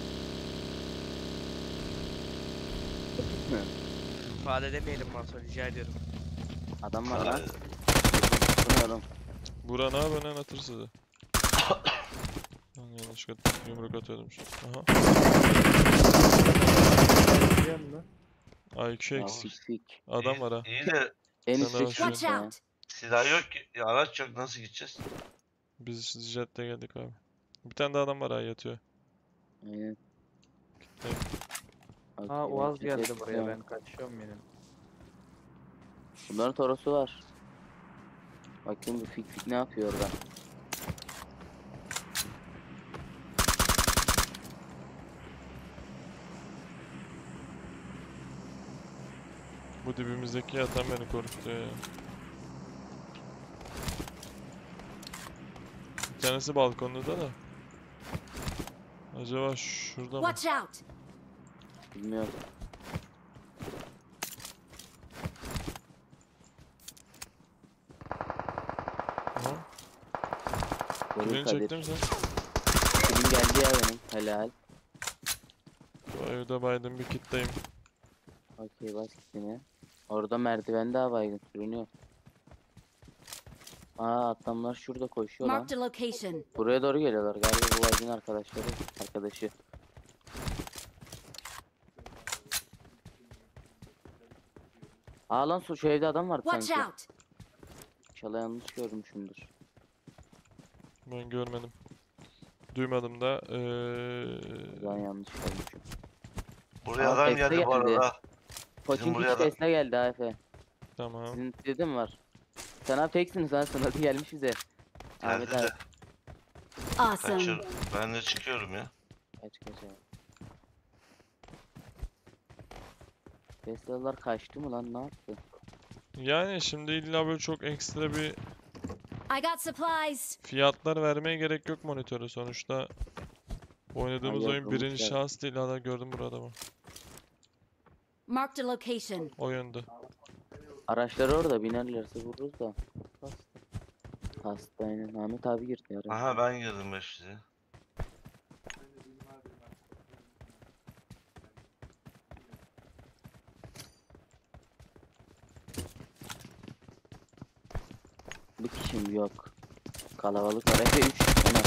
İfade edemeyelim Mansur, rica ediyorum. Adam var lan. Bu ne oğlum? Buran abi önen atır sizi. Lan yanlışlıkla yumruk atıyordum şu. Aha. Biliyor musun? A iki Ya eksik. sik. Adam var ha. İyi de En Sen de üstte bak Watch şurada ya. out! silah yok ki. Ya araç yok, nasıl gideceğiz? Biz jetle geldik abi. Bir tane daha adam var ha, yatıyor. Aynen. Gitti. Ha Okey, Uaz bir geldi ses buraya, yok. ben kaçıyorum benim. Bunların torosu var. Bakayım bu fik fik ne yapıyor orada. Bu dibimizdeki yatan beni korkutuyor ya. Bir tanesi balkonda da. Acaba şurada mı? Watch out! Bilmiyorum. Aha. Görür Kilini Kadir. çektim sen. Kilim geldi ya benim. Helal. Bu evde baydım, bir kitleyim. Okey bas kitini. Orada merdiven daha baygın sürünüyor. Aa adamlar şurada koşuyor lan. Marked a location. Buraya doğru geliyorlar galiba, bu baygın arkadaşları. Arkadaşı. Aa lan şu şu evde adam vardı Watch sanki. out! İnşallah yanlış görmüşümdür. Ben görmedim. Duymadım da. Ben Eee yanlış görmüşüm. Buraya Aa, adam Tekne geldi bu geldi. arada. Koçing buraya hiç da- Tesla geldi ha Efe. tamam. Sizin sizde mi var? Sen abi teksiniz ha, sınadı gelmiş bize. Ahmet Geldi abi. de. Awesome. Kaçır. Ben de çıkıyorum ya. Kaç kaç abi. Tesla'lar kaçtı mı lan, ne yaptı? Yani şimdi illa böyle çok ekstra bir I got supplies. fiyatlar vermeye gerek yok monitöre sonuçta. Oynadığımız Ay, oyun yazılmış birinci ya. şahıs değil, hala gördüm burada adamı. Marked a location. O yönde. Araçları orada, binerlerse vururuz da. Hasta aynen. Ahmet abi girdi ya. Aha ben girdim beş yüze. Bu kişim yok. Kalabalık var. Efe üç tane.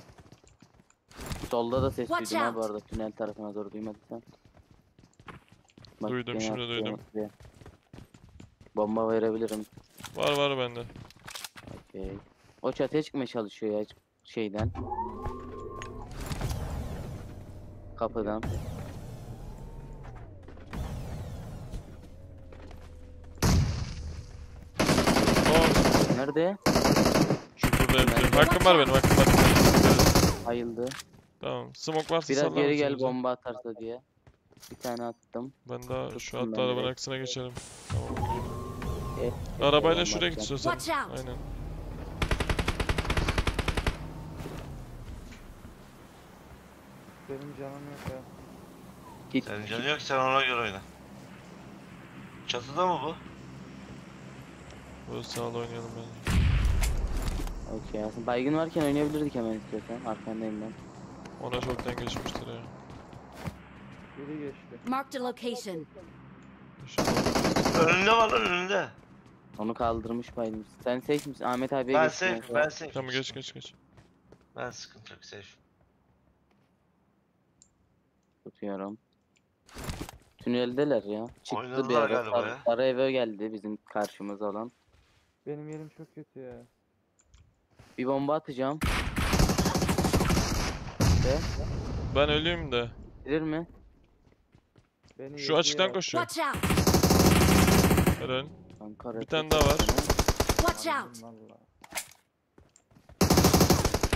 Solda da ses Watch duydum ha bu out. arada. Tünel tarafına doğru duymadıysan. Bak, Duydum, gene şimdi atıyor duydum. buraya. Bomba verebilirim. Var var bende. Okey. O çatıya çıkmaya çalışıyor ya şeyden. Kapıdan. Aa, Nerede? çukurda yapıyorum. Hakkım var benim, hakkım var. Ayıldı. Tamam. Smoke varsa Biraz sallar geri mısın gel bize? bomba atarsa diye. Bir tane attım. Ben daha şu Tuttum hatta ben arabanın direkt. arkasına geçerim. Tamam. E, Arabayla bomba şuraya atacağım. git istiyorsan. Watch out. Aynen. Benim canım yok ya. Git. Senin canın yok, sen ona göre oyna. Çatıda mı bu? Böyle sağda oynayalım bence. Okey aslında baygın varken oynayabilirdik hemen istiyorsan. Arkandayım ben. Ona çoktan geçmiştir ya. Biri geçti. Marked a location. İnşallah. Önünde var lan, önünde. Onu kaldırmış baygın. Sen safe misin? Ahmet abiye Ben geçtin safe, mesela. ben safe. Tamam, geç geç geç. Ben sıkıntı yok, safe. Tutuyorum. Tüneldeler ya. Çıktı bir Oynadılar ara. galiba Sarı, ya. sarı eve geldi bizim karşımıza olan. Benim yerim çok kötü ya. Bir bomba atacağım. İşte. Ben öleyim de. Bilir mi? Beni Şu yedi açıktan ya. koşuyor. Watch out! Helal. Ankara Bir tane daha var. Watch Anladım out! valla.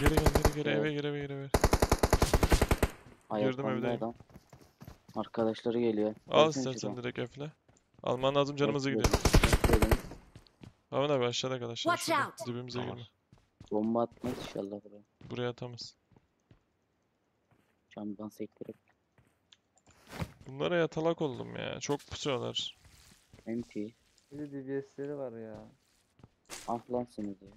geri gel geri geri Evet. eve gir eve gir eve. Ayaklandı evdeyim. adam. Arkadaşları geliyor. Al Gelsene istersen şuradan. direkt F'le. Alman lazım canımızı gidiyor. Bekledim. Ahmet abi aşağıda kal aşağıda. Watch Şurada. out. Dibimize Tamam. girme. Bomba atmaz inşallah buraya. Buraya atamaz. Camdan sektirip. Bunlara yatalak oldum ya. Çok pusuyorlar. M P. Bir de D B S'leri var ya. Ahlansınız ya.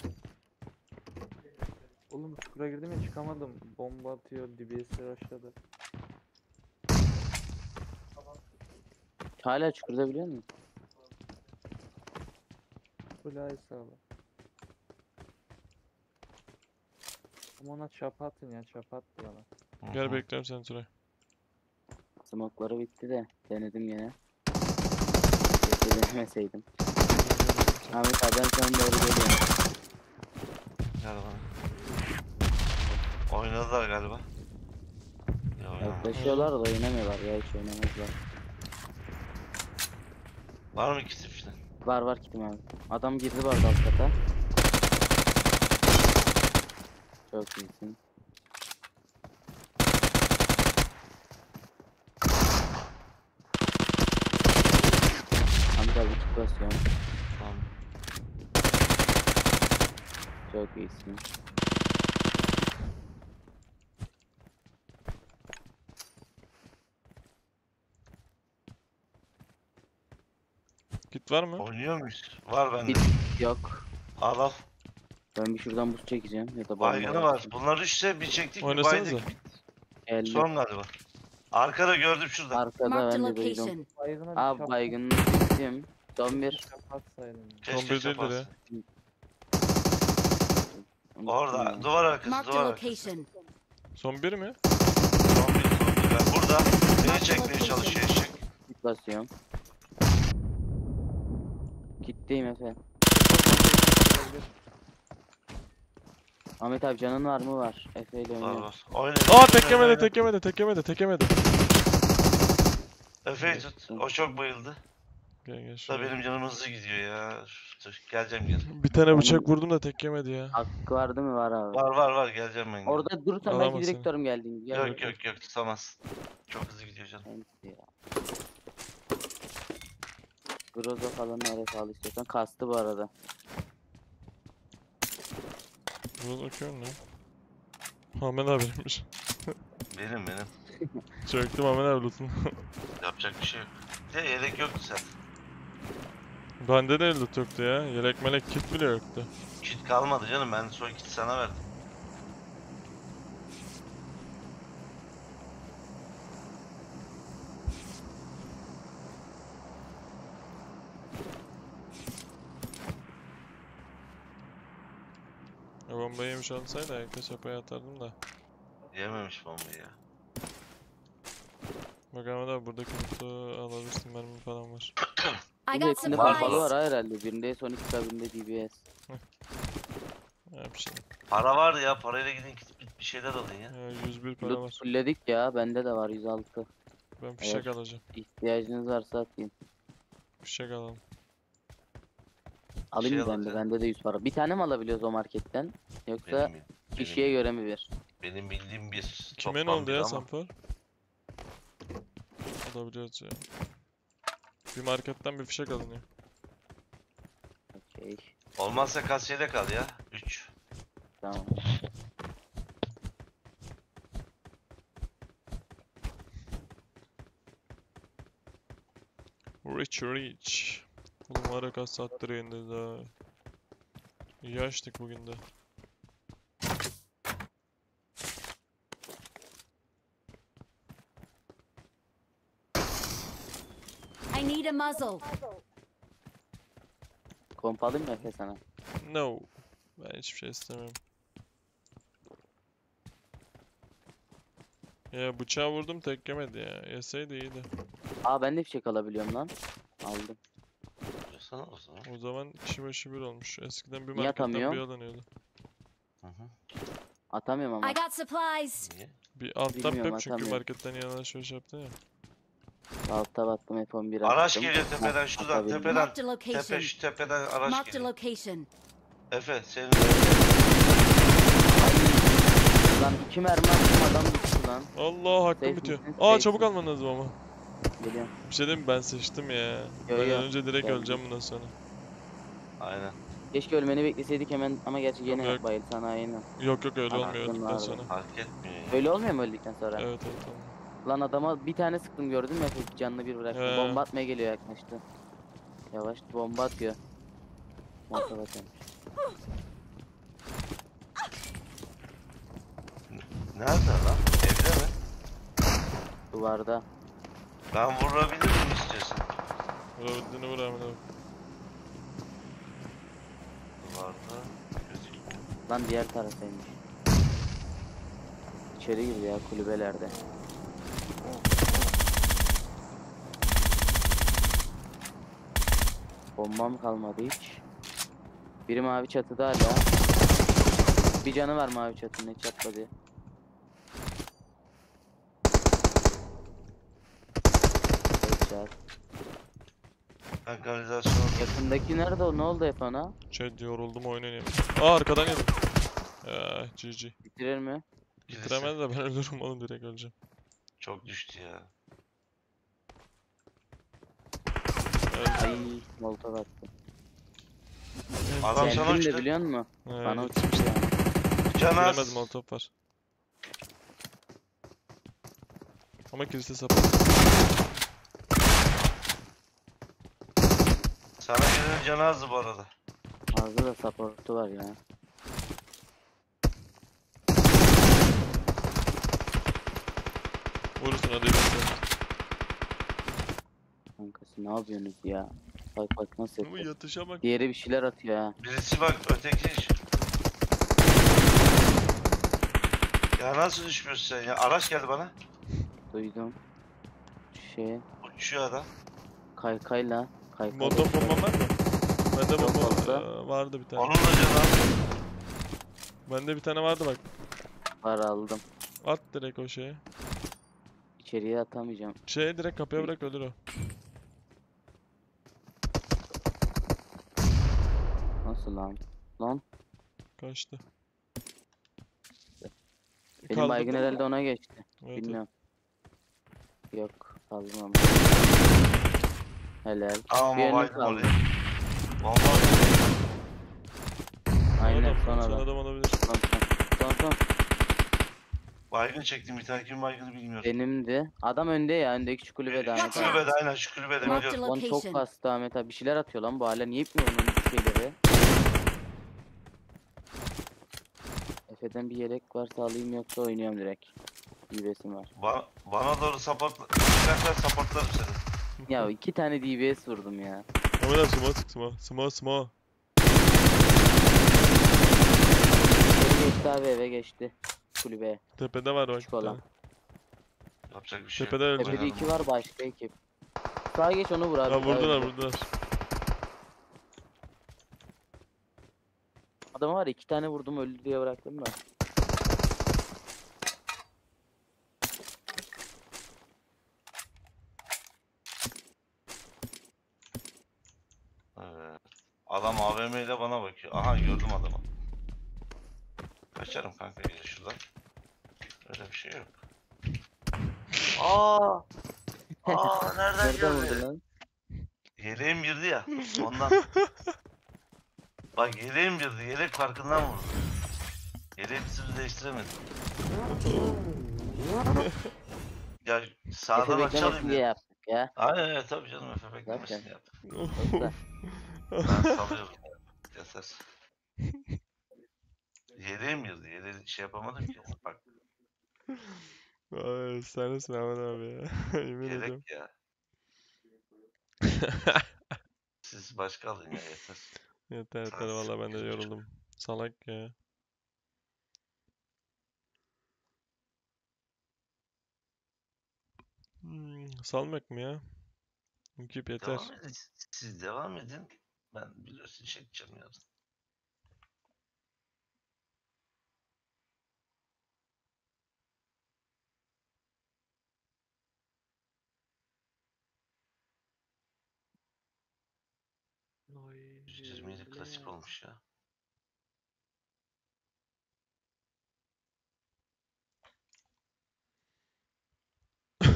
Oğlum çukura girdim ya çıkamadım. Bomba atıyor, D B S'leri aşağıda. Hala çukurda biliyor musun? Kulağı sağla. Ama ona çapa atın ya, çapa attı bana. Gel bekliyorum seni Turay. Smoke'ları bitti de denedim yine. Keşke denemeseydim. Ahmet abi ben sana doğru geliyorum. Gel bana. Oynadılar galiba. Ya oynamadı. Yaklaşıyorlar da oynamıyorlar ya, hiç oynamazlar. Var mı ikisi işte? Var var kitim abi. Adam girdi bu arada alt kata. Çok iyisin. Ahmet abi kit basıyorum. Tamam. Çok iyisin. Git var mı? Oynuyor muyuz? Var bende. Bit yok. Al al. Ben bir şuradan buz çekeceğim ya da bomba Baygını var. atacağım. Bunlar üçte bir çektik mi Oynasanıza. baydık. Geldi. Son galiba. Arkada gördüm şurada. Arkada Marked a ben de duydum. location. Baygına bir Abi çapa, baygınını çektim. Son bir. çapa atsaydın. Son Keşke bir değildir çapaz. ya. Unuttum Orada ya. duvar arkası Marked duvar a arkası. location. Son bir mi? Son bir son bir. Ben burada beni çekmeye çalışıyor eşek. Kit basıyorum. Kitleyim Efe. Ahmet abi canın var mı? Var. Efe ile Var oynuyor. var. Oyna. Aa tek yemedi tek yemedi tek yemedi tek yemedi. Efe'yi tut. O çok bayıldı. Gel gel Da şuraya. benim canım hızlı gidiyor ya. Dur, geleceğim gel. Bir tane bıçak vurdum da tek yemedi ya. Hakkı var değil mi? Var abi. Var var var geleceğim ben. gel. Orada durursan Alamaz belki seni. direktörüm geldiğinde. Gel Yok bakalım. yok yok tutamaz. Çok hızlı gidiyor canım. Neyse ya. Groza falan R F al istiyorsan. Kastı bu arada. Burada bakıyorum lan. Ahmet abiymiş. Benim benim. Çöktüm Ahmet abi loot'unu. Yapacak bir şey yok. Bir de yelek yoktu sen. Bende de loot yoktu ya. Yelek melek kit bile yoktu. Kit kalmadı canım. Ben son kiti sana verdim. Ya bombayı yemiş olsaydı ayakta çapaya atardım da. Yememiş bombayı ya. Bak Ahmet abi buradaki loot'u alabilirsin, mermi falan var. I Bunun got hepsinde Var, pompalı supplies. var ha herhalde. Birinde Sonic, birinde D B S. Ya bir şey. Para var ya. Parayla gidin gidip bir- bir şeyler alın ya. Ya yüz bir para Loot var. fullledik ya. Bende de var yüz altı. Ben fişek Evet. alacağım. İhtiyacınız varsa atayım. Fişek alalım. Alayım Şey mı bende? alacağım. Bende de yüz para. Bir tane mi alabiliyoruz o marketten? Yoksa Benim, benim, kişiye göre mi bir? benim bildiğim bir Kime ne toplam oldu bir ya ama Sampor? Alabiliyoruz ya. Bir marketten bir fişek alınıyor. Okey. olmazsa kasiyede kal ya. üç. Tamam. Rich Rich. Oğlum var ya kaç saattir yayındayız ha. İyi açtık bugün de. I need a muzzle. Komp alayım mı Efe sana? No. Ben hiçbir şey istemiyorum. Ya bıçağı vurdum tek yemedi ya. Yeseydi iyiydi. Aa ben de fişek alabiliyorum lan. Aldım. Diyorsana o zaman. O zaman kişi başı bir olmuş. Eskiden bir Niye marketten atamıyor? bir alınıyordu. Hı hı. Atamıyorum ama. I got supplies. Niye? Bir alt tab Bilmiyorum, yap çünkü atamıyorum. marketten yan alışveriş yaptın ya. Altta battım F on bir Araç attım. geliyor Ha, tepeden şuradan atabildim. tepeden. Marked a Tepe location. şu tepeden araç Marked a geliyor. location. Efe senin Ay, Lan iki mermi attım adam düştü lan. Allah hakkım Safe bitiyor. misin? Aa çabuk Safe'sin. alman lazım ama. Geliyorum. Bir şey diyeyim mi? Ben sıçtım ya. Yo, Ben yo. önce direkt Geldim. öleceğim bundan sonra. Aynen. Keşke ölmeni bekleseydik hemen ama gerçi Yok, gene yok. bayılsan aynen. Yok yok öyle Ana, olmuyor aklım öldükten vardı. sonra. Fark etmiyor ya. Öyle olmuyor mu öldükten sonra? Evet evet tamam. Lan adama bir tane sıktım gördün mü? Efe? Canını bir bıraktı. He. Bomba atmaya geliyor yaklaştı. Yavaş bomba atıyor. Motor atıyormuş. Nerede lan? Evde mi? Duvarda. Ben vurabilir miyim istiyorsan? Vurabildiğini vur hemen abi. Duvarda gözükmüyor. Lan diğer taraftaymış. İçeri girdi ya kulübelerde. Bombam kalmadı hiç. Biri mavi çatıda hala. Bir canı var mavi çatının hiç atmadı. Headshot. Ben kanalizasyon Yakındaki nerede o? Ne oldu Efe ona? Şey yoruldum oyun oynayayım. Aa arkadan yedim. Ya G G. Bitirir mi? Bitiremedi de ben ölürüm oğlum direkt öleceğim. çok düştü ya. Öldüm. Ay molotov attı. Adam sana Geldim de uçtu. biliyor musun? He, Bana gittim uçmuş ya. Canaz. Bilemedim molotov var. Ama kilise sapı. Sana gelen canazdı bu arada. Ağzı da supportu var ya. Vurursun hadi bakalım. Kankası ne yapıyorsunuz ya? Bak bak nasıl Ama yapıyor. yatışa bak. Diğeri bir şeyler atıyor ha. Birisi bak öteki. Ya nasıl düşmüyorsun sen ya? Araç geldi bana. Duydum. Şey Uçuyor adam. kaykayla. Kaykayla. Molotov bomban var mı? Bende Yok bomba olsa. Aa, vardı bir tane. Onun da canı. Bende bir tane vardı bak. Var aldım. At direkt o şeye. İçeriye atamayacağım. Şeye direkt kapıya bırak ölür o. Nasıl lan? Lan Kaçtı. benim Kaldırdın baygın mı? herhalde ona geçti. Evet, evet. Bilmiyorum. Yok kaldırmam. Helal. Ama Bir önlük baydım kaldı. oraya. Bomba. Aynen Adam, son son adam. adam olabilir. Son son. Son son. Baygın çektim bir tane kim baygını bilmiyorum. Benimdi. Adam önde ya. Öndeki şu kulübede Şu Ahmet abi. kulübede aynen şu kulübede Marked a biliyorum. Lan çok location. kastı Ahmet abi. Bir şeyler atıyor lan bu hala. Niye yapmıyor onun bir şeyleri? Efe'den bir yelek varsa alayım yoksa oynuyorum direkt. D B S'im var. Ba bana doğru support. İstersen supportlarım seni. Ya iki tane D B S vurdum ya. Ama da smoke sık smoke. Smoke smoke. Eve geçti abi eve geçti. Kulübeye. Tepede var bak bir Küçük olan. tane. Yapacak bir şey Tepede yok. ölecek. Tepede iki var başka ekip. Sağa geç onu vur abi. Ha sağa vurdular öldü. vurdular. Adamı var ya, iki tane vurdum öldü diye bıraktım da. Evet. Adam A V M ile bana bakıyor. Aha gördüm adamı. Kaçarım kanka gece şuradan. Öyle bir şey yok. Aa! Aa nereden Nereden vurdu geldi? lan? Yeleğim girdi ya. Ondan. Bak yeleğim girdi. Yelek farkından vurdu. Yeleği bir türlü değiştiremedim. Ya Efe sağdan beklemesin açalım diye ya. yaptık ya. Aynen evet tabii canım Efe beklemesin Zaten. yaptık. Yoksa Ben salıyorum. Yeter. Yeleğim girdi. Yeleği şey yapamadım ki. Bak Ay sen nesin Ahmet abi ya. Yemin ediyorum. yelek ya. Siz başka alın ya yeter. Yeter yeter valla ben de yoruldum. Salak ya. Hmm, salmak mı ya? Ekip yeter. Devam edin. Siz devam edin. Ben biliyorsun çekeceğim ya. yüz yirmi yedi klasik olmuş ya.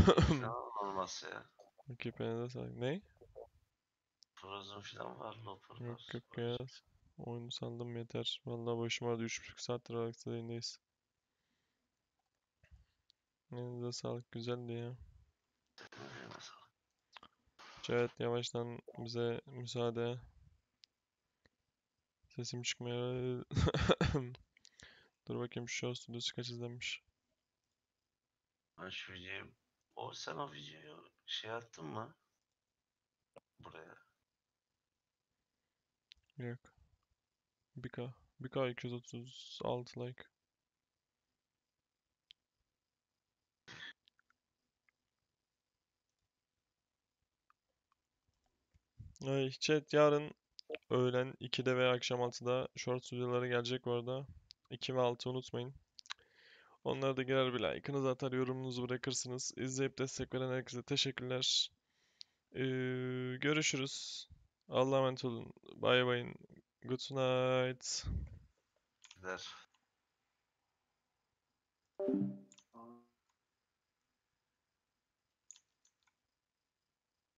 Falan olması ya. Ekiplerinize sağlık. Ne? Frozen falan var, Loper Yok var. yok ya. Oyunu sandım yeter. Vallahi başıma ağrıdı. üç buçuk saattir Aralık'ta yayındayız. Elinize sağlık. Güzeldi ya. Evet, yavaştan bize müsaade. Sesim çıkmıyor. Dur bakayım şu show stüdyosu kaç izlenmiş. Ben şu videoyu... O sen o videoyu şey attın mı? Buraya. Yok. bir K. bir K iki yüz otuz altı like. Ay chat, yarın öğlen ikide veya akşam altıda short videoları gelecek bu arada. iki ve altı unutmayın. Onlara da girer bir like'ınızı atar, yorumunuzu bırakırsınız. İzleyip destek veren herkese teşekkürler. Ee, görüşürüz. Allah'a emanet olun. Bye bye. Good night. Gider.